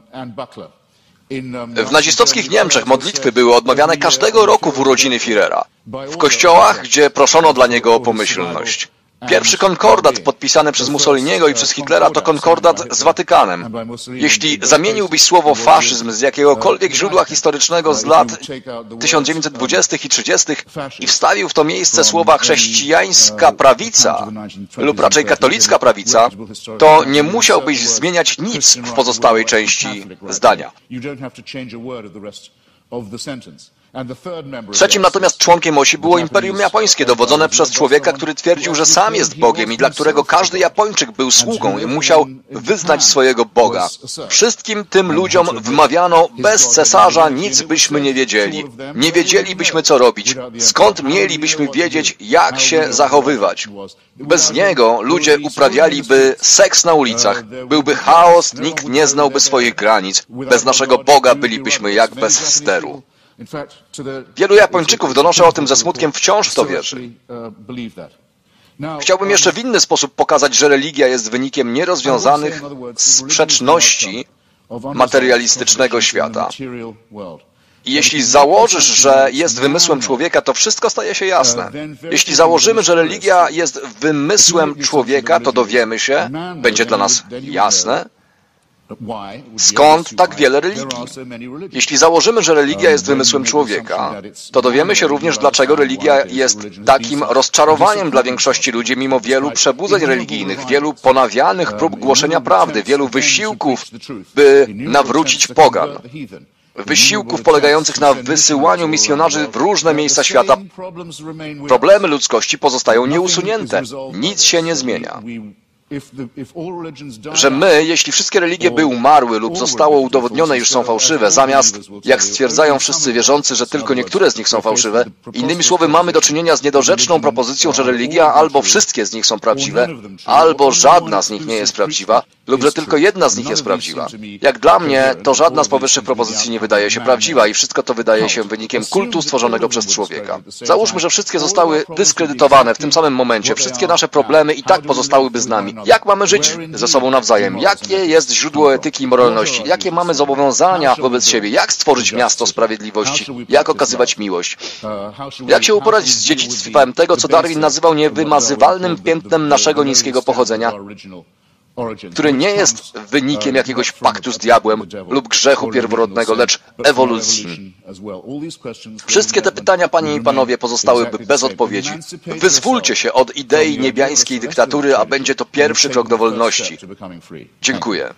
W nazistowskich Niemczech modlitwy były odmawiane każdego roku w urodziny Führera, w kościołach, gdzie proszono dla niego o pomyślność. Pierwszy konkordat podpisany przez Mussoliniego i przez Hitlera to konkordat z Watykanem. Jeśli zamieniłbyś słowo faszyzm z jakiegokolwiek źródła historycznego z lat 1920 i 30. i wstawił w to miejsce słowa chrześcijańska prawica lub raczej katolicka prawica, to nie musiałbyś zmieniać nic w pozostałej części zdania. Trzecim natomiast członkiem osi było Imperium Japońskie, dowodzone przez człowieka, który twierdził, że sam jest Bogiem i dla którego każdy Japończyk był sługą i musiał wyznać swojego Boga. Wszystkim tym ludziom wmawiano: bez cesarza nic byśmy nie wiedzieli. Nie wiedzielibyśmy, co robić. Skąd mielibyśmy wiedzieć, jak się zachowywać? Bez niego ludzie uprawialiby seks na ulicach. Byłby chaos, nikt nie znałby swoich granic. Bez naszego Boga bylibyśmy jak bez steru. Wielu Japończyków, donoszę o tym ze smutkiem, wciąż w to wierzy. Chciałbym jeszcze w inny sposób pokazać, że religia jest wynikiem nierozwiązanych sprzeczności materialistycznego świata. I jeśli założysz, że jest wymysłem człowieka, to wszystko staje się jasne. Jeśli założymy, że religia jest wymysłem człowieka, to dowiemy się, będzie dla nas jasne, skąd tak wiele religii? Jeśli założymy, że religia jest wymysłem człowieka, to dowiemy się również, dlaczego religia jest takim rozczarowaniem dla większości ludzi, mimo wielu przebudzeń religijnych, wielu ponawianych prób głoszenia prawdy, wielu wysiłków, by nawrócić pogan. Wysiłków polegających na wysyłaniu misjonarzy w różne miejsca świata. Problemy ludzkości pozostają nieusunięte. Nic się nie zmienia. Że my, jeśli wszystkie religie by umarły lub zostało udowodnione, już są fałszywe, zamiast, jak stwierdzają wszyscy wierzący, że tylko niektóre z nich są fałszywe, innymi słowy, mamy do czynienia z niedorzeczną propozycją, że religia albo wszystkie z nich są prawdziwe, albo żadna z nich nie jest prawdziwa, lub że tylko jedna z nich jest prawdziwa. Jak dla mnie, to żadna z powyższych propozycji nie wydaje się prawdziwa i wszystko to wydaje się wynikiem kultu stworzonego przez człowieka. Załóżmy, że wszystkie zostały dyskredytowane w tym samym momencie, wszystkie nasze problemy i tak pozostałyby z nami. Jak mamy żyć ze sobą nawzajem? Jakie jest źródło etyki i moralności? Jakie mamy zobowiązania wobec siebie? Jak stworzyć miasto sprawiedliwości? Jak okazywać miłość? Jak się uporać z dziedzictwem tego, co Darwin nazywał niewymazywalnym piętnem naszego niskiego pochodzenia, który nie jest wynikiem jakiegoś paktu z diabłem lub grzechu pierworodnego, lecz ewolucji. Wszystkie te pytania, panie i panowie, pozostałyby bez odpowiedzi. Wyzwólcie się od idei niebiańskiej dyktatury, a będzie to pierwszy krok do wolności. Dziękuję.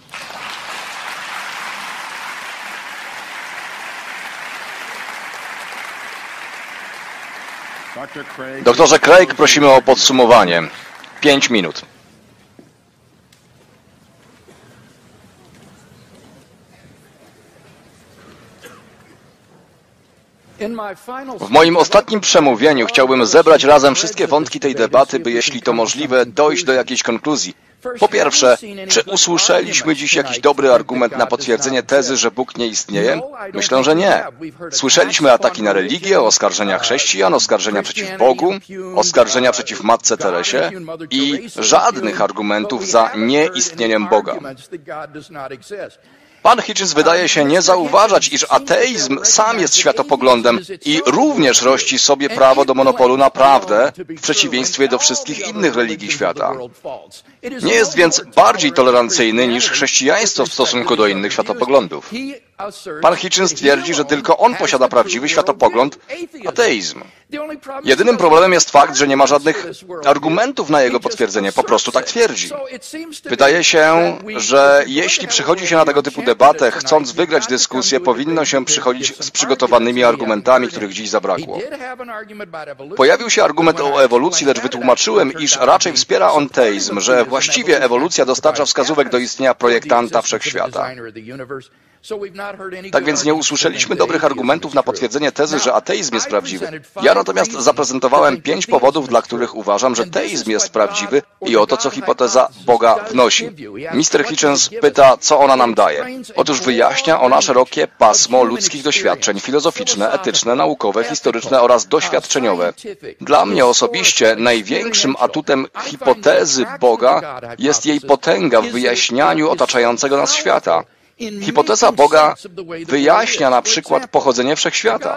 Doktorze Craig, prosimy o podsumowanie. 5 minut. W moim ostatnim przemówieniu chciałbym zebrać razem wszystkie wątki tej debaty, by jeśli to możliwe, dojść do jakiejś konkluzji. Po pierwsze, czy usłyszeliśmy dziś jakiś dobry argument na potwierdzenie tezy, że Bóg nie istnieje? Myślę, że nie. Słyszeliśmy ataki na religię, oskarżenia chrześcijan, oskarżenia przeciw Bogu, oskarżenia przeciw Matce Teresie i żadnych argumentów za nieistnieniem Boga. Pan Hitchens wydaje się nie zauważać, iż ateizm sam jest światopoglądem i również rości sobie prawo do monopolu na prawdę, w przeciwieństwie do wszystkich innych religii świata. Nie jest więc bardziej tolerancyjny niż chrześcijaństwo w stosunku do innych światopoglądów. Pan Hitchens twierdzi, że tylko on posiada prawdziwy światopogląd, ateizm. Jedynym problemem jest fakt, że nie ma żadnych argumentów na jego potwierdzenie, po prostu tak twierdzi. Wydaje się, że jeśli przychodzi się na tego typu debatę, chcąc wygrać dyskusję, powinno się przychodzić z przygotowanymi argumentami, których dziś zabrakło. Pojawił się argument o ewolucji, lecz wytłumaczyłem, iż raczej wspiera on teizm, że właściwie ewolucja dostarcza wskazówek do istnienia projektanta wszechświata. Tak więc nie usłyszeliśmy dobrych argumentów na potwierdzenie tezy, że ateizm jest prawdziwy. Ja natomiast zaprezentowałem 5 powodów, dla których uważam, że teizm jest prawdziwy i oto co hipoteza Boga wnosi. Mr. Hitchens pyta, co ona nam daje. Otóż wyjaśnia ona szerokie pasmo ludzkich doświadczeń filozoficzne, etyczne, naukowe, historyczne oraz doświadczeniowe. Dla mnie osobiście największym atutem hipotezy Boga jest jej potęga w wyjaśnianiu otaczającego nas świata. Hipoteza Boga wyjaśnia na przykład pochodzenie wszechświata.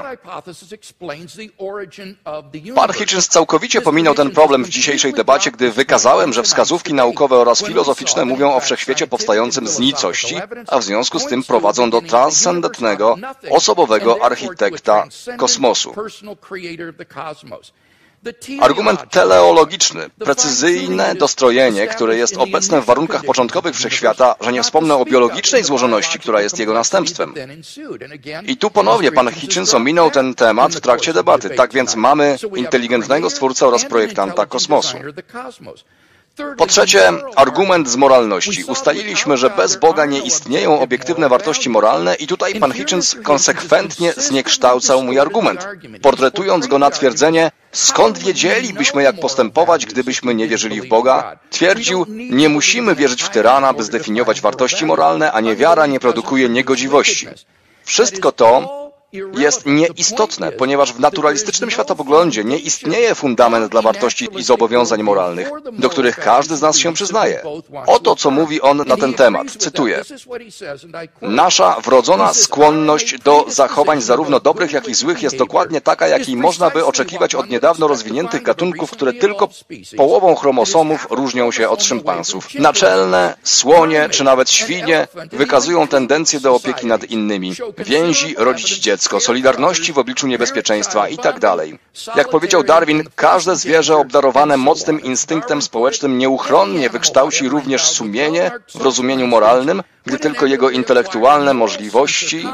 Pan Hitchens całkowicie pominął ten problem w dzisiejszej debacie, gdy wykazałem, że wskazówki naukowe oraz filozoficzne mówią o wszechświecie powstającym z nicości, a w związku z tym prowadzą do transcendentnego, osobowego architekta kosmosu. Argument teleologiczny, precyzyjne dostrojenie, które jest obecne w warunkach początkowych wszechświata, że nie wspomnę o biologicznej złożoności, która jest jego następstwem. I tu ponownie pan Hitchens ominął ten temat w trakcie debaty. Tak więc mamy inteligentnego stwórcę oraz projektanta kosmosu. Po trzecie, argument z moralności. Ustaliliśmy, że bez Boga nie istnieją obiektywne wartości moralne i tutaj pan Hitchens konsekwentnie zniekształcał mój argument, portretując go na twierdzenie, skąd wiedzielibyśmy, jak postępować, gdybyśmy nie wierzyli w Boga? Twierdził, nie musimy wierzyć w tyrana, by zdefiniować wartości moralne, a niewiara nie produkuje niegodziwości. Wszystko to jest nieistotne, ponieważ w naturalistycznym światopoglądzie nie istnieje fundament dla wartości i zobowiązań moralnych, do których każdy z nas się przyznaje. Oto, co mówi on na ten temat. Cytuję. Nasza wrodzona skłonność do zachowań zarówno dobrych, jak i złych jest dokładnie taka, jakiej można by oczekiwać od niedawno rozwiniętych gatunków, które tylko połową chromosomów różnią się od szympansów. Naczelne, słonie czy nawet świnie wykazują tendencję do opieki nad innymi, więzi rodzić dziecko, solidarności w obliczu niebezpieczeństwa i tak dalej. Jak powiedział Darwin, każde zwierzę obdarowane mocnym instynktem społecznym nieuchronnie wykształci również sumienie w rozumieniu moralnym, gdy tylko jego intelektualne możliwości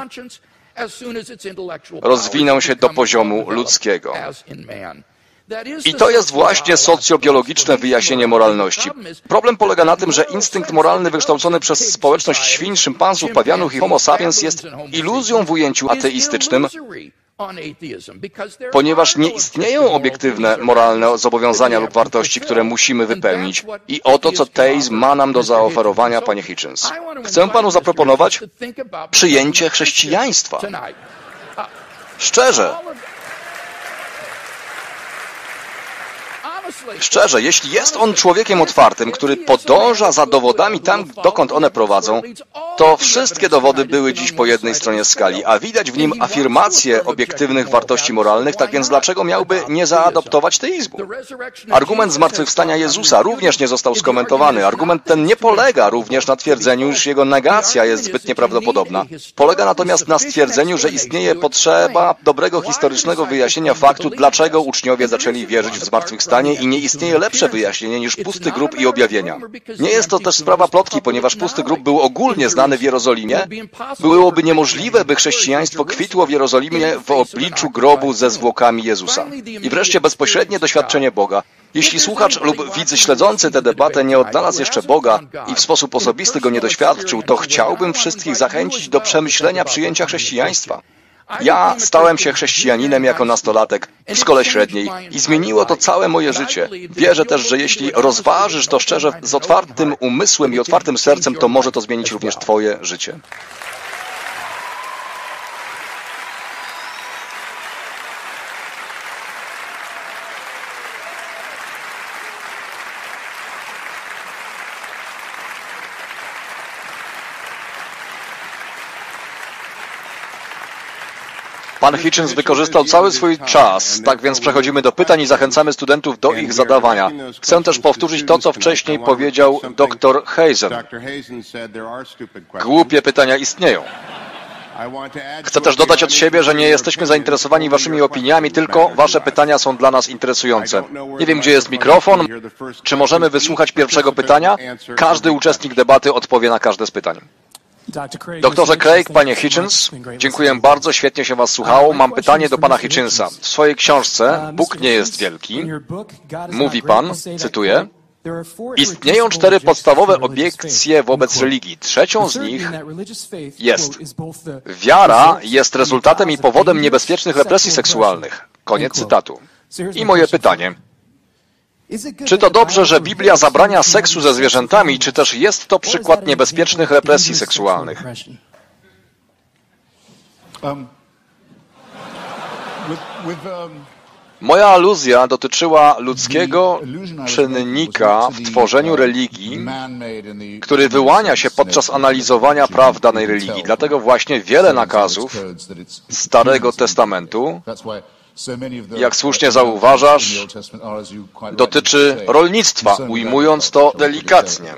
rozwiną się do poziomu ludzkiego. I to jest właśnie socjobiologiczne wyjaśnienie moralności. Problem polega na tym, że instynkt moralny wykształcony przez społeczność świń, szympansów, pawianów i homo sapiens jest iluzją w ujęciu ateistycznym, ponieważ nie istnieją obiektywne, moralne zobowiązania lub wartości, które musimy wypełnić. I oto, co teizm ma nam do zaoferowania, panie Hitchens. Chcę panu zaproponować przyjęcie chrześcijaństwa. Szczerze, jeśli jest on człowiekiem otwartym, który podąża za dowodami tam, dokąd one prowadzą, to wszystkie dowody były dziś po jednej stronie skali, a widać w nim afirmację obiektywnych wartości moralnych, tak więc dlaczego miałby nie zaadoptować teizmu? Argument zmartwychwstania Jezusa również nie został skomentowany. Argument ten nie polega również na twierdzeniu, iż jego negacja jest zbyt nieprawdopodobna. Polega natomiast na stwierdzeniu, że istnieje potrzeba dobrego historycznego wyjaśnienia faktu, dlaczego uczniowie zaczęli wierzyć w zmartwychwstanie i nie istnieje lepsze wyjaśnienie niż pusty grób i objawienia. Nie jest to też sprawa plotki, ponieważ pusty grób był ogólnie znany w Jerozolimie. Byłoby niemożliwe, by chrześcijaństwo kwitło w Jerozolimie w obliczu grobu ze zwłokami Jezusa. I wreszcie bezpośrednie doświadczenie Boga. Jeśli słuchacz lub widz śledzący tę debatę nie odnalazł jeszcze Boga i w sposób osobisty go nie doświadczył, to chciałbym wszystkich zachęcić do przemyślenia przyjęcia chrześcijaństwa. Ja stałem się chrześcijaninem jako nastolatek w szkole średniej i zmieniło to całe moje życie. Wierzę też, że jeśli rozważysz to szczerze, z otwartym umysłem i otwartym sercem, to może to zmienić również Twoje życie. Pan Hitchens wykorzystał cały swój czas, tak więc przechodzimy do pytań i zachęcamy studentów do ich zadawania. Chcę też powtórzyć to, co wcześniej powiedział dr Hazen. Głupie pytania istnieją. Chcę też dodać od siebie, że nie jesteśmy zainteresowani waszymi opiniami, tylko wasze pytania są dla nas interesujące. Nie wiem, gdzie jest mikrofon. Czy możemy wysłuchać pierwszego pytania? Każdy uczestnik debaty odpowie na każde z pytań. Doktorze Craig, panie Hitchens, dziękuję bardzo, świetnie się was słuchało. Mam pytanie do pana Hitchensa. W swojej książce Bóg nie jest wielki mówi pan, cytuję, istnieją 4 podstawowe obiekcje wobec religii. Trzecią z nich jest: wiara jest rezultatem i powodem niebezpiecznych represji seksualnych. Koniec cytatu. I moje pytanie. Czy to dobrze, że Biblia zabrania seksu ze zwierzętami, czy też jest to przykład niebezpiecznych represji seksualnych? Moja aluzja dotyczyła ludzkiego czynnika w tworzeniu religii, który wyłania się podczas analizowania praw danej religii. Dlatego właśnie wiele nakazów Starego Testamentu, jak słusznie zauważasz, dotyczy rolnictwa, ujmując to delikatnie.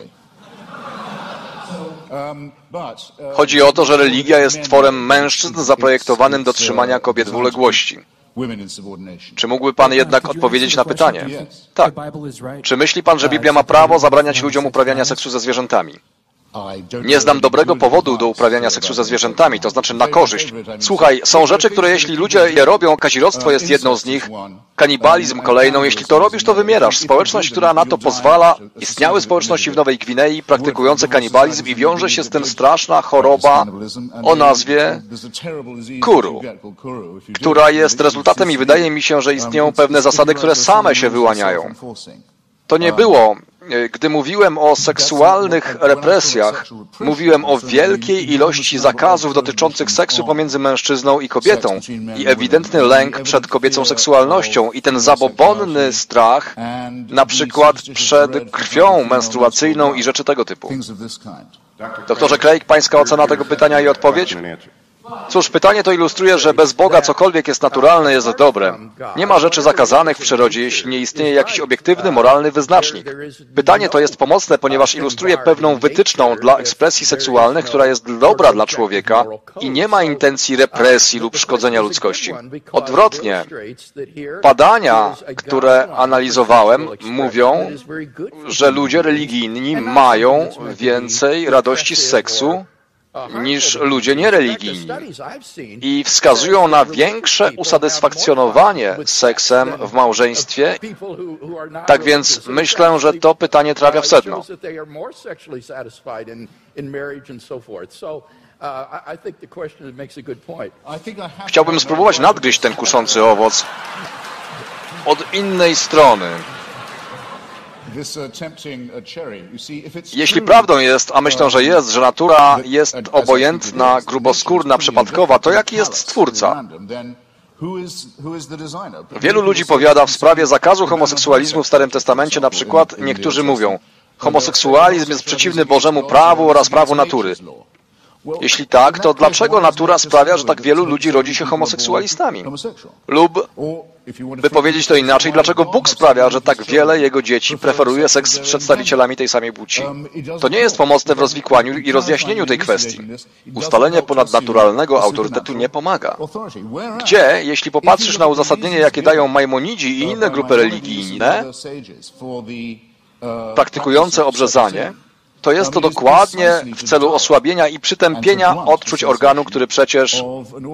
Chodzi o to, że religia jest tworem mężczyzn zaprojektowanym do trzymania kobiet w uległości. Czy mógłby pan jednak odpowiedzieć na pytanie? Tak. Czy myśli pan, że Biblia ma prawo zabraniać ludziom uprawiania seksu ze zwierzętami? Nie znam dobrego powodu do uprawiania seksu ze zwierzętami, to znaczy na korzyść. Słuchaj, są rzeczy, które jeśli ludzie je robią, kazirodztwo jest jedną z nich, kanibalizm kolejną, jeśli to robisz, to wymierasz. Społeczność, która na to pozwala, istniały społeczności w Nowej Gwinei praktykujące kanibalizm i wiąże się z tym straszna choroba o nazwie kuru, która jest rezultatem i wydaje mi się, że istnieją pewne zasady, które same się wyłaniają. To nie było. Gdy mówiłem o seksualnych represjach, mówiłem o wielkiej ilości zakazów dotyczących seksu pomiędzy mężczyzną i kobietą i ewidentny lęk przed kobiecą seksualnością i ten zabobonny strach, na przykład przed krwią menstruacyjną i rzeczy tego typu. Doktorze Craig, pańska ocena tego pytania i odpowiedź? Cóż, pytanie to ilustruje, że bez Boga cokolwiek jest naturalne, jest dobre. Nie ma rzeczy zakazanych w przyrodzie, jeśli nie istnieje jakiś obiektywny, moralny wyznacznik. Pytanie to jest pomocne, ponieważ ilustruje pewną wytyczną dla ekspresji seksualnych, która jest dobra dla człowieka i nie ma intencji represji lub szkodzenia ludzkości. Odwrotnie, badania, które analizowałem, mówią, że ludzie religijni mają więcej radości z seksu niż ludzie niereligijni i wskazują na większe usatysfakcjonowanie seksem w małżeństwie. Tak więc myślę, że to pytanie trafia w sedno. Chciałbym spróbować nadgryźć ten kuszący owoc od innej strony. Jeśli prawdą jest, a myślę, że jest, że natura jest obojętna, gruboskórna, przypadkowa, to jaki jest Stwórca? Wielu ludzi powiada w sprawie zakazu homoseksualizmu w Starym Testamencie, na przykład niektórzy mówią, homoseksualizm jest przeciwny Bożemu prawu oraz prawu natury. Jeśli tak, to dlaczego natura sprawia, że tak wielu ludzi rodzi się homoseksualistami? Lub, by powiedzieć to inaczej, dlaczego Bóg sprawia, że tak wiele Jego dzieci preferuje seks z przedstawicielami tej samej płci? To nie jest pomocne w rozwikłaniu i rozjaśnieniu tej kwestii. Ustalenie ponadnaturalnego autorytetu nie pomaga. Gdzie, jeśli popatrzysz na uzasadnienie, jakie dają Majmonidzi i inne grupy religijne, praktykujące obrzezanie, to jest to dokładnie w celu osłabienia i przytępienia odczuć organu, który przecież...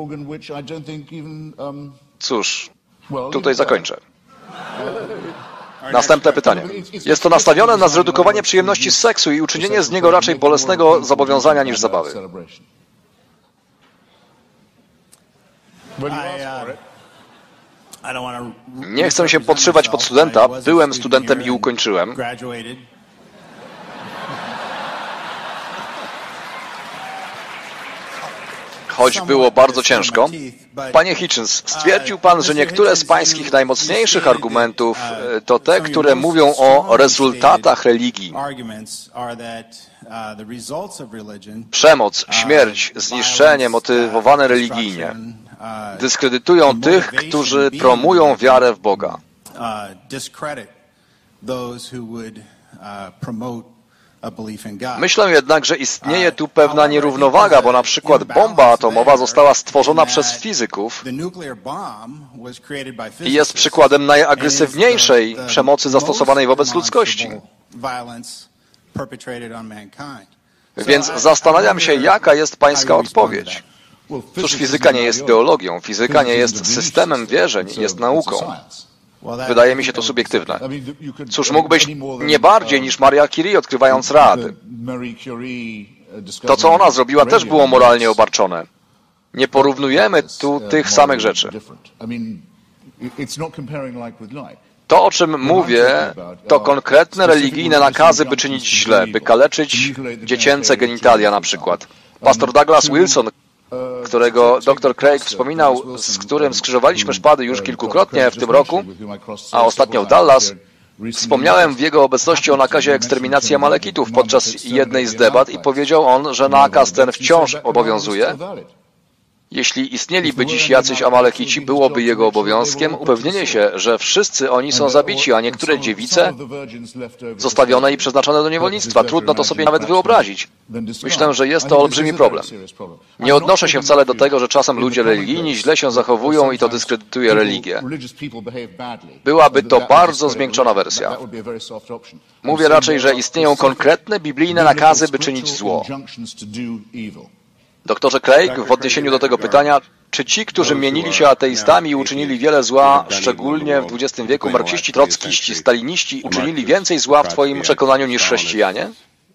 Cóż, tutaj zakończę. Następne pytanie. Jest to nastawione na zredukowanie przyjemności z seksu i uczynienie z niego raczej bolesnego zobowiązania niż zabawy. Nie chcę się podszywać pod studenta. Byłem studentem i ukończyłem. Choć było bardzo ciężko. Panie Hitchens, stwierdził Pan, że niektóre z Pańskich najmocniejszych argumentów to te, które mówią o rezultatach religii. Przemoc, śmierć, zniszczenie motywowane religijnie dyskredytują tych, którzy promują wiarę w Boga. Myślę jednak, że istnieje tu pewna nierównowaga, bo na przykład bomba atomowa została stworzona przez fizyków i jest przykładem najagresywniejszej przemocy zastosowanej wobec ludzkości. Więc zastanawiam się, jaka jest Pańska odpowiedź. Cóż, fizyka nie jest ideologią, fizyka nie jest systemem wierzeń, jest nauką. Wydaje mi się to subiektywne. Cóż, mógłbyś nie bardziej niż Maria Curie, odkrywając rad. To, co ona zrobiła, też było moralnie obarczone. Nie porównujemy tu tych samych rzeczy. To, o czym mówię, to konkretne religijne nakazy, by czynić źle, by kaleczyć dziecięce genitalia na przykład. Pastor Douglas Wilson, którego dr Craig wspominał, z którym skrzyżowaliśmy szpady już kilkukrotnie w tym roku, a ostatnio w Dallas, wspomniałem w jego obecności o nakazie eksterminacji Amalekitów podczas jednej z debat i powiedział on, że nakaz ten wciąż obowiązuje. Jeśli istnieliby dziś jacyś Amalekici, byłoby jego obowiązkiem upewnienie się, że wszyscy oni są zabici, a niektóre dziewice zostawione i przeznaczone do niewolnictwa. Trudno to sobie nawet wyobrazić. Myślę, że jest to olbrzymi problem. Nie odnoszę się wcale do tego, że czasem ludzie religijni źle się zachowują i to dyskredytuje religię. Byłaby to bardzo zmiękczona wersja. Mówię raczej, że istnieją konkretne biblijne nakazy, by czynić zło. Doktorze Craig, w odniesieniu do tego pytania, czy ci, którzy mienili się ateistami i uczynili wiele zła, szczególnie w XX wieku, marksiści, trockiści, staliniści, uczynili więcej zła w Twoim przekonaniu niż chrześcijanie?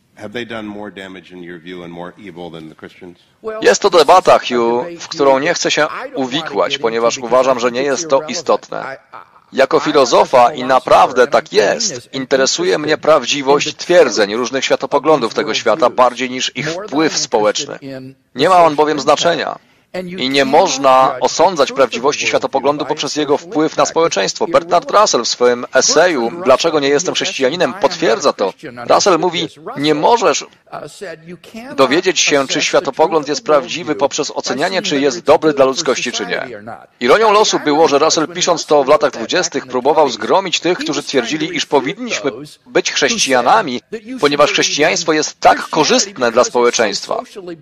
Jest to debata, Hugh, w którą nie chcę się uwikłać, ponieważ uważam, że nie jest to istotne. Jako filozofa, i naprawdę tak jest, interesuje mnie prawdziwość twierdzeń różnych światopoglądów tego świata bardziej niż ich wpływ społeczny. Nie ma on bowiem znaczenia. I nie można osądzać prawdziwości światopoglądu poprzez jego wpływ na społeczeństwo. Bernard Russell w swoim eseju "Dlaczego nie jestem chrześcijaninem?" potwierdza to. Russell mówi, nie możesz dowiedzieć się, czy światopogląd jest prawdziwy poprzez ocenianie, czy jest dobry dla ludzkości, czy nie. Ironią losu było, że Russell, pisząc to w latach 20., próbował zgromić tych, którzy twierdzili, iż powinniśmy być chrześcijanami, ponieważ chrześcijaństwo jest tak korzystne dla społeczeństwa.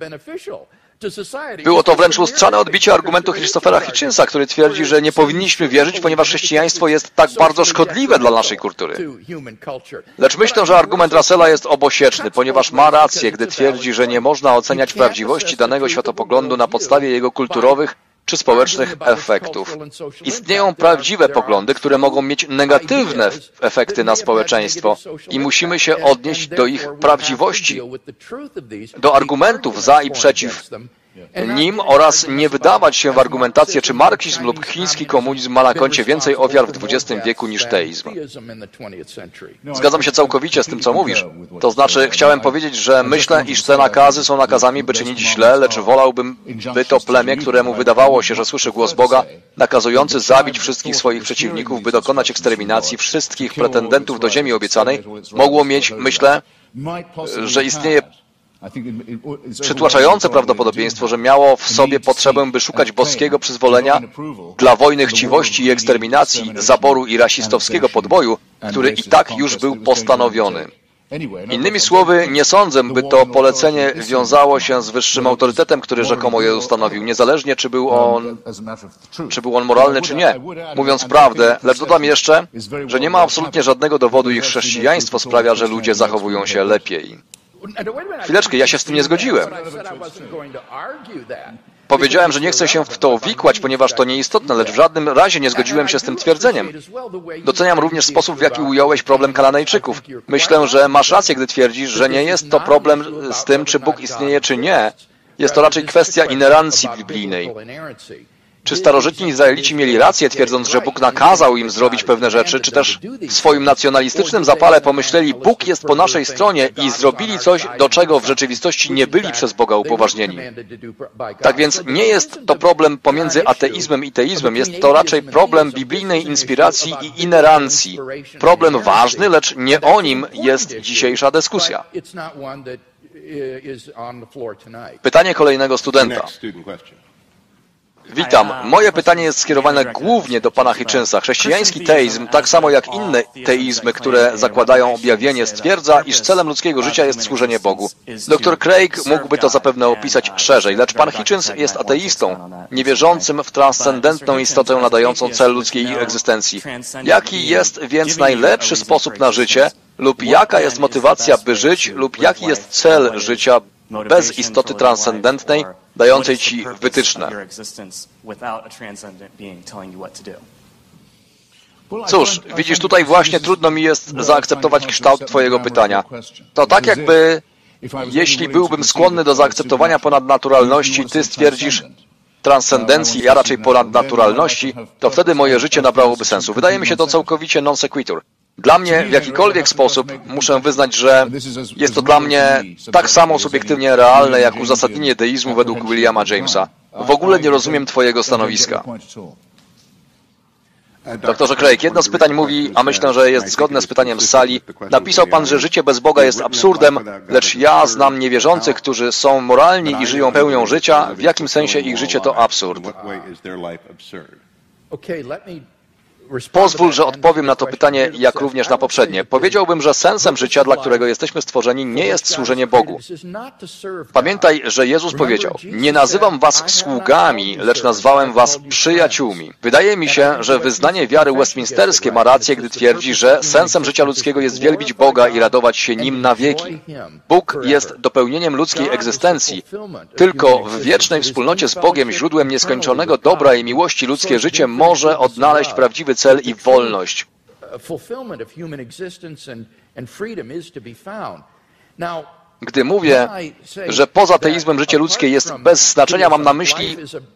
Było to wręcz lustrzane odbicie argumentu Christophera Hitchensa, który twierdzi, że nie powinniśmy wierzyć, ponieważ chrześcijaństwo jest tak bardzo szkodliwe dla naszej kultury. Lecz myślę, że argument Russella jest obosieczny, ponieważ ma rację, gdy twierdzi, że nie można oceniać prawdziwości danego światopoglądu na podstawie jego kulturowych czy społecznych efektów. Istnieją prawdziwe poglądy, które mogą mieć negatywne efekty na społeczeństwo i musimy się odnieść do ich prawdziwości, do argumentów za i przeciw nim oraz nie wydawać się w argumentację, czy marksizm lub chiński komunizm ma na koncie więcej ofiar w XX wieku niż teizm. Zgadzam się całkowicie z tym, co mówisz. To znaczy, chciałem powiedzieć, że myślę, iż te nakazy są nakazami, by czynić źle, lecz wolałbym, by to plemię, któremu wydawało się, że słyszy głos Boga, nakazujący zabić wszystkich swoich przeciwników, by dokonać eksterminacji wszystkich pretendentów do ziemi obiecanej, mogło mieć, myślę, że istnieje przytłaczające prawdopodobieństwo, że miało w sobie potrzebę, by szukać boskiego przyzwolenia dla wojny chciwości i eksterminacji, zaboru i rasistowskiego podboju, który i tak już był postanowiony. Innymi słowy, nie sądzę, by to polecenie wiązało się z wyższym autorytetem, który rzekomo je ustanowił, niezależnie czy był on moralny, czy nie. Mówiąc prawdę, lecz dodam jeszcze, że nie ma absolutnie żadnego dowodu, iż chrześcijaństwo sprawia, że ludzie zachowują się lepiej. Chwileczkę, ja się z tym nie zgodziłem. Powiedziałem, że nie chcę się w to wikłać, ponieważ to nieistotne, lecz w żadnym razie nie zgodziłem się z tym twierdzeniem. Doceniam również sposób, w jaki ująłeś problem Kananejczyków. Myślę, że masz rację, gdy twierdzisz, że nie jest to problem z tym, czy Bóg istnieje, czy nie. Jest to raczej kwestia inerancji biblijnej. Czy starożytni Izraelici mieli rację, twierdząc, że Bóg nakazał im zrobić pewne rzeczy, czy też w swoim nacjonalistycznym zapale pomyśleli, Bóg jest po naszej stronie i zrobili coś, do czego w rzeczywistości nie byli przez Boga upoważnieni. Tak więc nie jest to problem pomiędzy ateizmem i teizmem, jest to raczej problem biblijnej inspiracji i inerancji. Problem ważny, lecz nie o nim jest dzisiejsza dyskusja. Pytanie kolejnego studenta. Witam. Moje pytanie jest skierowane głównie do pana Hitchensa. Chrześcijański teizm, tak samo jak inne teizmy, które zakładają objawienie, stwierdza, iż celem ludzkiego życia jest służenie Bogu. Dr Craig mógłby to zapewne opisać szerzej, lecz pan Hitchens jest ateistą, niewierzącym w transcendentną istotę nadającą cel ludzkiej egzystencji. Jaki jest więc najlepszy sposób na życie, lub jaka jest motywacja, by żyć, lub jaki jest cel życia bez istoty transcendentnej, dającej ci wytyczne? Cóż, widzisz, tutaj właśnie trudno mi jest zaakceptować kształt twojego pytania. To tak jakby, jeśli byłbym skłonny do zaakceptowania ponadnaturalności, ty stwierdzisz transcendencji, ja raczej ponadnaturalności, to wtedy moje życie nabrałoby sensu. Wydaje mi się to całkowicie non sequitur. Dla mnie w jakikolwiek sposób muszę wyznać, że jest to dla mnie tak samo subiektywnie realne, jak uzasadnienie deizmu według Williama Jamesa. W ogóle nie rozumiem twojego stanowiska. Doktorze Craig, jedno z pytań mówi, a myślę, że jest zgodne z pytaniem z sali. Napisał pan, że życie bez Boga jest absurdem, lecz ja znam niewierzących, którzy są moralni i żyją pełnią życia. W jakim sensie ich życie to absurd? Pozwól, że odpowiem na to pytanie, jak również na poprzednie. Powiedziałbym, że sensem życia, dla którego jesteśmy stworzeni, nie jest służenie Bogu. Pamiętaj, że Jezus powiedział, nie nazywam was sługami, lecz nazwałem was przyjaciółmi. Wydaje mi się, że wyznanie wiary westminsterskie ma rację, gdy twierdzi, że sensem życia ludzkiego jest wielbić Boga i radować się Nim na wieki. Bóg jest dopełnieniem ludzkiej egzystencji. Tylko w wiecznej wspólnocie z Bogiem, źródłem nieskończonego dobra i miłości, ludzkie życie może odnaleźć prawdziwy cel i wolność. Gdy mówię, że poza teizmem życie ludzkie jest bez znaczenia, mam na myśli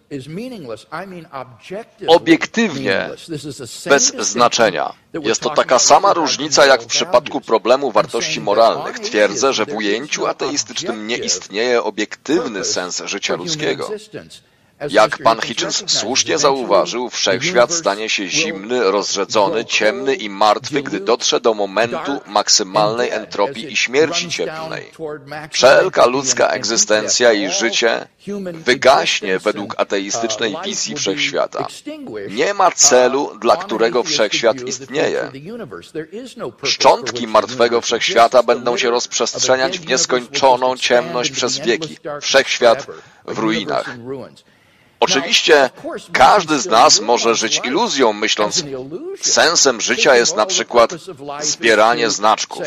obiektywnie bez znaczenia. Jest to taka sama różnica, jak w przypadku problemu wartości moralnych. Twierdzę, że w ujęciu ateistycznym nie istnieje obiektywny sens życia ludzkiego. Jak pan Hitchens słusznie zauważył, wszechświat stanie się zimny, rozrzedzony, ciemny i martwy, gdy dotrze do momentu maksymalnej entropii i śmierci cieplnej. Wszelka ludzka egzystencja i życie wygaśnie według ateistycznej wizji wszechświata. Nie ma celu, dla którego wszechświat istnieje. Szczątki martwego wszechświata będą się rozprzestrzeniać w nieskończoną ciemność przez wieki. Wszechświat w ruinach. Oczywiście każdy z nas może żyć iluzją, myśląc, sensem życia jest na przykład zbieranie znaczków.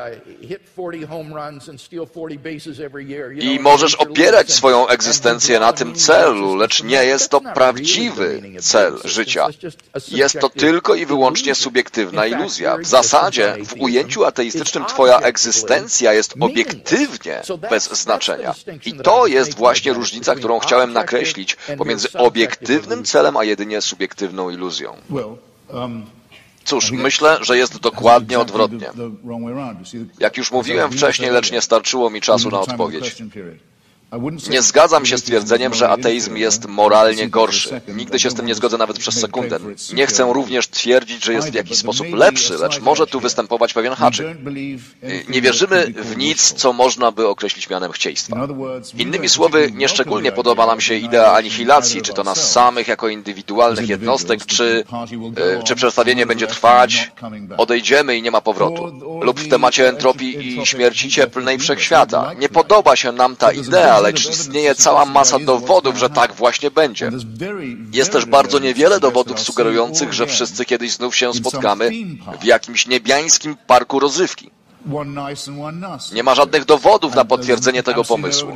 I możesz opierać swoją egzystencję na tym celu, lecz nie jest to prawdziwy cel życia. Jest to tylko i wyłącznie subiektywna iluzja. W zasadzie, w ujęciu ateistycznym twoja egzystencja jest obiektywnie bez znaczenia. I to jest właśnie różnica, którą chciałem nakreślić pomiędzy obiektywnym celem, a jedynie subiektywną iluzją. Cóż, myślę, że jest dokładnie odwrotnie. Jak już mówiłem wcześniej, lecz nie starczyło mi czasu na odpowiedź. Nie zgadzam się z twierdzeniem, że ateizm jest moralnie gorszy. Nigdy się z tym nie zgodzę nawet przez sekundę. Nie chcę również twierdzić, że jest w jakiś sposób lepszy, lecz może tu występować pewien haczyk. Nie wierzymy w nic, co można by określić mianem chcieństwa. Innymi słowy, nieszczególnie podoba nam się idea anihilacji, czy to nas samych jako indywidualnych jednostek, czy przestawienie będzie trwać, odejdziemy i nie ma powrotu. Lub w temacie entropii i śmierci cieplnej wszechświata. Nie podoba się nam ta idea, lecz istnieje cała masa dowodów, że tak właśnie będzie. Jest też bardzo niewiele dowodów sugerujących, że wszyscy kiedyś znów się spotkamy w jakimś niebiańskim parku rozrywki. Nie ma żadnych dowodów na potwierdzenie tego pomysłu.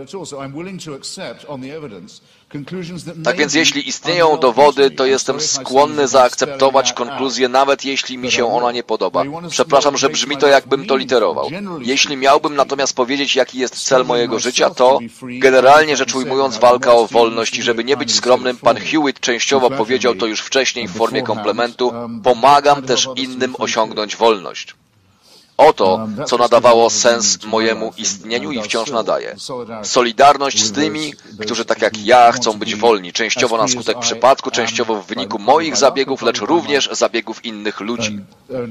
Tak więc jeśli istnieją dowody, to jestem skłonny zaakceptować konkluzję, nawet jeśli mi się ona nie podoba. Przepraszam, że brzmi to, jakbym to literował. Jeśli miałbym natomiast powiedzieć, jaki jest cel mojego życia, to, generalnie rzecz ujmując, walka o wolność i żeby nie być skromnym, pan Hewitt częściowo powiedział to już wcześniej w formie komplementu, pomagam też innym osiągnąć wolność. Oto, co nadawało sens mojemu istnieniu i wciąż nadaje. Solidarność z tymi, którzy tak jak ja chcą być wolni, częściowo na skutek przypadku, częściowo w wyniku moich zabiegów, lecz również zabiegów innych ludzi.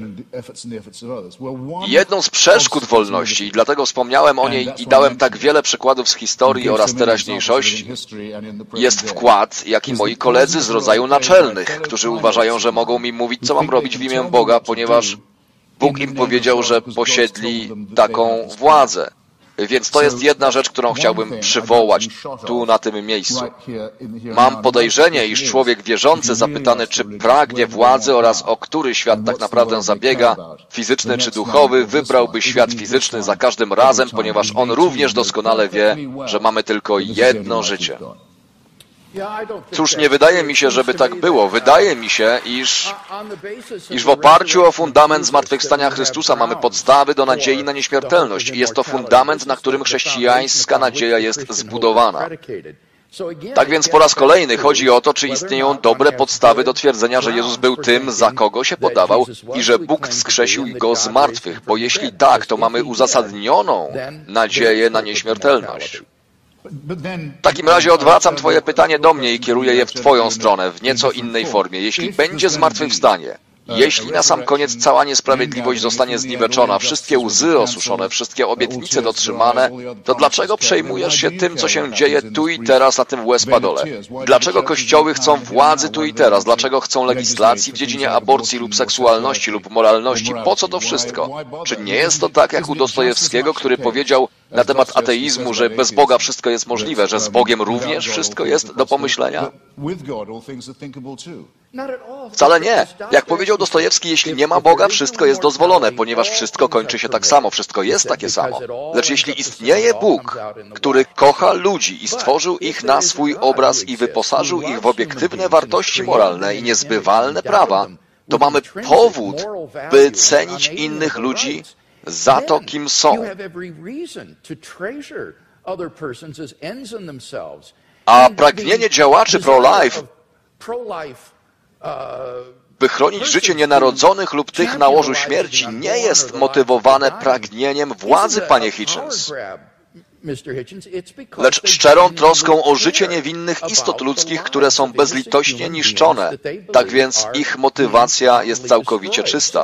Jedną z przeszkód wolności, i dlatego wspomniałem o niej i dałem tak wiele przykładów z historii oraz teraźniejszości, jest wkład, jaki moi koledzy z rodzaju naczelnych, którzy uważają, że mogą mi mówić, co mam robić w imię Boga, ponieważ Bóg im powiedział, że posiedli taką władzę. Więc to jest jedna rzecz, którą chciałbym przywołać tu na tym miejscu. Mam podejrzenie, iż człowiek wierzący zapytany, czy pragnie władzy oraz o który świat tak naprawdę zabiega, fizyczny czy duchowy, wybrałby świat fizyczny za każdym razem, ponieważ on również doskonale wie, że mamy tylko jedno życie. Cóż, nie wydaje mi się, żeby tak było. Wydaje mi się, iż w oparciu o fundament zmartwychwstania Chrystusa mamy podstawy do nadziei na nieśmiertelność i jest to fundament, na którym chrześcijańska nadzieja jest zbudowana. Tak więc po raz kolejny chodzi o to, czy istnieją dobre podstawy do twierdzenia, że Jezus był tym, za kogo się podawał i że Bóg wskrzesił go z martwych, bo jeśli tak, to mamy uzasadnioną nadzieję na nieśmiertelność. W takim razie odwracam Twoje pytanie do mnie i kieruję je w Twoją stronę, w nieco innej formie. Jeśli będzie zmartwychwstanie, jeśli na sam koniec cała niesprawiedliwość zostanie zniweczona, wszystkie łzy osuszone, wszystkie obietnice dotrzymane, to dlaczego przejmujesz się tym, co się dzieje tu i teraz na tym łez-padole? Dlaczego kościoły chcą władzy tu i teraz? Dlaczego chcą legislacji w dziedzinie aborcji lub seksualności lub moralności? Po co to wszystko? Czy nie jest to tak jak u Dostojewskiego, który powiedział na temat ateizmu, że bez Boga wszystko jest możliwe, że z Bogiem również wszystko jest do pomyślenia? Wcale nie. Jak powiedział Dostojewski, jeśli nie ma Boga, wszystko jest dozwolone, ponieważ wszystko kończy się tak samo, wszystko jest takie samo. Lecz jeśli istnieje Bóg, który kocha ludzi i stworzył ich na swój obraz i wyposażył ich w obiektywne wartości moralne i niezbywalne prawa, to mamy powód, by cenić innych ludzi za to, kim są. A pragnienie działaczy pro-life, by chronić życie nienarodzonych lub tych na łożu śmierci, nie jest motywowane pragnieniem władzy, panie Hitchens, lecz szczerą troską o życie niewinnych istot ludzkich, które są bezlitośnie niszczone. Tak więc ich motywacja jest całkowicie czysta.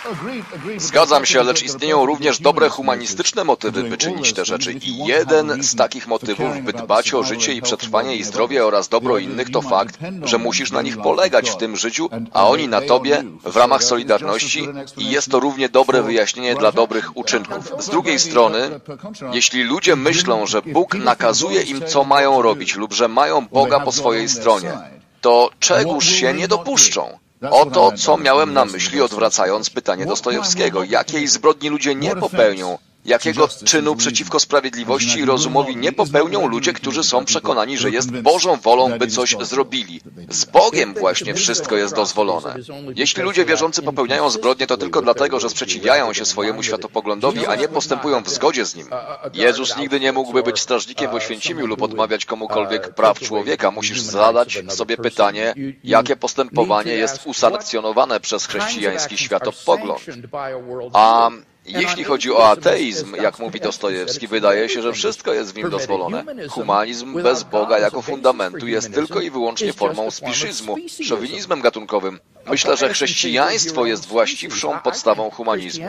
Zgadzam się, lecz istnieją również dobre humanistyczne motywy, by czynić te rzeczy. I jeden z takich motywów, by dbać o życie i przetrwanie i zdrowie oraz dobro innych, to fakt, że musisz na nich polegać w tym życiu, a oni na tobie w ramach solidarności i jest to równie dobre wyjaśnienie dla dobrych uczynków. Z drugiej strony, jeśli ludzie myślą, że Bóg nakazuje im, co mają robić lub że mają Boga po swojej stronie, to czegoż się nie dopuszczą. Oto, co miałem na myśli, odwracając pytanie Dostojewskiego. Jakiej zbrodni ludzie nie popełnią? Jakiego czynu przeciwko sprawiedliwości i rozumowi nie popełnią ludzie, którzy są przekonani, że jest Bożą wolą, by coś zrobili? Z Bogiem właśnie wszystko jest dozwolone. Jeśli ludzie wierzący popełniają zbrodnie, to tylko dlatego, że sprzeciwiają się swojemu światopoglądowi, a nie postępują w zgodzie z nim. Jezus nigdy nie mógłby być strażnikiem w Oświęcimiu lub odmawiać komukolwiek praw człowieka. Musisz zadać sobie pytanie, jakie postępowanie jest usankcjonowane przez chrześcijański światopogląd. A jeśli chodzi o ateizm, jak mówi Dostojewski, wydaje się, że wszystko jest w nim dozwolone. Humanizm bez Boga jako fundamentu jest tylko i wyłącznie formą spiszyzmu, szowinizmem gatunkowym. Myślę, że chrześcijaństwo jest właściwszą podstawą humanizmu.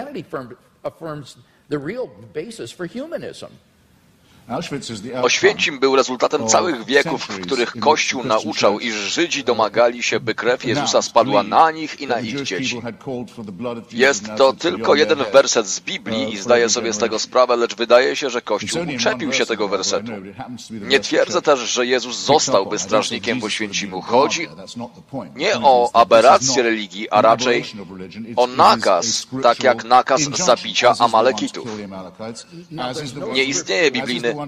Oświęcim był rezultatem całych wieków, w których Kościół nauczał, iż Żydzi domagali się, by krew Jezusa spadła na nich i na ich dzieci. Jest to tylko jeden werset z Biblii i zdaję sobie z tego sprawę, lecz wydaje się, że Kościół uczepił się tego wersetu. Nie twierdzę też, że Jezus zostałby strażnikiem w Oświęcimu. Chodzi nie o aberrację religii, a raczej o nakaz, tak jak nakaz zabicia Amalekitów. Nie istnieje biblijny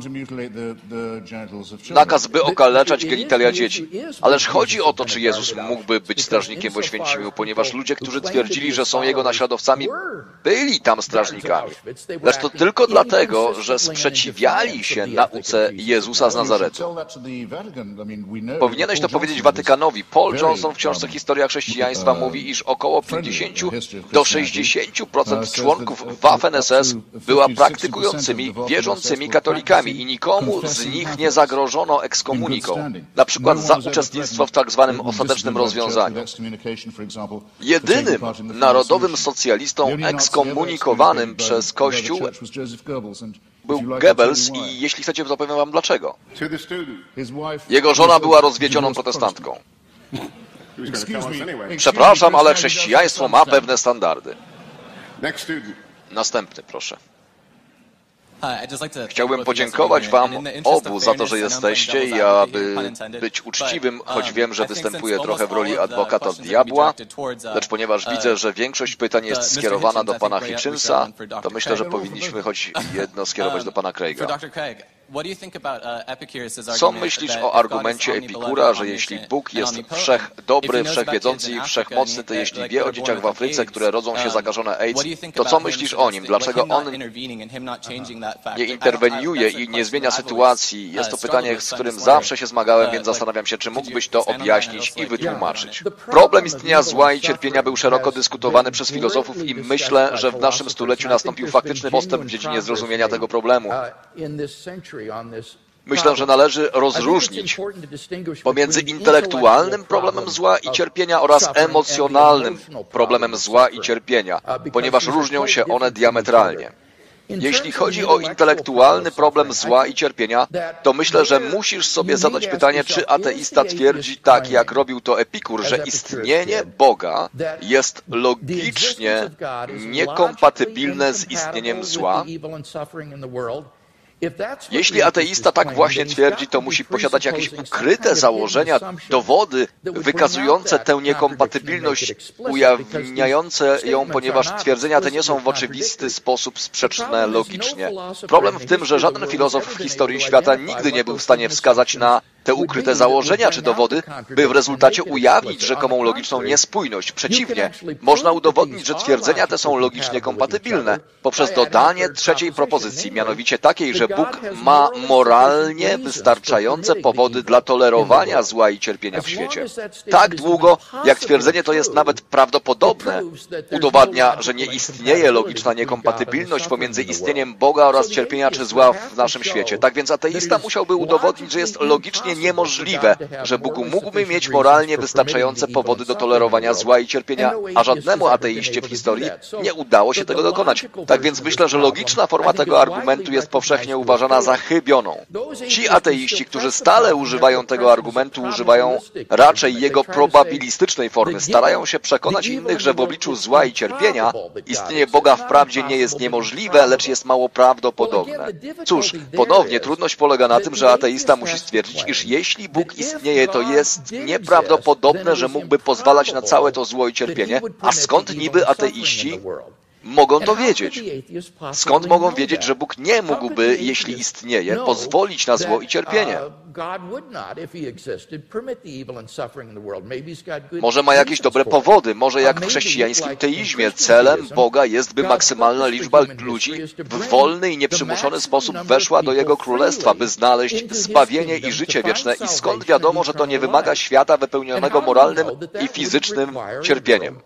nakaz, by okaleczać genitalia dzieci. Ależ chodzi o to, czy Jezus mógłby być strażnikiem w Oświęcimiu, ponieważ ludzie, którzy twierdzili, że są Jego naśladowcami, byli tam strażnikami. Lecz to tylko dlatego, że sprzeciwiali się nauce Jezusa z Nazaretu. Powinieneś to powiedzieć Watykanowi. Paul Johnson w książce Historia chrześcijaństwa mówi, iż około 50 do 60% członków Waffen-SS była praktykującymi, wierzącymi katolikami i nikomu z nich nie zagrożono ekskomuniką, na przykład za uczestnictwo w tak zwanym ostatecznym rozwiązaniu. Jedynym narodowym socjalistą ekskomunikowanym przez Kościół był Goebbels i jeśli chcecie, to powiem wam dlaczego. Jego żona była rozwiedzioną protestantką. Przepraszam, ale chrześcijaństwo ma pewne standardy. Następny, proszę. Chciałbym podziękować wam obu za to, że jesteście i aby być uczciwym, choć wiem, że występuję trochę w roli adwokata diabła, lecz ponieważ widzę, że większość pytań jest skierowana do pana Hitchensa, to myślę, że powinniśmy choć jedno skierować do pana Craiga. Co myślisz o argumencie Epikura, że jeśli Bóg jest wszechdobry, wszechwiedzący i wszechmocny, to jeśli wie o dzieciach w Afryce, które rodzą się zakażone AIDS, to co myślisz o nim? Dlaczego on nie interweniuje i nie zmienia sytuacji? Jest to pytanie, z którym zawsze się zmagałem, więc zastanawiam się, czy mógłbyś to objaśnić i wytłumaczyć. Problem istnienia zła i cierpienia był szeroko dyskutowany przez filozofów i myślę, że w naszym stuleciu nastąpił faktyczny postęp w dziedzinie zrozumienia tego problemu. Myślę, że należy rozróżnić pomiędzy intelektualnym problemem zła i cierpienia oraz emocjonalnym problemem zła i cierpienia, ponieważ różnią się one diametralnie. Jeśli chodzi o intelektualny problem zła i cierpienia, to myślę, że musisz sobie zadać pytanie, czy ateista twierdzi tak, jak robił to Epikur, że istnienie Boga jest logicznie niekompatybilne z istnieniem zła. Jeśli ateista tak właśnie twierdzi, to musi posiadać jakieś ukryte założenia, dowody wykazujące tę niekompatybilność, ujawniające ją, ponieważ twierdzenia te nie są w oczywisty sposób sprzeczne logicznie. Problem w tym, że żaden filozof w historii świata nigdy nie był w stanie wskazać na te ukryte założenia czy dowody, by w rezultacie ujawnić rzekomą logiczną niespójność. Przeciwnie, można udowodnić, że twierdzenia te są logicznie kompatybilne poprzez dodanie trzeciej propozycji, mianowicie takiej, że Bóg ma moralnie wystarczające powody dla tolerowania zła i cierpienia w świecie. Tak długo, jak twierdzenie to jest nawet prawdopodobne, udowadnia, że nie istnieje logiczna niekompatybilność pomiędzy istnieniem Boga oraz cierpienia czy zła w naszym świecie. Tak więc ateista musiałby udowodnić, że jest logicznie niemożliwe, że Bóg mógłby mieć moralnie wystarczające powody do tolerowania zła i cierpienia, a żadnemu ateiście w historii nie udało się tego dokonać. Tak więc myślę, że logiczna forma tego argumentu jest powszechnie uważana za chybioną. Ci ateiści, którzy stale używają tego argumentu, używają raczej jego probabilistycznej formy, starają się przekonać innych, że w obliczu zła i cierpienia istnienie Boga wprawdzie nie jest niemożliwe, lecz jest mało prawdopodobne. Cóż, ponownie trudność polega na tym, że ateista musi stwierdzić, iż jeśli Bóg istnieje, to jest nieprawdopodobne, że mógłby pozwalać na całe to zło i cierpienie, a skąd niby ateiści mogą to wiedzieć? Skąd mogą wiedzieć, że Bóg nie mógłby, jeśli istnieje, pozwolić na zło i cierpienie? Może ma jakieś dobre powody, może jak w chrześcijańskim teizmie celem Boga jest, by maksymalna liczba ludzi w wolny i nieprzymuszony sposób weszła do Jego królestwa, by znaleźć zbawienie i życie wieczne. I skąd wiadomo, że to nie wymaga świata wypełnionego moralnym i fizycznym cierpieniem?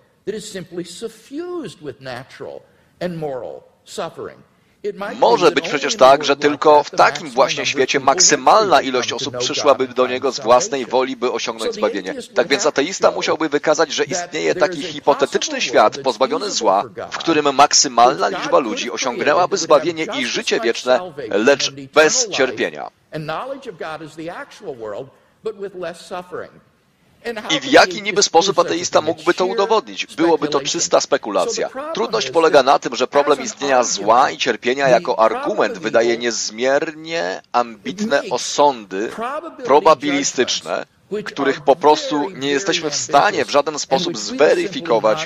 Może być przecież tak, że tylko w takim właśnie świecie maksymalna ilość osób przyszłaby do niego z własnej woli, by osiągnąć zbawienie. Tak więc ateista musiałby wykazać, że istnieje taki hipotetyczny świat pozbawiony zła, w którym maksymalna liczba ludzi osiągnęłaby zbawienie i życie wieczne, lecz bez cierpienia. I w jaki niby sposób ateista mógłby to udowodnić? Byłoby to czysta spekulacja. Trudność polega na tym, że problem istnienia zła i cierpienia jako argument wydaje niezmiernie ambitne osądy probabilistyczne, których po prostu nie jesteśmy w stanie w żaden sposób zweryfikować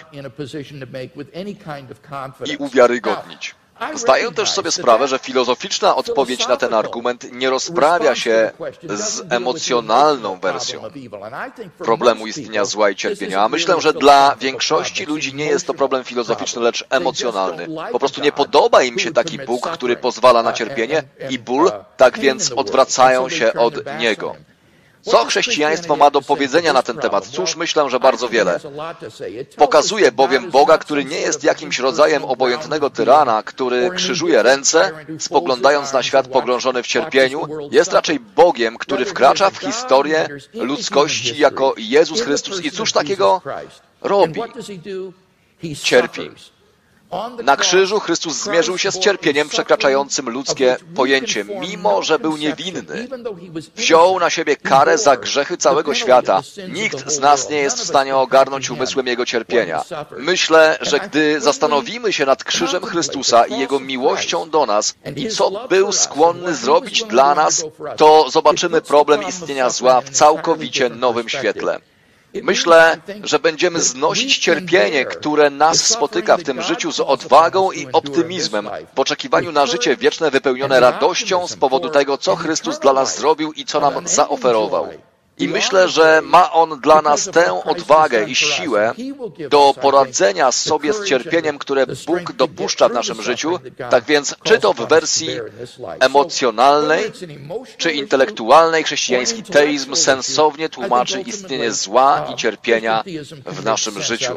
i uwiarygodnić. Zdaję też sobie sprawę, że filozoficzna odpowiedź na ten argument nie rozprawia się z emocjonalną wersją problemu istnienia zła i cierpienia. A myślę, że dla większości ludzi nie jest to problem filozoficzny, lecz emocjonalny. Po prostu nie podoba im się taki Bóg, który pozwala na cierpienie i ból, tak więc odwracają się od Niego. Co chrześcijaństwo ma do powiedzenia na ten temat? Cóż, myślę, że bardzo wiele. Pokazuje bowiem Boga, który nie jest jakimś rodzajem obojętnego tyrana, który krzyżuje ręce, spoglądając na świat pogrążony w cierpieniu. Jest raczej Bogiem, który wkracza w historię ludzkości jako Jezus Chrystus. I cóż takiego robi? Cierpi. Na krzyżu Chrystus zmierzył się z cierpieniem przekraczającym ludzkie pojęcie, mimo że był niewinny. Wziął na siebie karę za grzechy całego świata. Nikt z nas nie jest w stanie ogarnąć umysłem Jego cierpienia. Myślę, że gdy zastanowimy się nad krzyżem Chrystusa i Jego miłością do nas i co był skłonny zrobić dla nas, to zobaczymy problem istnienia zła w całkowicie nowym świetle. Myślę, że będziemy znosić cierpienie, które nas spotyka w tym życiu z odwagą i optymizmem, w oczekiwaniu na życie wieczne wypełnione radością z powodu tego, co Chrystus dla nas zrobił i co nam zaoferował. I myślę, że ma On dla nas tę odwagę i siłę do poradzenia sobie z cierpieniem, które Bóg dopuszcza w naszym życiu. Tak więc, czy to w wersji emocjonalnej, czy intelektualnej, chrześcijański teizm sensownie tłumaczy istnienie zła i cierpienia w naszym życiu.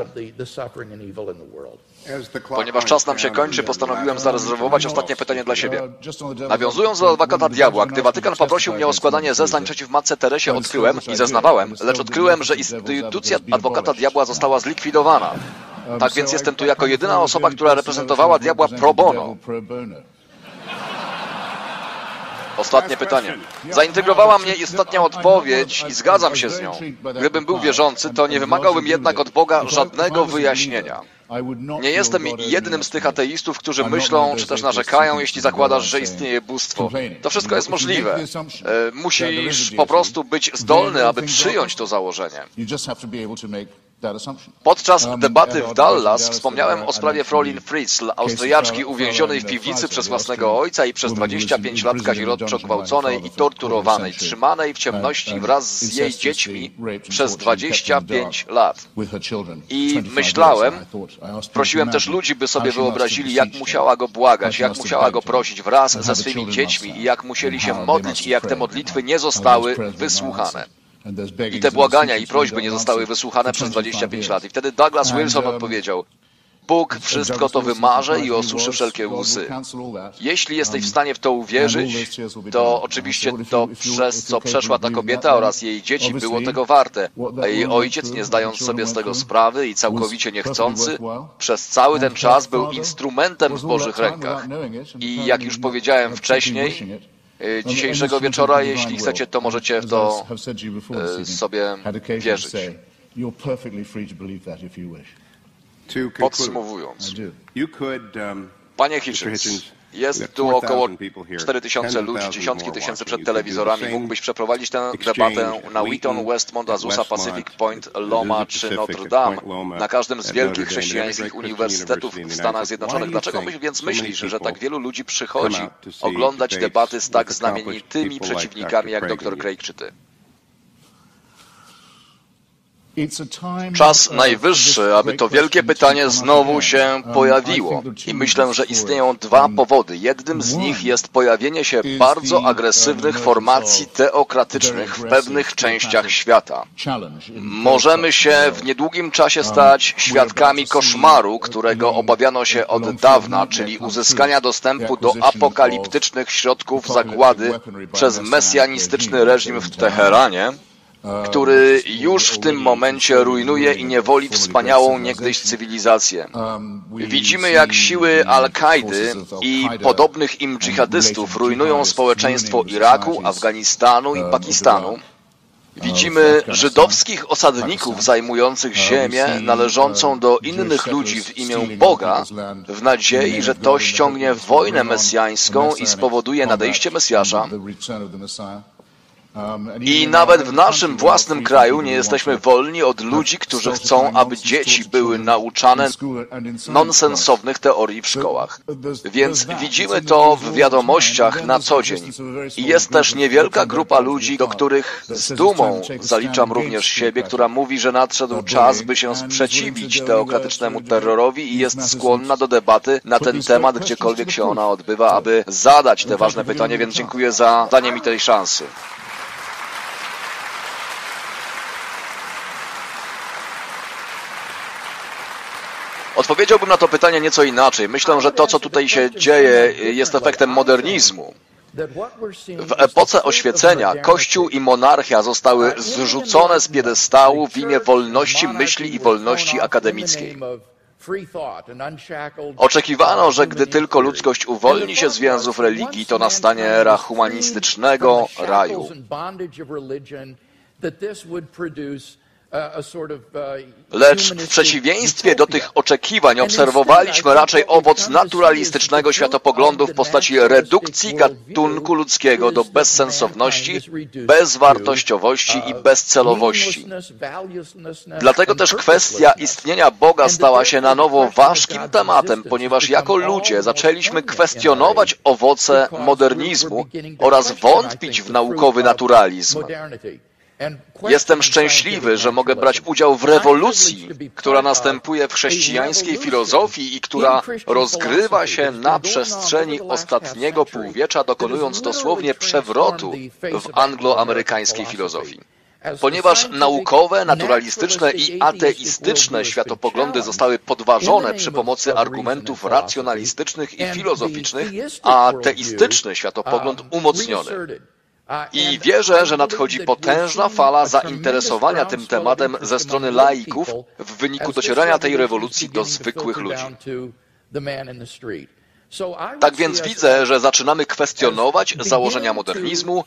Ponieważ czas nam się kończy, postanowiłem zarezerwować ostatnie pytanie dla siebie. Nawiązując do adwokata diabła, gdy Watykan poprosił mnie o składanie zeznań przeciw matce Teresie, odkryłem i zeznawałem, lecz odkryłem, że instytucja adwokata diabła została zlikwidowana. Tak więc jestem tu jako jedyna osoba, która reprezentowała diabła pro bono. Ostatnie pytanie. Zaintrygowała mnie ostatnia odpowiedź i zgadzam się z nią. Gdybym był wierzący, to nie wymagałbym jednak od Boga żadnego wyjaśnienia. Nie jestem jednym z tych ateistów, którzy myślą, czy też narzekają, jeśli zakładasz, że istnieje bóstwo. To wszystko jest możliwe. Musisz po prostu być zdolny, aby przyjąć to założenie. Podczas debaty w Dallas wspomniałem o sprawie Fraulein Fritzl, Austriaczki uwięzionej w piwnicy przez własnego ojca i przez 25 lat kazirodczo gwałconej i torturowanej, trzymanej w ciemności wraz z jej dziećmi przez 25 lat. I myślałem, prosiłem też ludzi, by sobie wyobrazili, jak musiała go błagać, jak musiała go prosić wraz ze swymi dziećmi i jak musieli się modlić i jak te modlitwy nie zostały wysłuchane. I te błagania i prośby nie zostały wysłuchane przez 25 lat. I wtedy Douglas Wilson odpowiedział: Bóg wszystko to wymarze i osuszy wszelkie łzy. Jeśli jesteś w stanie w to uwierzyć, to oczywiście to, przez co przeszła ta kobieta oraz jej dzieci, było tego warte. A jej ojciec, nie zdając sobie z tego sprawy i całkowicie niechcący, przez cały ten czas był instrumentem w Bożych rękach. I jak już powiedziałem wcześniej, dzisiejszego wieczora, jeśli chcecie, to możecie w to sobie wierzyć. Podsumowując, Panie Hitchens, jest tu około 4000 ludzi, dziesiątki tysięcy przed telewizorami. Mógłbyś przeprowadzić tę debatę na Wheaton, Westmont, Azusa, Pacific Point, Loma czy Notre Dame, na każdym z wielkich chrześcijańskich uniwersytetów w Stanach Zjednoczonych. Dlaczego więc myślisz, że tak wielu ludzi przychodzi oglądać debaty z tak znamienitymi przeciwnikami jak dr Craig czy ty? Czas najwyższy, aby to wielkie pytanie znowu się pojawiło. I myślę, że istnieją dwa powody. Jednym z nich jest pojawienie się bardzo agresywnych formacji teokratycznych w pewnych częściach świata. Możemy się w niedługim czasie stać świadkami koszmaru, którego obawiano się od dawna, czyli uzyskania dostępu do apokaliptycznych środków zagłady przez mesjanistyczny reżim w Teheranie, który już w tym momencie rujnuje i niewoli wspaniałą niegdyś cywilizację. Widzimy, jak siły Al-Kaidy i podobnych im dżihadystów rujnują społeczeństwo Iraku, Afganistanu i Pakistanu. Widzimy żydowskich osadników zajmujących ziemię należącą do innych ludzi w imię Boga, w nadziei, że to ściągnie wojnę mesjańską i spowoduje nadejście Mesjasza. I nawet w naszym własnym kraju nie jesteśmy wolni od ludzi, którzy chcą, aby dzieci były nauczane nonsensownych teorii w szkołach. Więc widzimy to w wiadomościach na co dzień. I jest też niewielka grupa ludzi, do których z dumą zaliczam również siebie, która mówi, że nadszedł czas, by się sprzeciwić teokratycznemu terrorowi i jest skłonna do debaty na ten temat, gdziekolwiek się ona odbywa, aby zadać te ważne pytanie, więc dziękuję za danie mi tej szansy. Odpowiedziałbym na to pytanie nieco inaczej. Myślę, że to, co tutaj się dzieje, jest efektem modernizmu. W epoce oświecenia Kościół i monarchia zostały zrzucone z piedestału w imię wolności myśli i wolności akademickiej. Oczekiwano, że gdy tylko ludzkość uwolni się z więzów religii, to nastanie era humanistycznego raju. Lecz w przeciwieństwie do tych oczekiwań obserwowaliśmy raczej owoc naturalistycznego światopoglądu w postaci redukcji gatunku ludzkiego do bezsensowności, bezwartościowości i bezcelowości. Dlatego też kwestia istnienia Boga stała się na nowo ważkim tematem, ponieważ jako ludzie zaczęliśmy kwestionować owoce modernizmu oraz wątpić w naukowy naturalizm. Jestem szczęśliwy, że mogę brać udział w rewolucji, która następuje w chrześcijańskiej filozofii i która rozgrywa się na przestrzeni ostatniego półwiecza, dokonując dosłownie przewrotu w angloamerykańskiej filozofii. Ponieważ naukowe, naturalistyczne i ateistyczne światopoglądy zostały podważone przy pomocy argumentów racjonalistycznych i filozoficznych, a teistyczny światopogląd umocniony. I wierzę, że nadchodzi potężna fala zainteresowania tym tematem ze strony laików w wyniku docierania tej rewolucji do zwykłych ludzi. Tak więc widzę, że zaczynamy kwestionować założenia modernizmu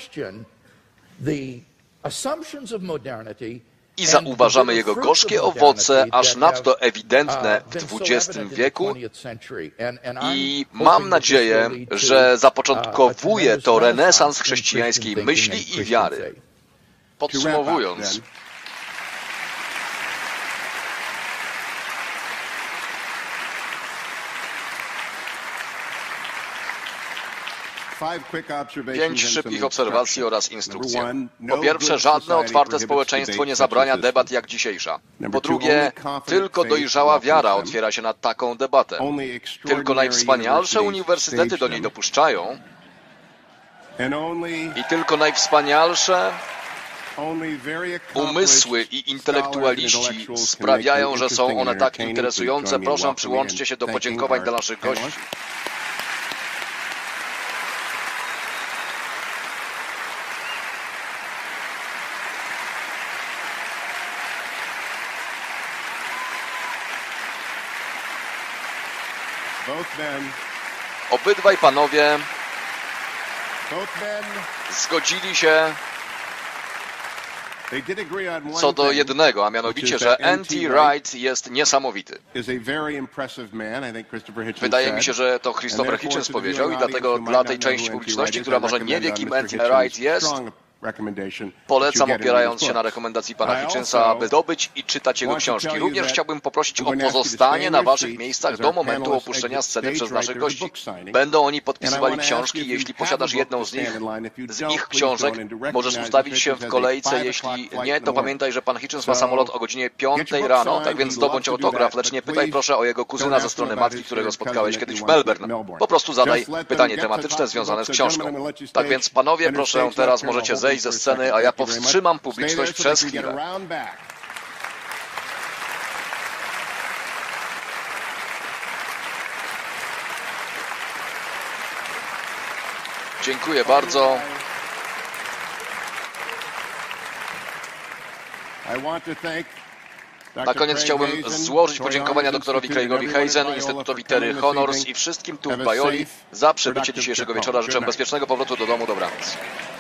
i zauważamy jego gorzkie owoce, aż nadto ewidentne w XX wieku i mam nadzieję, że zapoczątkowuje to renesans chrześcijańskiej myśli i wiary. Podsumowując, Pięć szybkich obserwacji oraz instrukcje. Po pierwsze, żadne otwarte społeczeństwo nie zabrania debat jak dzisiejsza. Po drugie, tylko dojrzała wiara otwiera się na taką debatę. Tylko najwspanialsze uniwersytety do niej dopuszczają i tylko najwspanialsze Umysły i intelektualiści sprawiają, że są one tak interesujące. Proszę, przyłączcie się do podziękowań dla naszych gości. Obydwaj panowie zgodzili się co do jednego, a mianowicie, że N.T. Wright jest niesamowity. Wydaje mi się, że to Christopher Hitchens powiedział i dlatego dla tej części publiczności, która może nie wie, kim N.T. Wright jest, polecam, opierając się na rekomendacji pana Hitchensa, aby zdobyć i czytać jego książki. Również chciałbym poprosić o pozostanie na waszych miejscach do momentu opuszczenia sceny przez naszych gości. Będą oni podpisywali książki. Jeśli posiadasz jedną z ich książek, możesz ustawić się w kolejce. Jeśli nie, to pamiętaj, że pan Hitchens ma samolot o godzinie 5 rano, tak więc zdobądź autograf, lecz nie pytaj proszę o jego kuzyna ze strony matki, którego spotkałeś kiedyś w Melbourne. Po prostu zadaj pytanie tematyczne związane z książką. Tak więc panowie, proszę, teraz możecie zejść ze sceny, a ja powstrzymam publiczność przez chwilę. Dziękuję bardzo. Na koniec chciałbym złożyć podziękowania doktorowi Craigowi Hazen, Instytutowi Terry Honors i wszystkim tu w Bajoli za przebycie dzisiejszego wieczora. Życzę bezpiecznego powrotu do domu. Dobranoc.